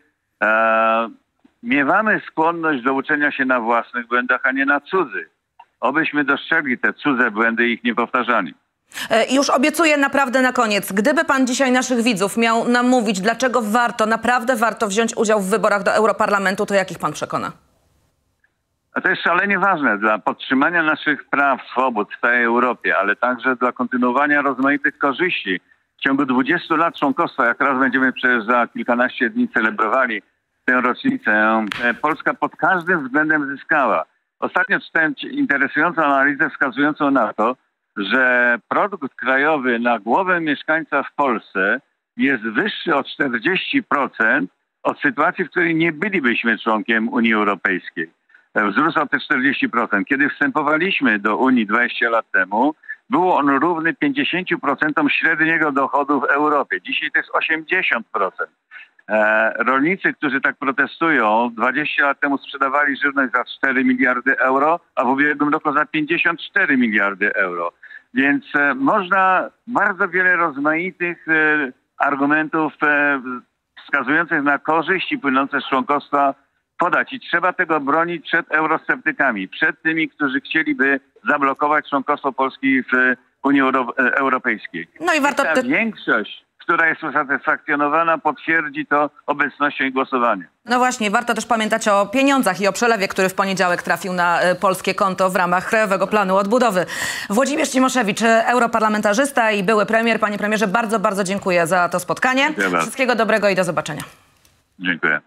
miewamy skłonność do uczenia się na własnych błędach, a nie na cudzych. Obyśmy dostrzegli te cudze błędy i ich nie powtarzali. I już obiecuję naprawdę na koniec. Gdyby pan dzisiaj naszych widzów miał nam mówić, dlaczego naprawdę warto wziąć udział w wyborach do Europarlamentu, to jakich pan przekona? A to jest szalenie ważne dla podtrzymania naszych praw, swobód w całej Europie, ale także dla kontynuowania rozmaitych korzyści. W ciągu 20 lat członkostwa, jak raz będziemy przecież za kilkanaście dni celebrowali tę rocznicę, Polska pod każdym względem zyskała. Ostatnio czytałem interesującą analizę wskazującą na to, że produkt krajowy na głowę mieszkańca w Polsce jest wyższy o 40% od sytuacji, w której nie bylibyśmy członkiem Unii Europejskiej. Wzrósł o te 40%. Kiedy wstępowaliśmy do Unii 20 lat temu, był on równy 50% średniego dochodu w Europie. Dzisiaj to jest 80%. Rolnicy, którzy tak protestują, 20 lat temu sprzedawali żywność za 4 miliardy euro, a w ubiegłym roku za 54 miliardy euro. Więc można bardzo wiele rozmaitych argumentów wskazujących na korzyści płynące z członkostwa podać. I trzeba tego bronić przed eurosceptykami, przed tymi, którzy chcieliby zablokować członkostwo Polski w Unii Europejskiej. No i warto... Ta większość, która jest usatysfakcjonowana, potwierdzi to obecnością i głosowaniem. No właśnie, warto też pamiętać o pieniądzach i o przelewie, który w poniedziałek trafił na polskie konto w ramach Krajowego Planu Odbudowy. Włodzimierz Cimoszewicz, europarlamentarzysta i były premier. Panie premierze, bardzo dziękuję za to spotkanie. Dziękuję. Wszystkiego dobrego i do zobaczenia. Dziękuję.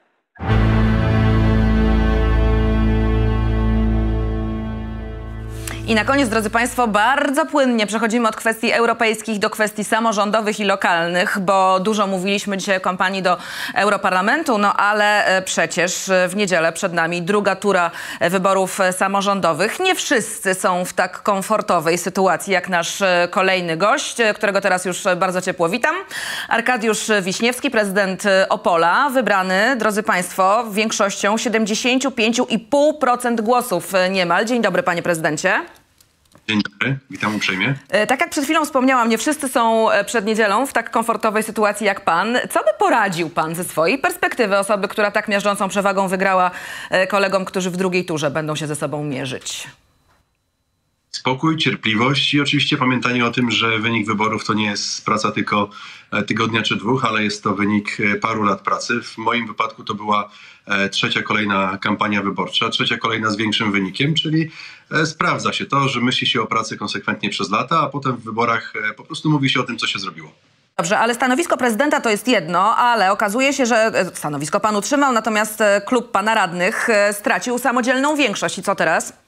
I na koniec, drodzy Państwo, bardzo płynnie przechodzimy od kwestii europejskich do kwestii samorządowych i lokalnych, bo dużo mówiliśmy dzisiaj o kampanii do Europarlamentu, no ale przecież w niedzielę przed nami druga tura wyborów samorządowych. Nie wszyscy są w tak komfortowej sytuacji jak nasz kolejny gość, którego teraz już bardzo ciepło witam. Arkadiusz Wiśniewski, prezydent Opola, wybrany, drodzy Państwo, większością 75,5% głosów niemal. Dzień dobry, panie prezydencie. Dzień dobry, witam uprzejmie. Tak jak przed chwilą wspomniałam, nie wszyscy są przed niedzielą w tak komfortowej sytuacji jak pan. Co by poradził pan ze swojej perspektywy osoby, która tak miażdżącą przewagą wygrała kolegom, którzy w drugiej turze będą się ze sobą mierzyć? Spokój, cierpliwość i oczywiście pamiętanie o tym, że wynik wyborów to nie jest praca tylko tygodnia czy dwóch, ale jest to wynik paru lat pracy. W moim wypadku to była trzecia kolejna kampania wyborcza, trzecia kolejna z większym wynikiem, czyli sprawdza się to, że myśli się o pracy konsekwentnie przez lata, a potem w wyborach po prostu mówi się o tym, co się zrobiło. Dobrze, ale stanowisko prezydenta to jest jedno, ale okazuje się, że stanowisko pan utrzymał, natomiast klub pana radnych stracił samodzielną większość. I co teraz?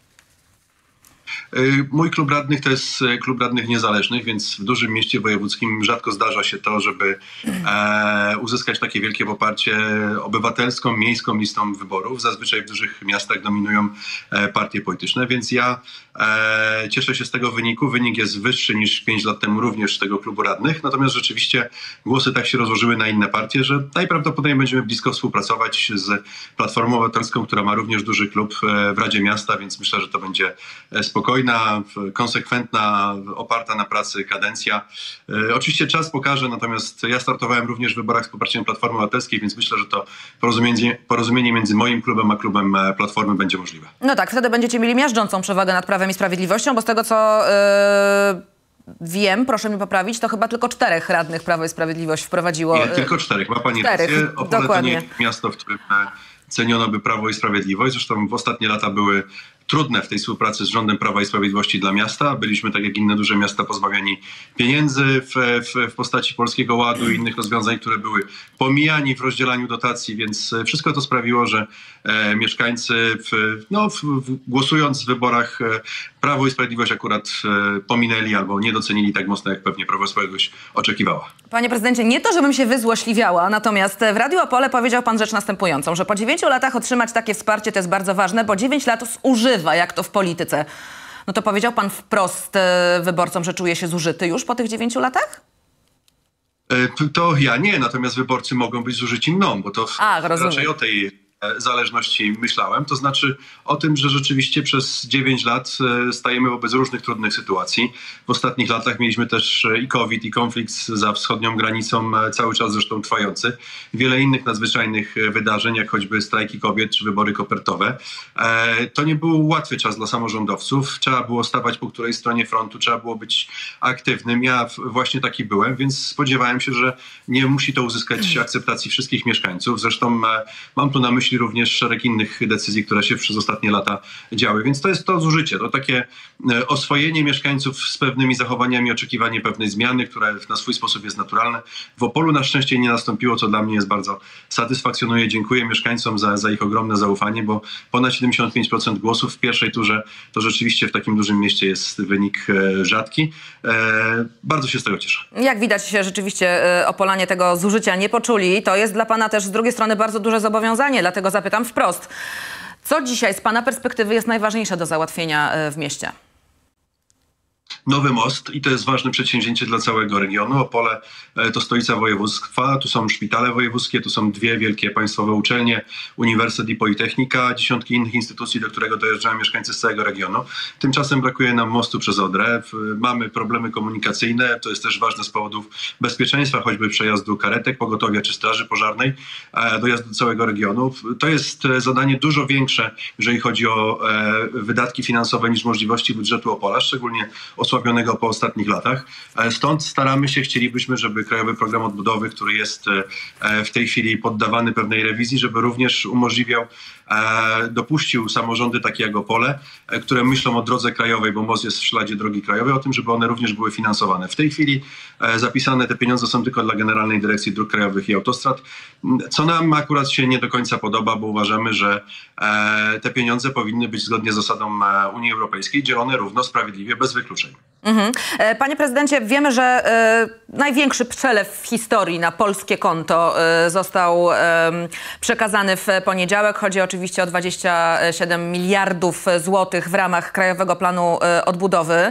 Mój klub radnych to jest klub radnych niezależnych, więc w dużym mieście wojewódzkim rzadko zdarza się to, żeby uzyskać takie wielkie poparcie obywatelską, miejską listą wyborów. Zazwyczaj w dużych miastach dominują partie polityczne, więc ja cieszę się z tego wyniku. Wynik jest wyższy niż 5 lat temu również z tego klubu radnych, natomiast rzeczywiście głosy tak się rozłożyły na inne partie, że najprawdopodobniej będziemy blisko współpracować z Platformą Obywatelską, która ma również duży klub w Radzie Miasta, więc myślę, że to będzie spokojna, konsekwentna, oparta na pracy kadencja. Oczywiście czas pokaże, natomiast ja startowałem również w wyborach z poparciem Platformy Obywatelskiej, więc myślę, że to porozumienie między moim klubem a klubem Platformy będzie możliwe. No tak, wtedy będziecie mieli miażdżącą przewagę nad Prawem i Sprawiedliwością, bo z tego co wiem, proszę mnie poprawić, to chyba tylko 4 radnych Prawo i Sprawiedliwość wprowadziło. Nie, tylko 4. Ma pani rację. Opole to nie jest miasto, w którym ceniono by Prawo i Sprawiedliwość. Zresztą w ostatnie lata były trudne w tej współpracy z rządem Prawa i Sprawiedliwości dla miasta. Byliśmy, tak jak inne duże miasta, pozbawiani pieniędzy w postaci Polskiego Ładu i innych rozwiązań, które były pomijani w rozdzielaniu dotacji, więc wszystko to sprawiło, że mieszkańcy głosując w wyborach Prawo i Sprawiedliwość akurat pominęli albo nie docenili tak mocno, jak pewnie Prawo i Sprawiedliwość oczekiwała. Panie prezydencie, nie to, żebym się wyzłośliwiała, natomiast w Radiu Opole powiedział pan rzecz następującą, że po 9 latach otrzymać takie wsparcie to jest bardzo ważne, bo 9 lat zużywa, jak to w polityce. No to powiedział pan wprost wyborcom, że czuje się zużyty już po tych 9 latach? To ja nie, natomiast wyborcy mogą być zużyci mną, bo to raczej o tej zależności myślałem. To znaczy o tym, że rzeczywiście przez 9 lat stajemy wobec różnych trudnych sytuacji. W ostatnich latach mieliśmy też i COVID, i konflikt za wschodnią granicą, cały czas zresztą trwający. Wiele innych nadzwyczajnych wydarzeń, jak choćby strajki kobiet czy wybory kopertowe. To nie był łatwy czas dla samorządowców. Trzeba było stawać po której stronie frontu, trzeba było być aktywnym. Ja właśnie taki byłem, więc spodziewałem się, że nie musi to uzyskać akceptacji wszystkich mieszkańców. Zresztą mam tu na myśli również szereg innych decyzji, które się przez ostatnie lata działy. Więc to jest to zużycie, to takie oswojenie mieszkańców z pewnymi zachowaniami, oczekiwanie pewnej zmiany, które na swój sposób jest naturalne. W Opolu na szczęście nie nastąpiło, co dla mnie jest bardzo satysfakcjonuje. Dziękuję mieszkańcom za ich ogromne zaufanie, bo ponad 75% głosów w pierwszej turze to rzeczywiście w takim dużym mieście jest wynik rzadki. Bardzo się z tego cieszę. Jak widać, rzeczywiście Opolanie tego zużycia nie poczuli. To jest dla pana też z drugiej strony bardzo duże zobowiązanie, dlatego zapytam wprost. Co dzisiaj z pana perspektywy jest najważniejsze do załatwienia w mieście? Nowy most i to jest ważne przedsięwzięcie dla całego regionu. Opole to stolica województwa, tu są szpitale wojewódzkie, tu są 2 wielkie państwowe uczelnie, uniwersytet i politechnika, dziesiątki innych instytucji, do którego dojeżdżają mieszkańcy z całego regionu. Tymczasem brakuje nam mostu przez Odrę, mamy problemy komunikacyjne, to jest też ważne z powodów bezpieczeństwa, choćby przejazdu karetek, pogotowia czy straży pożarnej, dojazdu do całego regionu. To jest zadanie dużo większe, jeżeli chodzi o wydatki finansowe niż możliwości budżetu Opola, szczególnie osłabionego po ostatnich latach. Stąd staramy się, chcielibyśmy, żeby Krajowy Program Odbudowy, który jest w tej chwili poddawany pewnej rewizji, żeby również umożliwiał, dopuścił samorządy takie jak Opole, które myślą o drodze krajowej, bo most jest w śladzie drogi krajowej, o tym, żeby one również były finansowane. W tej chwili zapisane te pieniądze są tylko dla Generalnej Dyrekcji Dróg Krajowych i Autostrad, co nam akurat się nie do końca podoba, bo uważamy, że te pieniądze powinny być zgodnie z zasadą Unii Europejskiej dzielone równo, sprawiedliwie, bez wykluczeń. Panie prezydencie, wiemy, że największy przelew w historii na polskie konto został przekazany w poniedziałek. Chodzi oczywiście o 27 miliardów złotych w ramach Krajowego Planu Odbudowy.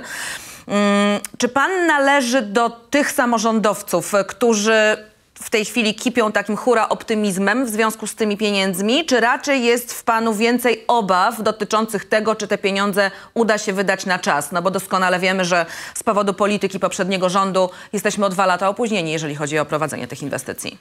Czy pan należy do tych samorządowców, którzy w tej chwili kipią takim hura optymizmem w związku z tymi pieniędzmi, czy raczej jest w panu więcej obaw dotyczących tego, czy te pieniądze uda się wydać na czas? No bo doskonale wiemy, że z powodu polityki poprzedniego rządu jesteśmy o 2 lata opóźnieni, jeżeli chodzi o prowadzenie tych inwestycji.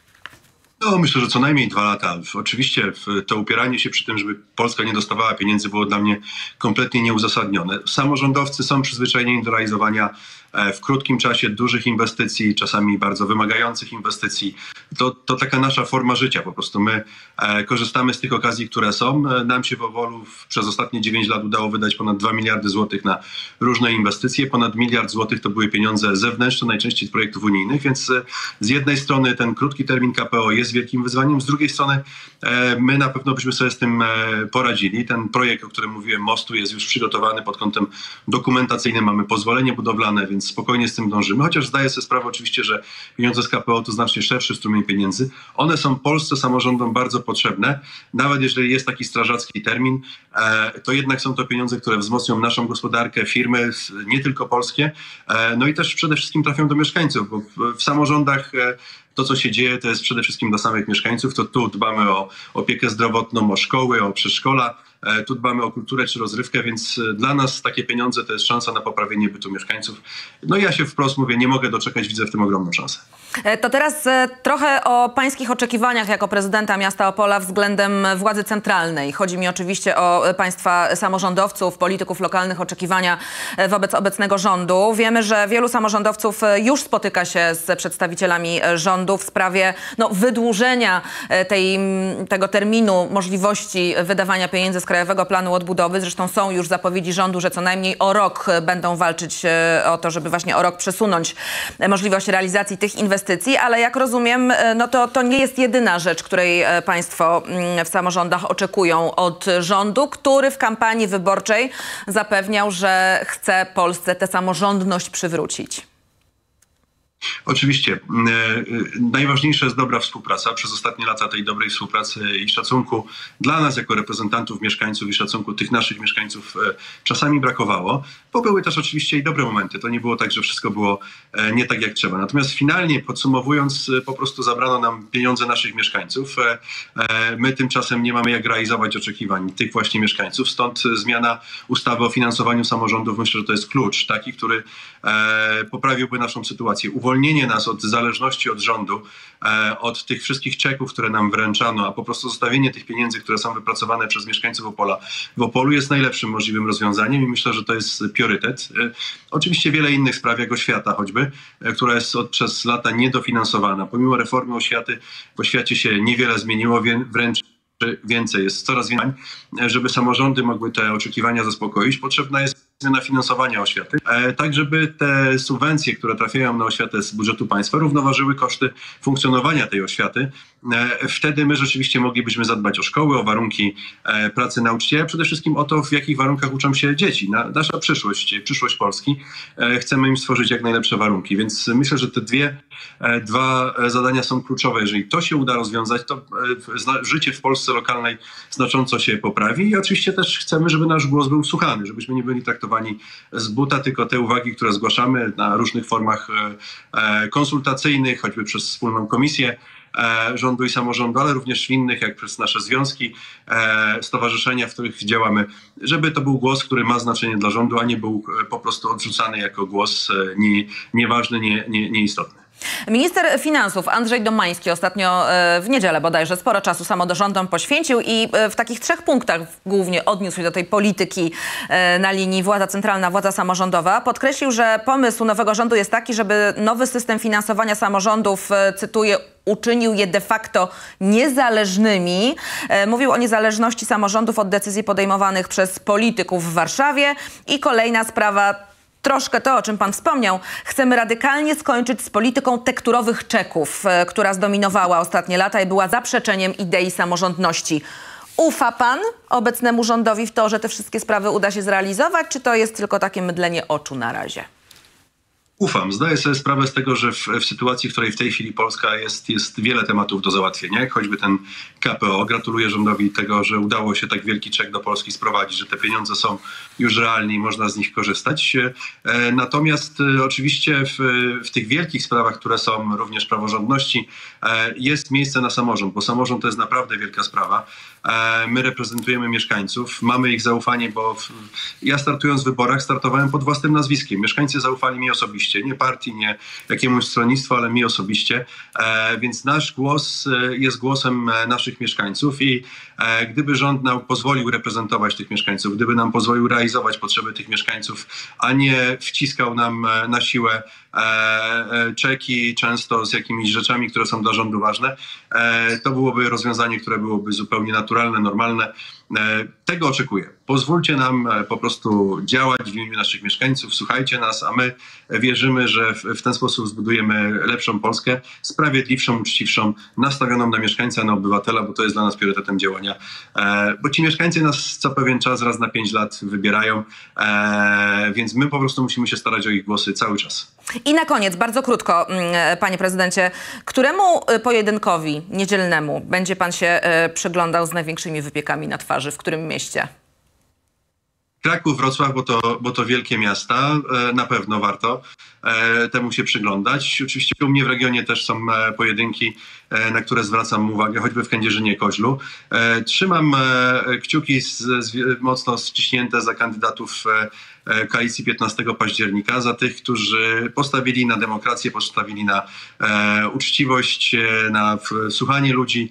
No, myślę, że co najmniej 2 lata. Oczywiście to upieranie się przy tym, żeby Polska nie dostawała pieniędzy, było dla mnie kompletnie nieuzasadnione. Samorządowcy są przyzwyczajeni do realizowania w krótkim czasie dużych inwestycji, czasami bardzo wymagających inwestycji. To taka nasza forma życia. Po prostu my korzystamy z tych okazji, które są. Nam się w Opolu przez ostatnie 9 lat udało wydać ponad 2 miliardy złotych na różne inwestycje. Ponad 1 miliard złotych to były pieniądze zewnętrzne, najczęściej z projektów unijnych, więc z jednej strony ten krótki termin KPO jest wielkim wyzwaniem, z drugiej strony my na pewno byśmy sobie z tym poradzili. Ten projekt, o którym mówiłem, mostu, jest już przygotowany pod kątem dokumentacyjnym, mamy pozwolenie budowlane, więc spokojnie z tym dążymy, chociaż zdaję sobie sprawę oczywiście, że pieniądze z KPO to znacznie szerszy strumień pieniędzy. One są Polsce samorządom bardzo potrzebne. Nawet jeżeli jest taki strażacki termin, to jednak są to pieniądze, które wzmocnią naszą gospodarkę, firmy, nie tylko polskie, no i też przede wszystkim trafią do mieszkańców, bo w samorządach to, co się dzieje, to jest przede wszystkim dla samych mieszkańców. To tu dbamy o opiekę zdrowotną, o szkoły, o przedszkola. Tu dbamy o kulturę czy rozrywkę, więc dla nas takie pieniądze to jest szansa na poprawienie bytu mieszkańców. No i ja się wprost mówię, nie mogę doczekać, widzę w tym ogromną szansę. To teraz trochę o pańskich oczekiwaniach jako prezydenta miasta Opola względem władzy centralnej. Chodzi mi oczywiście o państwa samorządowców, polityków lokalnych, oczekiwania wobec obecnego rządu. Wiemy, że wielu samorządowców już spotyka się z przedstawicielami rządu w sprawie wydłużenia tego terminu możliwości wydawania pieniędzy z Krajowego Planu Odbudowy. Zresztą są już zapowiedzi rządu, że co najmniej o rok będą walczyć o to, żeby właśnie o rok przesunąć możliwość realizacji tych inwestycji, ale jak rozumiem, to nie jest jedyna rzecz, której państwo w samorządach oczekują od rządu, który w kampanii wyborczej zapewniał, że chce Polsce tę samorządność przywrócić. Oczywiście. Najważniejsza jest dobra współpraca. Przez ostatnie lata tej dobrej współpracy i szacunku dla nas jako reprezentantów mieszkańców i szacunku tych naszych mieszkańców czasami brakowało, bo były też oczywiście i dobre momenty. To nie było tak, że wszystko było nie tak jak trzeba. Natomiast finalnie podsumowując, po prostu zabrano nam pieniądze naszych mieszkańców. My tymczasem nie mamy jak realizować oczekiwań tych właśnie mieszkańców. Stąd zmiana ustawy o finansowaniu samorządów. Myślę, że to jest klucz taki, który poprawiłby naszą sytuację. Uwolnienie nas od zależności od rządu, od tych wszystkich czeków, które nam wręczano, a po prostu zostawienie tych pieniędzy, które są wypracowane przez mieszkańców Opola w Opolu jest najlepszym możliwym rozwiązaniem i myślę, że to jest priorytet. Oczywiście wiele innych spraw, jak oświata choćby, która jest przez lata niedofinansowana. Pomimo reformy oświaty w oświacie się niewiele zmieniło, wręcz więcej, jest coraz więcej, żeby samorządy mogły te oczekiwania zaspokoić. Potrzebna jest zmiana finansowania oświaty, tak żeby te subwencje, które trafiają na oświatę z budżetu państwa, równoważyły koszty funkcjonowania tej oświaty. Wtedy my rzeczywiście moglibyśmy zadbać o szkoły, o warunki pracy nauczyciela, przede wszystkim o to, w jakich warunkach uczą się dzieci. Nasza przyszłość Polski. Chcemy im stworzyć jak najlepsze warunki, więc myślę, że te dwa zadania są kluczowe. Jeżeli to się uda rozwiązać, to życie w Polsce lokalnej znacząco się poprawi i oczywiście też chcemy, żeby nasz głos był słuchany, żebyśmy nie byli traktowani z buta, tylko te uwagi, które zgłaszamy na różnych formach konsultacyjnych, choćby przez wspólną komisję rządu i samorządu, ale również w innych, jak przez nasze związki, stowarzyszenia, w których działamy, żeby to był głos, który ma znaczenie dla rządu, a nie był po prostu odrzucany jako głos nieważny, nieistotny. Minister finansów Andrzej Domański ostatnio w niedzielę bodajże sporo czasu samorządom poświęcił i w takich 3 punktach głównie odniósł się do tej polityki na linii władza centralna, władza samorządowa. Podkreślił, że pomysł nowego rządu jest taki, żeby nowy system finansowania samorządów, cytuję, uczynił je de facto niezależnymi. Mówił o niezależności samorządów od decyzji podejmowanych przez polityków w Warszawie. I kolejna sprawa, troszkę to, o czym pan wspomniał. Chcemy radykalnie skończyć z polityką tekturowych czeków, która zdominowała ostatnie lata i była zaprzeczeniem idei samorządności. Ufa pan obecnemu rządowi w to, że te wszystkie sprawy uda się zrealizować, czy to jest tylko takie mydlenie oczu na razie? Ufam. Zdaję sobie sprawę z tego, że w sytuacji, w której w tej chwili Polska jest wiele tematów do załatwienia, jak choćby ten KPO. Gratuluję rządowi tego, że udało się tak wielki czek do Polski sprowadzić, że te pieniądze są już realne i można z nich korzystać. Natomiast oczywiście w tych wielkich sprawach, które są również praworządności, jest miejsce na samorząd, bo samorząd to jest naprawdę wielka sprawa. My reprezentujemy mieszkańców, mamy ich zaufanie, bo ja startując w wyborach startowałem pod własnym nazwiskiem. Mieszkańcy zaufali mi osobiście, nie partii, nie jakiemuś stronnictwu, ale mi osobiście. Więc nasz głos jest głosem naszych mieszkańców i gdyby rząd nam pozwolił reprezentować tych mieszkańców, gdyby nam pozwolił realizować potrzeby tych mieszkańców, a nie wciskał nam na siłę czeki często z jakimiś rzeczami, które są dla rządu ważne, to byłoby rozwiązanie, które byłoby zupełnie naturalne, normalne. Tego oczekuję. Pozwólcie nam po prostu działać w imieniu naszych mieszkańców, słuchajcie nas, a my wierzymy, że w ten sposób zbudujemy lepszą Polskę, sprawiedliwszą, uczciwszą, nastawioną na mieszkańca, na obywatela, bo to jest dla nas priorytetem działania. Bo ci mieszkańcy nas co pewien czas, raz na 5 lat wybierają, więc my po prostu musimy się starać o ich głosy cały czas. I na koniec, bardzo krótko, panie prezydencie, któremu pojedynkowi niedzielnemu będzie pan się przyglądał z największymi wypiekami na twarzy? W którym mieście? Kraków, Wrocław, bo to wielkie miasta. Na pewno warto temu się przyglądać. Oczywiście u mnie w regionie też są pojedynki, na które zwracam uwagę, choćby w Kędzierzynie-Koźlu. Trzymam kciuki mocno ściśnięte za kandydatów koalicji 15 października, za tych, którzy postawili na demokrację, postawili na uczciwość, na słuchanie ludzi,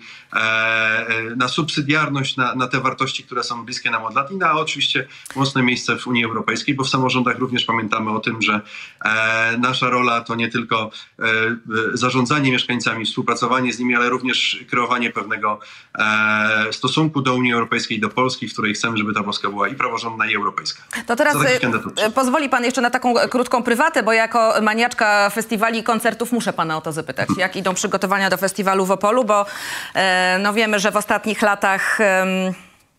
na subsydiarność, na te wartości, które są bliskie nam od lat i na oczywiście mocne miejsce w Unii Europejskiej, bo w samorządach również pamiętamy o tym, że nasza rola to nie tylko zarządzanie mieszkańcami, współpracowanie z nimi, ale również kreowanie pewnego stosunku do Unii Europejskiej, do Polski, w której chcemy, żeby ta Polska była i praworządna, i europejska. To teraz pozwoli pan jeszcze na taką krótką prywatę, bo jako maniaczka festiwali i koncertów muszę pana o to zapytać. Jak idą przygotowania do festiwalu w Opolu, bo no wiemy, że w ostatnich latach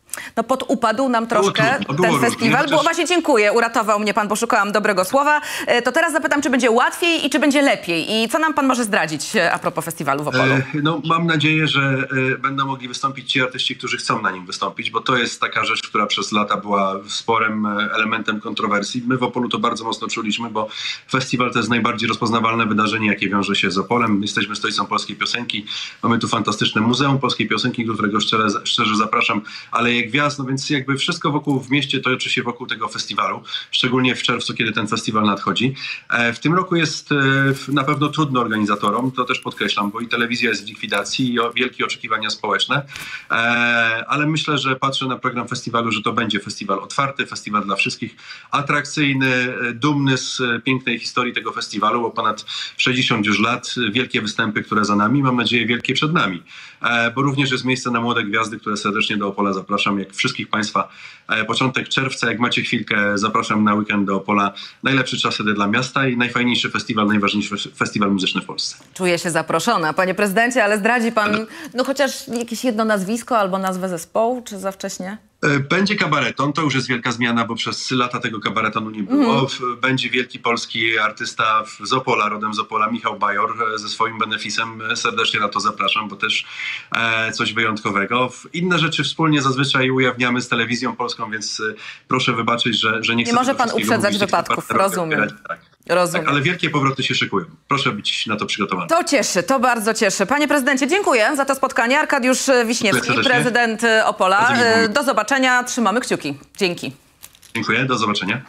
No podupadł nam troszkę ten festiwal, bo właśnie dziękuję, uratował mnie pan, bo szukałam dobrego słowa. To teraz zapytam, czy będzie łatwiej i czy będzie lepiej i co nam pan może zdradzić a propos festiwalu w Opolu? No, mam nadzieję, że będą mogli wystąpić ci artyści, którzy chcą na nim wystąpić, bo to jest taka rzecz, która przez lata była sporym elementem kontrowersji. My w Opolu to bardzo mocno czuliśmy, bo festiwal to jest najbardziej rozpoznawalne wydarzenie, jakie wiąże się z Opolem. Jesteśmy stolicą polskiej piosenki, mamy tu fantastyczne Muzeum Polskiej Piosenki, do którego szczerze zapraszam, ale gwiazd, no więc jakby wszystko wokół w mieście toczy się wokół tego festiwalu, szczególnie w czerwcu, kiedy ten festiwal nadchodzi. W tym roku jest na pewno trudno organizatorom, to też podkreślam, bo i telewizja jest w likwidacji i wielkie oczekiwania społeczne, ale myślę, że patrzę na program festiwalu, że to będzie festiwal otwarty, festiwal dla wszystkich, atrakcyjny, dumny z pięknej historii tego festiwalu, bo ponad 60 już lat, wielkie występy, które za nami, mam nadzieję wielkie przed nami, bo również jest miejsce na młode gwiazdy, które serdecznie do Opola zapraszam, jak wszystkich państwa. Początek czerwca, jak macie chwilkę, zapraszam na weekend do Opola. Najlepszy czas wtedy dla miasta i najfajniejszy festiwal, najważniejszy festiwal muzyczny w Polsce. Czuję się zaproszona, panie prezydencie, ale zdradzi pan no chociaż jakieś jedno nazwisko albo nazwę zespołu, czy za wcześnie? Będzie kabareton, to już jest wielka zmiana, bo przez lata tego kabaretonu nie było. Będzie wielki polski artysta z Opola, rodem z Opola, Michał Bajor, ze swoim benefisem. Serdecznie na to zapraszam, bo też coś wyjątkowego. Inne rzeczy wspólnie zazwyczaj ujawniamy z telewizją polską, więc proszę wybaczyć, że nie chcę... Nie może pan uprzedzać wypadków, rozumiem. Tak. Rozumiem. Tak, ale wielkie powroty się szykują. Proszę być na to przygotowany. To cieszy, to bardzo cieszy. Panie prezydencie, dziękuję za to spotkanie. Arkadiusz Wiśniewski, prezydent Opola. Do zobaczenia, trzymamy kciuki. Dzięki. Dziękuję, do zobaczenia.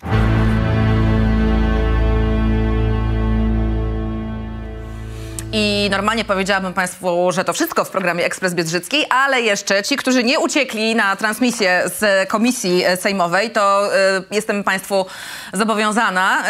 I normalnie powiedziałabym państwu, że to wszystko w programie Ekspres Biedrzycki, ale jeszcze ci, którzy nie uciekli na transmisję z komisji sejmowej, to jestem państwu zobowiązana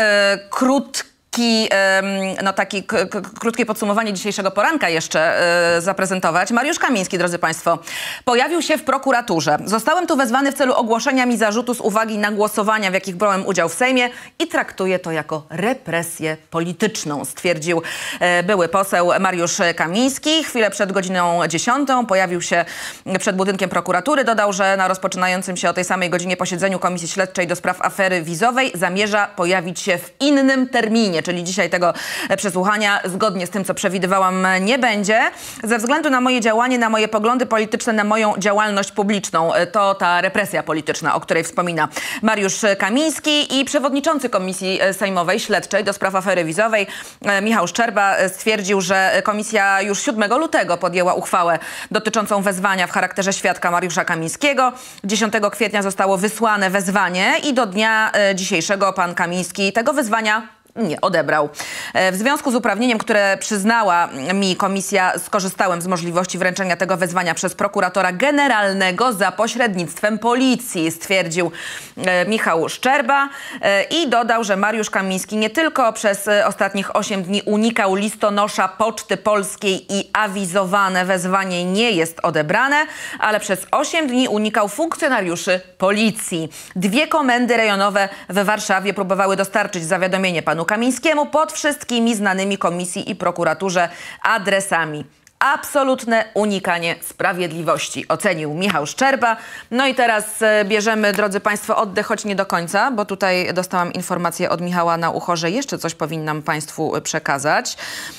krótkie podsumowanie dzisiejszego poranka jeszcze zaprezentować. Mariusz Kamiński, drodzy państwo, pojawił się w prokuraturze. Zostałem tu wezwany w celu ogłoszenia mi zarzutu z uwagi na głosowania, w jakich brałem udział w Sejmie i traktuję to jako represję polityczną, stwierdził były poseł Mariusz Kamiński. Chwilę przed godziną 10 pojawił się przed budynkiem prokuratury. Dodał, że na rozpoczynającym się o tej samej godzinie posiedzeniu Komisji Śledczej do spraw afery wizowej zamierza pojawić się w innym terminie, czyli dzisiaj tego przesłuchania zgodnie z tym, co przewidywałam, nie będzie. Ze względu na moje działanie, na moje poglądy polityczne, na moją działalność publiczną. To ta represja polityczna, o której wspomina Mariusz Kamiński i przewodniczący Komisji Sejmowej Śledczej do spraw afery wizowej Michał Szczerba stwierdził, że komisja już 7 lutego podjęła uchwałę dotyczącą wezwania w charakterze świadka Mariusza Kamińskiego. 10 kwietnia zostało wysłane wezwanie i do dnia dzisiejszego pan Kamiński tego wezwania nie odebrał. W związku z uprawnieniem, które przyznała mi komisja, skorzystałem z możliwości wręczenia tego wezwania przez prokuratora generalnego za pośrednictwem policji, stwierdził Michał Szczerba i dodał, że Mariusz Kamiński nie tylko przez ostatnich 8 dni unikał listonosza Poczty Polskiej i awizowane wezwanie nie jest odebrane, ale przez 8 dni unikał funkcjonariuszy policji. 2 komendy rejonowe w Warszawie próbowały dostarczyć zawiadomienie panu Kamińskiemu pod wszystkimi znanymi komisji i prokuraturze adresami. Absolutne unikanie sprawiedliwości, ocenił Michał Szczerba. No i teraz bierzemy, drodzy państwo, oddech, choć nie do końca, bo tutaj dostałam informację od Michała na ucho, że jeszcze coś powinnam państwu przekazać.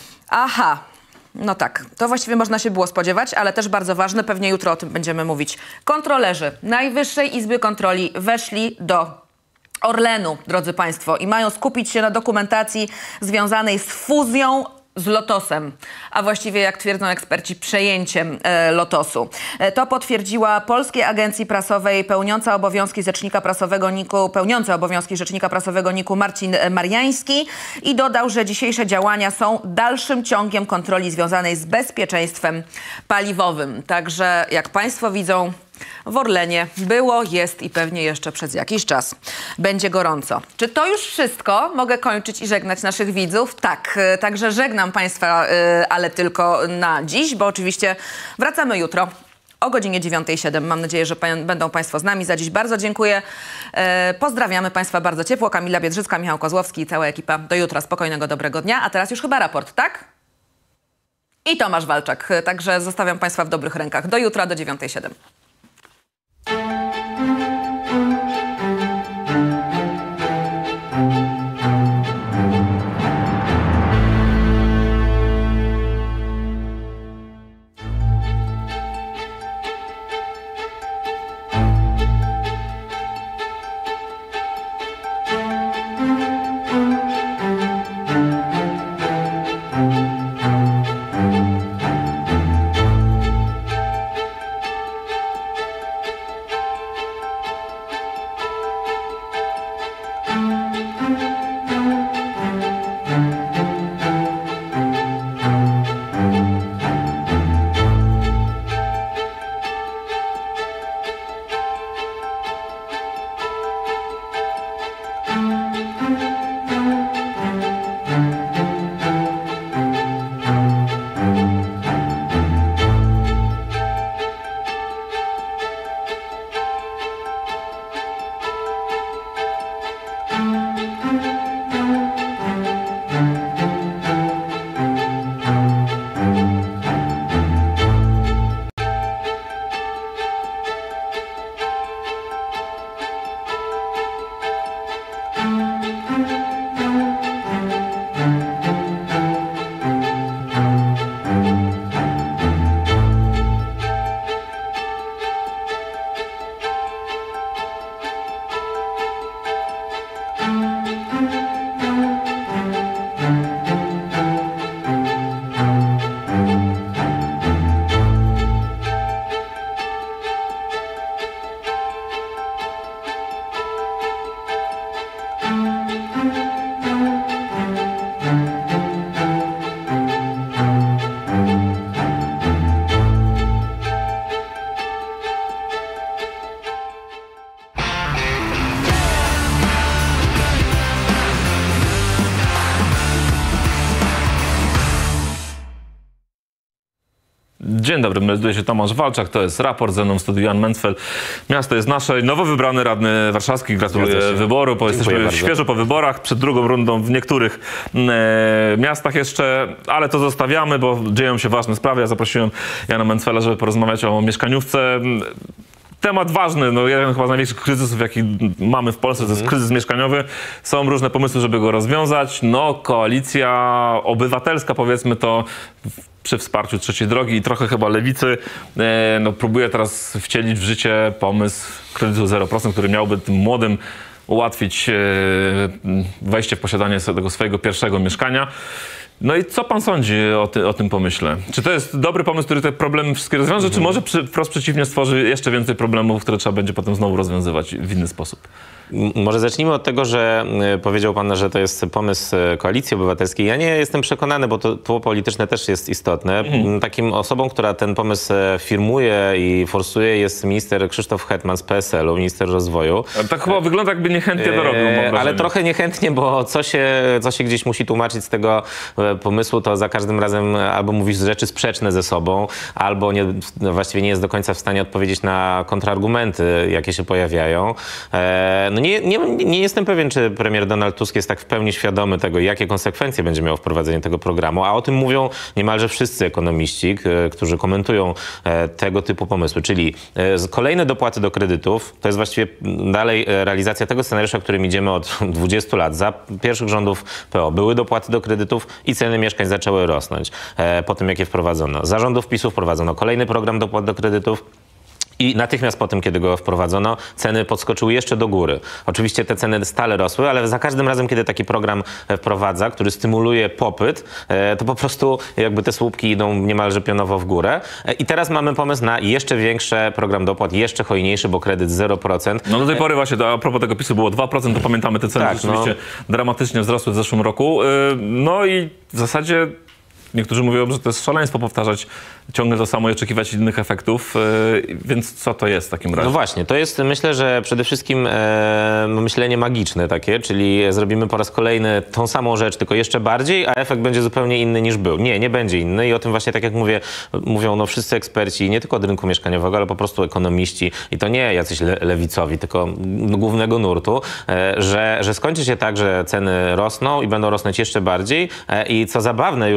Aha. No tak, to właściwie można się było spodziewać, ale też bardzo ważne, pewnie jutro o tym będziemy mówić. Kontrolerzy Najwyższej Izby Kontroli weszli do Orlenu, drodzy państwo, i mają skupić się na dokumentacji związanej z fuzją z Lotosem, a właściwie, jak twierdzą eksperci, przejęciem Lotosu. To potwierdziła Polskiej Agencji Prasowej pełniący obowiązki rzecznika prasowego NIK-u Marcin Mariański i dodał, że dzisiejsze działania są dalszym ciągiem kontroli związanej z bezpieczeństwem paliwowym. Także, jak państwo widzą, w Orlenie było, jest i pewnie jeszcze przez jakiś czas będzie gorąco. Czy to już wszystko? Mogę kończyć i żegnać naszych widzów? Tak, także żegnam państwa, ale tylko na dziś, bo oczywiście wracamy jutro o godzinie 9:07. Mam nadzieję, że będą państwo z nami. Za dziś bardzo dziękuję. Pozdrawiamy państwa bardzo ciepło. Kamila Biedrzycka, Michał Kozłowski i cała ekipa. Do jutra. Spokojnego, dobrego dnia. A teraz już chyba raport, tak? I Tomasz Walczak. Także zostawiam państwa w dobrych rękach. Do jutra, do 9:07. Dzień dobry, melduje się Tomasz Walczak, to jest raport, ze mną w studiu Jan Mencfel. Miasto jest nasze, nowo wybrany radny warszawski, gratuluję wyboru, bo jesteśmy świeżo po wyborach, przed drugą rundą w niektórych miastach jeszcze, ale to zostawiamy, bo dzieją się ważne sprawy. Ja zaprosiłem Jana Mencfela, żeby porozmawiać o mieszkaniówce. Temat ważny, no jeden chyba z największych kryzysów, jaki mamy w Polsce, to jest kryzys mieszkaniowy. Są różne pomysły, żeby go rozwiązać. No, koalicja obywatelska, powiedzmy to, przy wsparciu Trzeciej Drogi i trochę chyba Lewicy, no, próbuje teraz wcielić w życie pomysł kredytu 0%, który miałby tym młodym ułatwić wejście w posiadanie tego swojego pierwszego mieszkania. No i co pan sądzi o tym pomyśle? Czy to jest dobry pomysł, który te problemy wszystkie rozwiąże, czy może wprost przeciwnie stworzy jeszcze więcej problemów, które trzeba będzie potem znowu rozwiązywać w inny sposób? Może zacznijmy od tego, że powiedział pan, że to jest pomysł Koalicji Obywatelskiej. Ja nie jestem przekonany, bo to tło polityczne też jest istotne. Takim osobą, która ten pomysł firmuje i forsuje, jest minister Krzysztof Hetman z PSL-u, minister rozwoju. Tak chyba wygląda, jakby niechętnie to robił. Ale trochę niechętnie, bo co się gdzieś musi tłumaczyć z tego pomysłu, to za każdym razem albo mówisz rzeczy sprzeczne ze sobą, albo właściwie nie jest do końca w stanie odpowiedzieć na kontrargumenty, jakie się pojawiają. No nie jestem pewien, czy premier Donald Tusk jest tak w pełni świadomy tego, jakie konsekwencje będzie miało wprowadzenie tego programu, a o tym mówią niemalże wszyscy ekonomiści, którzy komentują tego typu pomysły, czyli kolejne dopłaty do kredytów, to jest właściwie dalej realizacja tego scenariusza, którym idziemy od 20 lat. Za pierwszych rządów PO były dopłaty do kredytów i ceny mieszkań zaczęły rosnąć po tym, jak je wprowadzono. Za rządów PiS-u wprowadzono kolejny program dopłat do kredytów. I natychmiast po tym, kiedy go wprowadzono, ceny podskoczyły jeszcze do góry. Oczywiście te ceny stale rosły, ale za każdym razem, kiedy taki program wprowadza, który stymuluje popyt, to po prostu jakby te słupki idą niemalże pionowo w górę. I teraz mamy pomysł na jeszcze większy program dopłat, jeszcze hojniejszy, bo kredyt 0%. No do tej pory właśnie, a propos tego PiS-u było 2%, to pamiętamy te ceny rzeczywiście dramatycznie wzrosły w zeszłym roku. No i w zasadzie niektórzy mówią, że to jest szaleństwo powtarzać ciągle to samo i oczekiwać innych efektów, więc co to jest w takim razie? No właśnie, to jest, myślę, że przede wszystkim myślenie magiczne takie, czyli zrobimy po raz kolejny tą samą rzecz, tylko jeszcze bardziej, a efekt będzie zupełnie inny niż był. Nie będzie inny i o tym właśnie, tak jak mówią no wszyscy eksperci, nie tylko od rynku mieszkaniowego, ale po prostu ekonomiści i to nie jacyś lewicowi, tylko głównego nurtu, że skończy się tak, że ceny rosną i będą rosnąć jeszcze bardziej i co zabawne, już po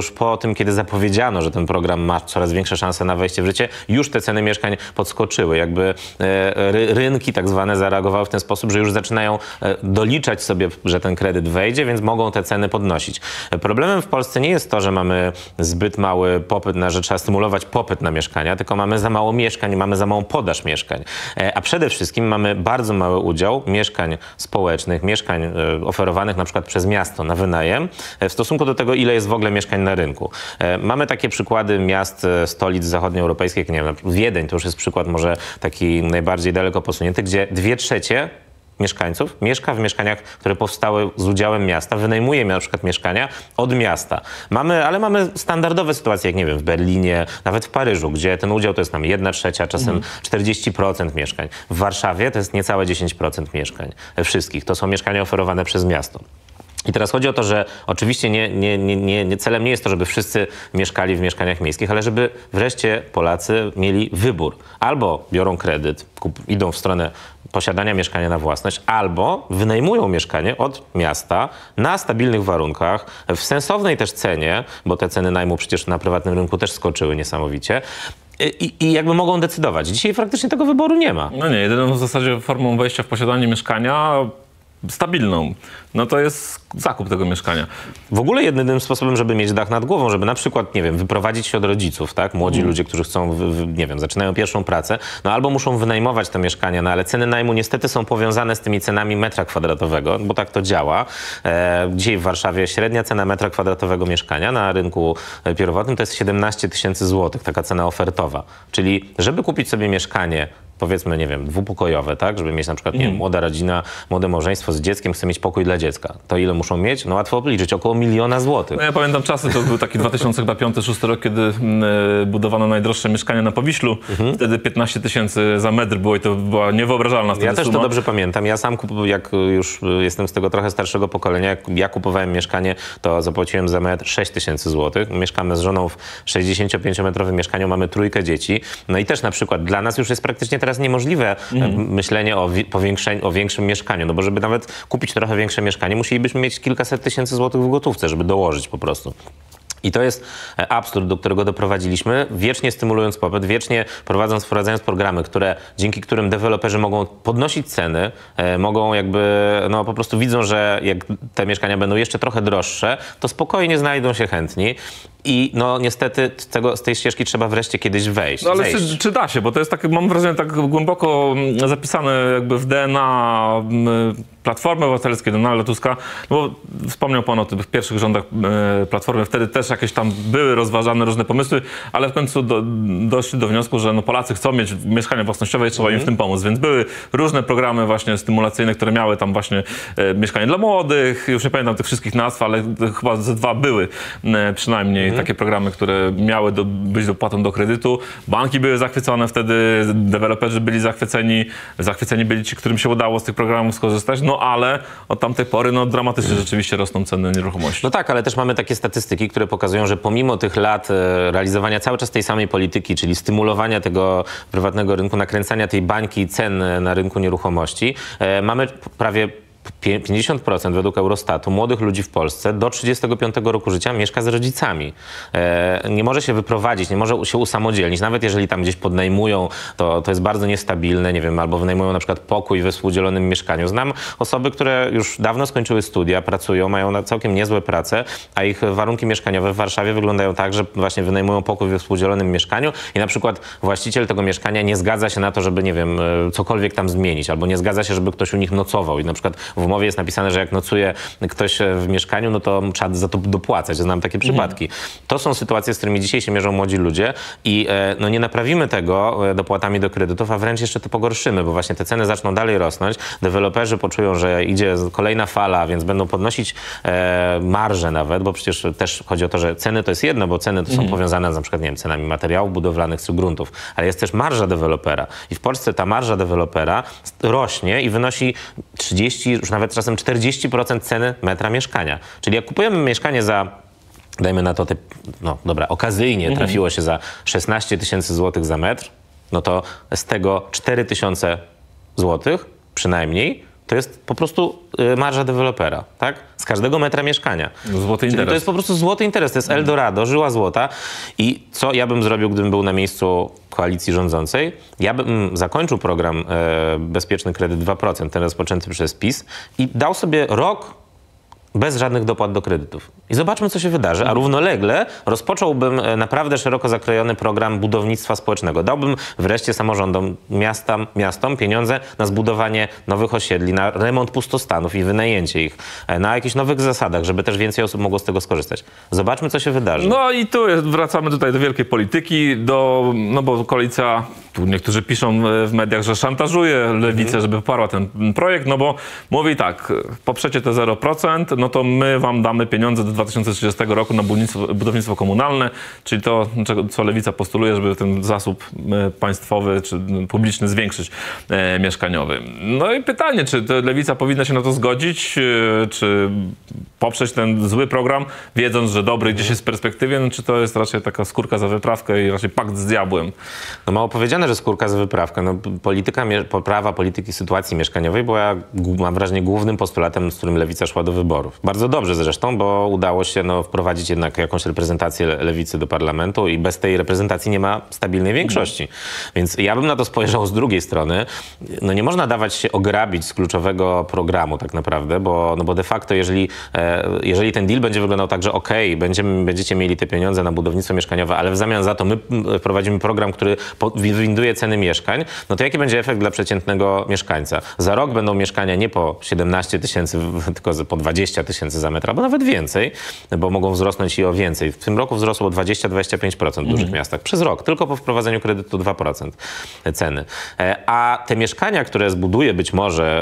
tym, kiedy zapowiedziano, że ten program ma coraz większe szanse na wejście w życie, już te ceny mieszkań podskoczyły. Jakby rynki tak zwane zareagowały w ten sposób, że już zaczynają doliczać sobie, że ten kredyt wejdzie, więc mogą te ceny podnosić. Problemem w Polsce nie jest to, że mamy zbyt mały popyt że trzeba stymulować popyt na mieszkania, tylko mamy za mało mieszkań i mamy za małą podaż mieszkań. A przede wszystkim mamy bardzo mały udział mieszkań społecznych, mieszkań oferowanych na przykład przez miasto na wynajem w stosunku do tego, ile jest w ogóle mieszkań na rynku. Mamy takie przykłady miast, stolic zachodnioeuropejskich, nie wiem, Wiedeń to już jest przykład może taki najbardziej daleko posunięty, gdzie 2/3 mieszkańców mieszka w mieszkaniach, które powstały z udziałem miasta, wynajmuje na przykład mieszkania od miasta. Ale mamy standardowe sytuacje, jak nie wiem, w Berlinie, nawet w Paryżu, gdzie ten udział to jest nam 1/3, czasem 40% mieszkań. W Warszawie to jest niecałe 10% mieszkań wszystkich. To są mieszkania oferowane przez miasto. I teraz chodzi o to, że oczywiście celem nie jest to, żeby wszyscy mieszkali w mieszkaniach miejskich, ale żeby wreszcie Polacy mieli wybór. Albo biorą kredyt, idą w stronę posiadania mieszkania na własność, albo wynajmują mieszkanie od miasta na stabilnych warunkach, w sensownej też cenie, bo te ceny najmu przecież na prywatnym rynku też skoczyły niesamowicie. I jakby mogą decydować. Dzisiaj praktycznie tego wyboru nie ma. No nie, jedyną w zasadzie formą wejścia w posiadanie mieszkania stabilną, no to jest zakup tego mieszkania. W ogóle jedynym sposobem, żeby mieć dach nad głową, żeby na przykład, nie wiem, wyprowadzić się od rodziców, tak? Młodzi ludzie, którzy chcą, nie wiem, zaczynają pierwszą pracę, no albo muszą wynajmować te mieszkania, no ale ceny najmu niestety są powiązane z tymi cenami metra kwadratowego, bo tak to działa. Dzisiaj w Warszawie średnia cena metra kwadratowego mieszkania na rynku pierwotnym to jest 17 000 złotych, taka cena ofertowa. Czyli żeby kupić sobie mieszkanie, powiedzmy, nie wiem, dwupokojowe, tak? Żeby mieć na przykład, nie wiem, młoda rodzina, młode małżeństwo z dzieckiem, chce mieć pokój dla dziecka. To ile muszą mieć? No łatwo obliczyć, około 1 000 000 złotych. No ja pamiętam czasy, to był taki 2005-2006 rok, kiedy budowano najdroższe mieszkania na Powiślu. Wtedy 15 000 za metr było i to była niewyobrażalna wtedy Ja też suma. to dobrze pamiętam. Ja sam, jak już jestem z tego trochę starszego pokolenia, jak ja kupowałem mieszkanie, to zapłaciłem za metr 6 000 złotych. Mieszkamy z żoną w 65-metrowym mieszkaniu, mamy 3 dzieci. No i też na przykład dla nas już jest praktycznie teraz niemożliwe myślenie o większym mieszkaniu, no bo żeby nawet kupić trochę większe mieszkanie, musielibyśmy mieć kilkaset tysięcy złotych w gotówce, żeby dołożyć po prostu. I to jest absurd, do którego doprowadziliśmy, wiecznie stymulując popyt, wiecznie wprowadzając programy, dzięki którym deweloperzy mogą podnosić ceny, mogą jakby, no po prostu widzą, że jak te mieszkania będą jeszcze trochę droższe, to spokojnie znajdą się chętni. I no niestety z tej ścieżki trzeba wreszcie kiedyś wejść. No ale czy da się? Bo to jest tak, mam wrażenie, tak głęboko zapisane jakby w DNA Platformy Obywatelskiej, Donalda Tuska. No bo wspomniał pan o tych pierwszych rządach Platformy. Wtedy też jakieś tam były rozważane różne pomysły, ale w końcu doszli do wniosku, że no Polacy chcą mieć mieszkania własnościowe i trzeba im w tym pomóc. Więc były różne programy właśnie stymulacyjne, które miały tam właśnie mieszkanie dla młodych. Już nie pamiętam tych wszystkich nazw, ale chyba ze 2 były przynajmniej. Takie programy, które miały być dopłatą do kredytu. Banki były zachwycone wtedy, deweloperzy byli zachwyceni byli ci, którym się udało z tych programów skorzystać, no ale od tamtej pory no dramatycznie rzeczywiście rosną ceny nieruchomości. No tak, ale też mamy takie statystyki, które pokazują, że pomimo tych lat realizowania cały czas tej samej polityki, czyli stymulowania tego prywatnego rynku, nakręcania tej bańki cen na rynku nieruchomości, mamy prawie 50% według Eurostatu młodych ludzi w Polsce do 35 roku życia mieszka z rodzicami. Nie może się wyprowadzić, nie może się usamodzielnić. Nawet jeżeli tam gdzieś podnajmują, to jest bardzo niestabilne, nie wiem, albo wynajmują na przykład pokój we współdzielonym mieszkaniu. Znam osoby, które już dawno skończyły studia, pracują, mają całkiem niezłe prace, a ich warunki mieszkaniowe w Warszawie wyglądają tak, że właśnie wynajmują pokój we współdzielonym mieszkaniu i na przykład właściciel tego mieszkania nie zgadza się na to, żeby, nie wiem, cokolwiek tam zmienić, albo nie zgadza się, żeby ktoś u nich nocował i na przykład w umowie jest napisane, że jak nocuje ktoś w mieszkaniu, no to trzeba za to dopłacać. Znam takie przypadki. To są sytuacje, z którymi dzisiaj się mierzą młodzi ludzie i no nie naprawimy tego dopłatami do kredytów, a wręcz jeszcze to pogorszymy, bo właśnie te ceny zaczną dalej rosnąć. Deweloperzy poczują, że idzie kolejna fala, więc będą podnosić marże nawet, bo przecież też chodzi o to, że ceny to jest jedno, bo ceny to są powiązane z na przykład, nie wiem, cenami materiałów budowlanych czy gruntów, ale jest też marża dewelopera. I w Polsce ta marża dewelopera rośnie i wynosi 30, już nawet czasem 40% ceny metra mieszkania. Czyli jak kupujemy mieszkanie za, dajmy na to, no dobra, okazyjnie trafiło się za 16 000 złotych za metr, no to z tego 4 000 złotych przynajmniej To jest po prostu marża dewelopera, tak? Z każdego metra mieszkania. Złoty interes. To jest po prostu złoty interes, to jest Eldorado, żyła złota. I co ja bym zrobił, gdybym był na miejscu koalicji rządzącej? Ja bym zakończył program Bezpieczny Kredyt 2%, ten rozpoczęty przez PiS i dał sobie rok bez żadnych dopłat do kredytów. I zobaczmy, co się wydarzy. A równolegle rozpocząłbym naprawdę szeroko zakrojony program budownictwa społecznego. Dałbym wreszcie samorządom, miastom pieniądze na zbudowanie nowych osiedli, na remont pustostanów i wynajęcie ich, na jakichś nowych zasadach, żeby też więcej osób mogło z tego skorzystać. Zobaczmy, co się wydarzy. No i tu wracamy tutaj do wielkiej polityki, no bo koalicja, tu niektórzy piszą w mediach, że szantażuje lewicę, żeby poparła ten projekt, no bo mówi tak, poprzecie te 0%, no to my wam damy pieniądze do 2030 roku na budownictwo komunalne, czyli to, co lewica postuluje, żeby ten zasób państwowy czy publiczny zwiększyć mieszkaniowy. No i pytanie, czy lewica powinna się na to zgodzić, czy poprzeć ten zły program, wiedząc, że dobry gdzieś jest w perspektywie, no, czy to jest raczej taka skórka za wyprawkę i raczej pakt z diabłem? No mało powiedziane, że skórka za wyprawkę. No, poprawa polityki sytuacji mieszkaniowej była, mam wrażenie, głównym postulatem, z którym lewica szła do wyborów. Bardzo dobrze zresztą, bo udało się wprowadzić jednak jakąś reprezentację lewicy do parlamentu i bez tej reprezentacji nie ma stabilnej większości. Więc ja bym na to spojrzał z drugiej strony. No nie można dawać się ograbić z kluczowego programu tak naprawdę, bo de facto jeżeli ten deal będzie wyglądał tak, że będziecie mieli te pieniądze na budownictwo mieszkaniowe, ale w zamian za to my wprowadzimy program, który winduje ceny mieszkań, no to jaki będzie efekt dla przeciętnego mieszkańca? Za rok będą mieszkania nie po 17 tysięcy, tylko po 20 tysięcy za metr, albo nawet więcej, bo mogą wzrosnąć i o więcej. W tym roku wzrosło o 20-25% w dużych miastach. Przez rok, tylko po wprowadzeniu kredytu 2% ceny. A te mieszkania, które zbuduje być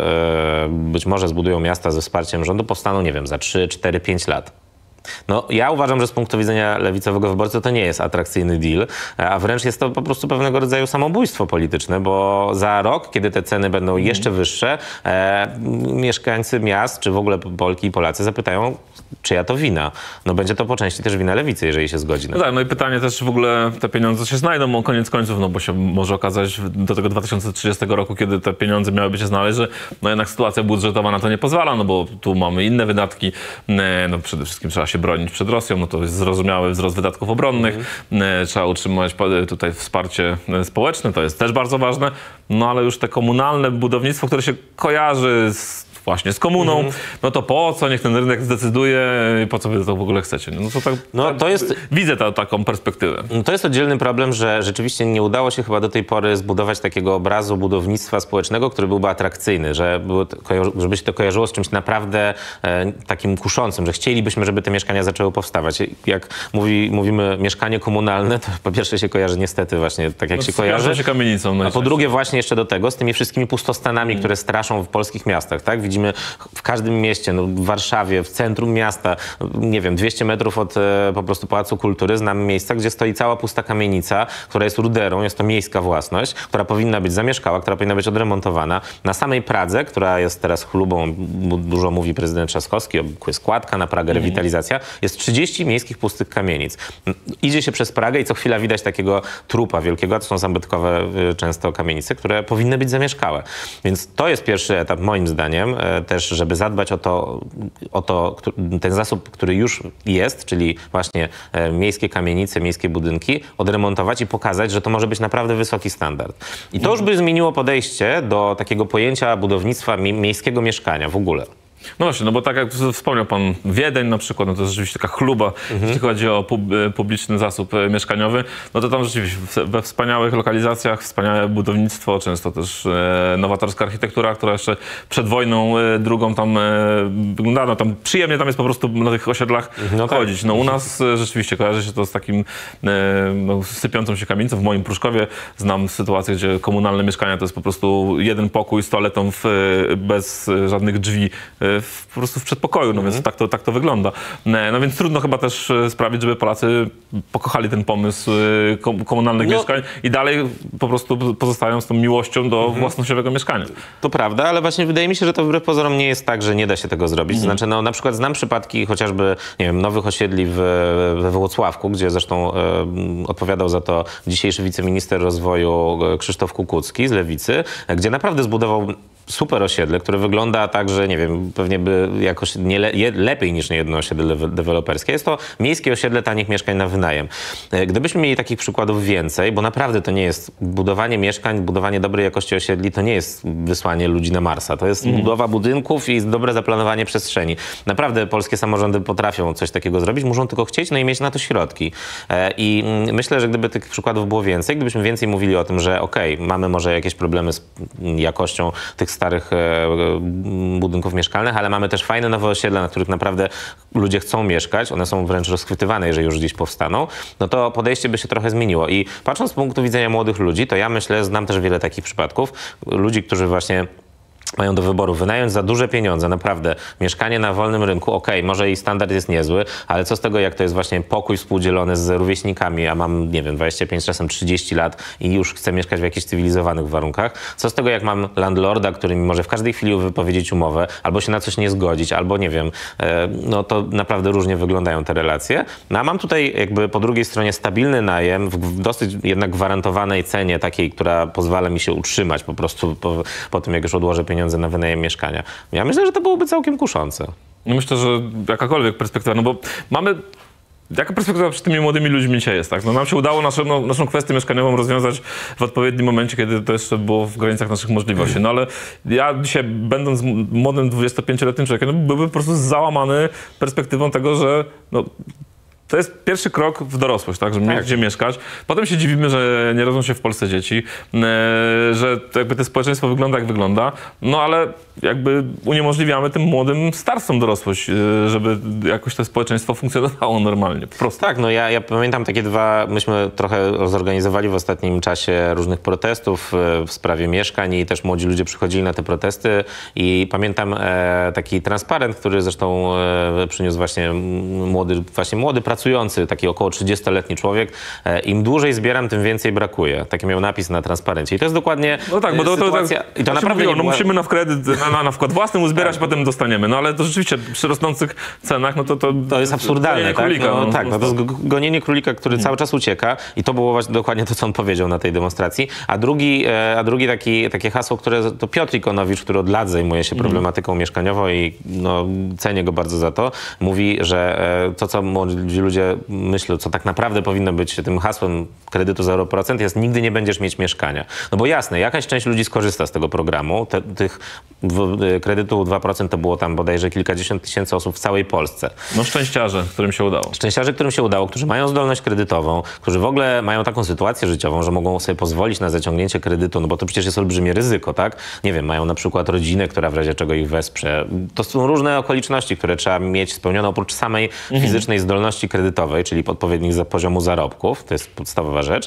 może zbudują miasta ze wsparciem rządu, powstaną, nie wiem, za 3, 4, 5 lat. No, ja uważam, że z punktu widzenia lewicowego wyborcy to nie jest atrakcyjny deal, a wręcz jest to po prostu pewnego rodzaju samobójstwo polityczne, bo za rok, kiedy te ceny będą jeszcze wyższe, mieszkańcy miast, czy w ogóle Polki i Polacy zapytają, czyja to wina. No będzie to po części też wina lewicy, jeżeli się zgodzi. No tak, no i pytanie też, czy w ogóle te pieniądze się znajdą, koniec końców, no bo się może okazać do tego 2030 roku, kiedy te pieniądze miałyby się znaleźć, że no jednak sytuacja budżetowa na to nie pozwala, no bo tu mamy inne wydatki, no przede wszystkim trzeba się bronić przed Rosją, no to jest zrozumiały wzrost wydatków obronnych, trzeba utrzymać tutaj wsparcie społeczne, to jest też bardzo ważne, no ale już te komunalne budownictwo, które się kojarzy właśnie z komuną, no to po co? Niech ten rynek zdecyduje, po co wy to w ogóle chcecie? No to tak, to jest, widzę taką perspektywę. No to jest oddzielny problem, że rzeczywiście nie udało się chyba do tej pory zbudować takiego obrazu budownictwa społecznego, który byłby atrakcyjny, żeby się to kojarzyło z czymś naprawdę takim kuszącym, że chcielibyśmy, żeby te mieszkania zaczęły powstawać. Jak mówimy mieszkanie komunalne, to po pierwsze się kojarzy niestety właśnie tak, jak się kojarzy. Się kamienicą, a po drugie właśnie jeszcze do tego z tymi wszystkimi pustostanami, które straszą w polskich miastach, tak? Widzimy w każdym mieście, no w Warszawie, w centrum miasta, nie wiem, 200 metrów od po prostu Pałacu Kultury znam miejsca, gdzie stoi cała pusta kamienica, która jest ruderą, jest to miejska własność, która powinna być zamieszkała, która powinna być odremontowana. Na samej Pradze, która jest teraz chlubą, dużo mówi prezydent Trzaskowski, składka na Pragę, rewitalizacja, jest 30 miejskich pustych kamienic. Idzie się przez Pragę i co chwila widać takiego trupa wielkiego, to są zabytkowe często kamienice, które powinny być zamieszkałe. Więc to jest pierwszy etap, moim zdaniem, też, żeby zadbać o ten zasób, który już jest, czyli właśnie miejskie kamienice, miejskie budynki, odremontować i pokazać, że to może być naprawdę wysoki standard. I to już by zmieniło podejście do takiego pojęcia budownictwa miejskiego mieszkania w ogóle. No właśnie, no bo tak jak wspomniał pan Wiedeń na przykład, no to jest rzeczywiście taka chluba, jeśli chodzi o publiczny zasób mieszkaniowy, no to tam rzeczywiście we wspaniałych lokalizacjach, wspaniałe budownictwo, często też nowatorska architektura, która jeszcze przed wojną drugą tam wyglądała, no tam przyjemnie tam jest po prostu na tych osiedlach chodzić. No u nas rzeczywiście kojarzy się to z takim sypiącą się kamienicą. W moim Pruszkowie znam sytuację, gdzie komunalne mieszkania to jest po prostu jeden pokój z toaletą bez żadnych drzwi, po prostu w przedpokoju, no więc tak to wygląda. No więc trudno chyba też sprawić, żeby Polacy pokochali ten pomysł komunalnych mieszkań i dalej po prostu pozostają z tą miłością do własnościowego mieszkania. To prawda, ale właśnie wydaje mi się, że to wbrew pozorom nie jest tak, że nie da się tego zrobić. Znaczy, no na przykład znam przypadki chociażby, nie wiem, nowych osiedli we Włocławku, gdzie zresztą odpowiadał za to dzisiejszy wiceminister rozwoju Krzysztof Kukucki z Lewicy, gdzie naprawdę zbudował super osiedle, które wygląda tak, że nie wiem, pewnie by jakoś lepiej niż niejedno osiedle deweloperskie. Jest to miejskie osiedle tanich mieszkań na wynajem. Gdybyśmy mieli takich przykładów więcej, bo naprawdę to nie jest budowanie mieszkań, budowanie dobrej jakości osiedli, to nie jest wysłanie ludzi na Marsa. To jest budowa budynków i dobre zaplanowanie przestrzeni. Naprawdę polskie samorządy potrafią coś takiego zrobić, muszą tylko chcieć, no i mieć na to środki. I myślę, że gdyby tych przykładów było więcej, gdybyśmy więcej mówili o tym, że mamy może jakieś problemy z jakością tych starych budynków mieszkalnych, ale mamy też fajne nowe osiedla, na których naprawdę ludzie chcą mieszkać, one są wręcz rozchwytywane, jeżeli już gdzieś powstaną, no to podejście by się trochę zmieniło. I patrząc z punktu widzenia młodych ludzi, to ja myślę, znam też wiele takich przypadków, ludzi, którzy właśnie mają do wyboru wynająć za duże pieniądze, naprawdę, mieszkanie na wolnym rynku, może i standard jest niezły, ale co z tego, jak to jest właśnie pokój współdzielony z rówieśnikami, a mam, nie wiem, 25, czasem 30 lat i już chcę mieszkać w jakichś cywilizowanych warunkach. Co z tego, jak mam landlorda, który mi może w każdej chwili wypowiedzieć umowę, albo się na coś nie zgodzić, albo nie wiem, no to naprawdę różnie wyglądają te relacje. No a mam tutaj jakby po drugiej stronie stabilny najem w dosyć jednak gwarantowanej cenie, takiej, która pozwala mi się utrzymać po prostu po tym, jak już odłożę pieniądze na wynajem mieszkania. Ja myślę, że to byłoby całkiem kuszące. No myślę, że jakakolwiek perspektywa, no bo jaka perspektywa przed tymi młodymi ludźmi dzisiaj jest, tak? No nam się udało naszą kwestię mieszkaniową rozwiązać w odpowiednim momencie, kiedy to jeszcze było w granicach naszych możliwości. No ale ja dzisiaj, będąc młodym 25-letnim człowiekiem, byłbym po prostu załamany perspektywą tego, że to jest pierwszy krok w dorosłość, tak, żeby mieć gdzie mieszkać. Potem się dziwimy, że nie rodzą się w Polsce dzieci, że jakby to społeczeństwo wygląda jak wygląda, no ale jakby uniemożliwiamy tym młodym starcom dorosłość, żeby jakoś to społeczeństwo funkcjonowało normalnie. Po prostu. Tak, no ja pamiętam takie myśmy trochę zorganizowali w ostatnim czasie różnych protestów w sprawie mieszkań i też młodzi ludzie przychodzili na te protesty i pamiętam taki transparent, który zresztą przyniósł właśnie młody pracujący, taki około 30-letni człowiek. Im dłużej zbieram, tym więcej brakuje. Taki miał napis na transparencie. I to jest dokładnie sytuacja. I to naprawdę mówiło, musimy na kredyt, na wkład własny uzbierać, potem dostaniemy. No ale to rzeczywiście przy rosnących cenach, no to jest absurdalne. To jest gonienie królika, który cały czas ucieka. I to było właśnie dokładnie to, co on powiedział na tej demonstracji. A drugi takie hasło, które to Piotr Ikonowicz, który od lat zajmuje się problematyką mieszkaniową i cenię go bardzo za to, mówi, że to, co młodzi ludzie myślą, co tak naprawdę powinno być tym hasłem kredytu 0%, jest nigdy nie będziesz mieć mieszkania. No bo jasne, jakaś część ludzi skorzysta z tego programu. Tych kredytu 2% to było tam bodajże kilkadziesiąt tysięcy osób w całej Polsce. No szczęściarze, którym się udało. Szczęściarze, którym się udało, którzy mają zdolność kredytową, którzy w ogóle mają taką sytuację życiową, że mogą sobie pozwolić na zaciągnięcie kredytu, no bo to przecież jest olbrzymie ryzyko, tak? Nie wiem, mają na przykład rodzinę, która w razie czego ich wesprze. To są różne okoliczności, które trzeba mieć spełnione oprócz samej fizycznej zdolności kredytowej, czyli odpowiednich poziomu zarobków. To jest podstawowa rzecz.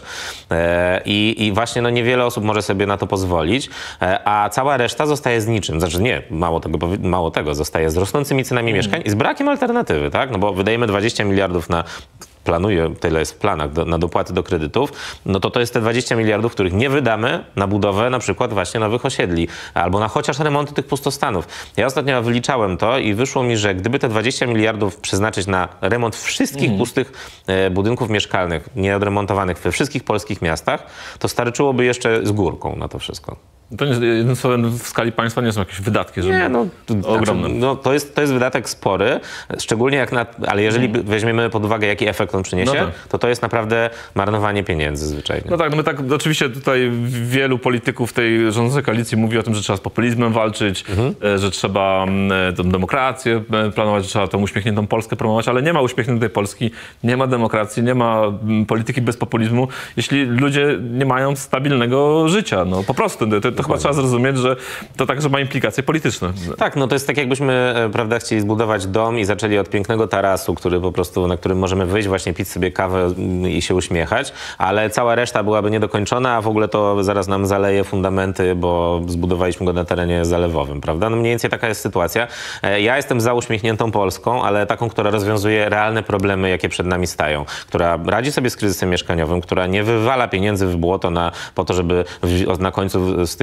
I właśnie niewiele osób może sobie na to pozwolić, a cała reszta zostaje z niczym. Znaczy nie, mało tego, zostaje z rosnącymi cenami mieszkań i z brakiem alternatywy, tak? No bo wydajemy 20 miliardów tyle jest w planach, na dopłaty do kredytów, no to jest te 20 miliardów, których nie wydamy na budowę na przykład właśnie nowych osiedli, albo na chociaż remonty tych pustostanów. Ja ostatnio wyliczałem to i wyszło mi, że gdyby te 20 miliardów przeznaczyć na remont wszystkich pustych budynków mieszkalnych, nieodremontowanych we wszystkich polskich miastach, to starczyłoby jeszcze z górką na to wszystko. To jednym słowem w skali państwa nie są jakieś wydatki, żeby ogromne. No, to jest wydatek spory, szczególnie ale jeżeli weźmiemy pod uwagę, jaki efekt on przyniesie, to jest naprawdę marnowanie pieniędzy zwyczajnie. No tak, my oczywiście tutaj wielu polityków tej rządzącej koalicji mówi o tym, że trzeba z populizmem walczyć, że trzeba demokrację planować, że trzeba tą uśmiechniętą Polskę promować, ale nie ma uśmiechniętej Polski, nie ma demokracji, nie ma polityki bez populizmu, jeśli ludzie nie mają stabilnego życia. No po prostu. To chyba trzeba zrozumieć, że to także ma implikacje polityczne. Tak, no to jest tak, jakbyśmy, prawda, chcieli zbudować dom i zaczęli od pięknego tarasu, na którym możemy wyjść, właśnie pić sobie kawę i się uśmiechać, ale cała reszta byłaby niedokończona, a w ogóle to zaraz nam zaleje fundamenty, bo zbudowaliśmy go na terenie zalewowym, prawda? No mniej więcej taka jest sytuacja. Ja jestem za uśmiechniętą Polską, ale taką, która rozwiązuje realne problemy, jakie przed nami stają, która radzi sobie z kryzysem mieszkaniowym, która nie wywala pieniędzy w błoto po to, żeby na końcu z tych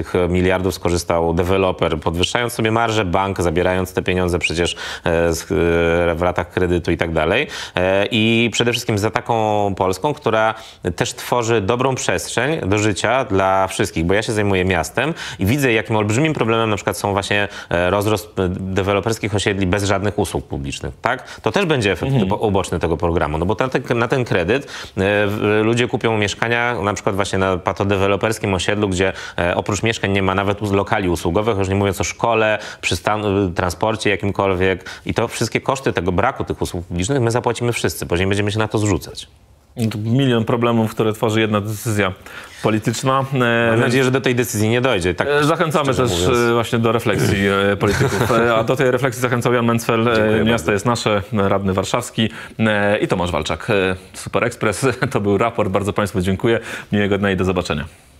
tych miliardów skorzystał deweloper, podwyższając sobie marżę, bank zabierając te pieniądze przecież w ratach kredytu i tak dalej. I przede wszystkim za taką Polską, która też tworzy dobrą przestrzeń do życia dla wszystkich, bo ja się zajmuję miastem i widzę, jakim olbrzymim problemem na przykład są właśnie rozrost deweloperskich osiedli bez żadnych usług publicznych, tak? To też będzie efekt uboczny tego programu, no bo na ten kredyt ludzie kupią mieszkania na przykład właśnie na patodeweloperskim osiedlu, gdzie oprócz mieszkań nie ma nawet lokali usługowych, już nie mówiąc o szkole, transporcie jakimkolwiek i to wszystkie koszty tego braku tych usług publicznych my zapłacimy wszyscy, później będziemy się na to zrzucać. Milion problemów, które tworzy jedna decyzja polityczna. Mam nadzieję, że do tej decyzji nie dojdzie. Tak, zachęcamy też właśnie do refleksji polityków. A do tej refleksji zachęcał Jan Mencfel. Miasto jest nasze, radny warszawski i Tomasz Walczak. Super Express. To był raport. Bardzo Państwu dziękuję. Miłego dnia i do zobaczenia.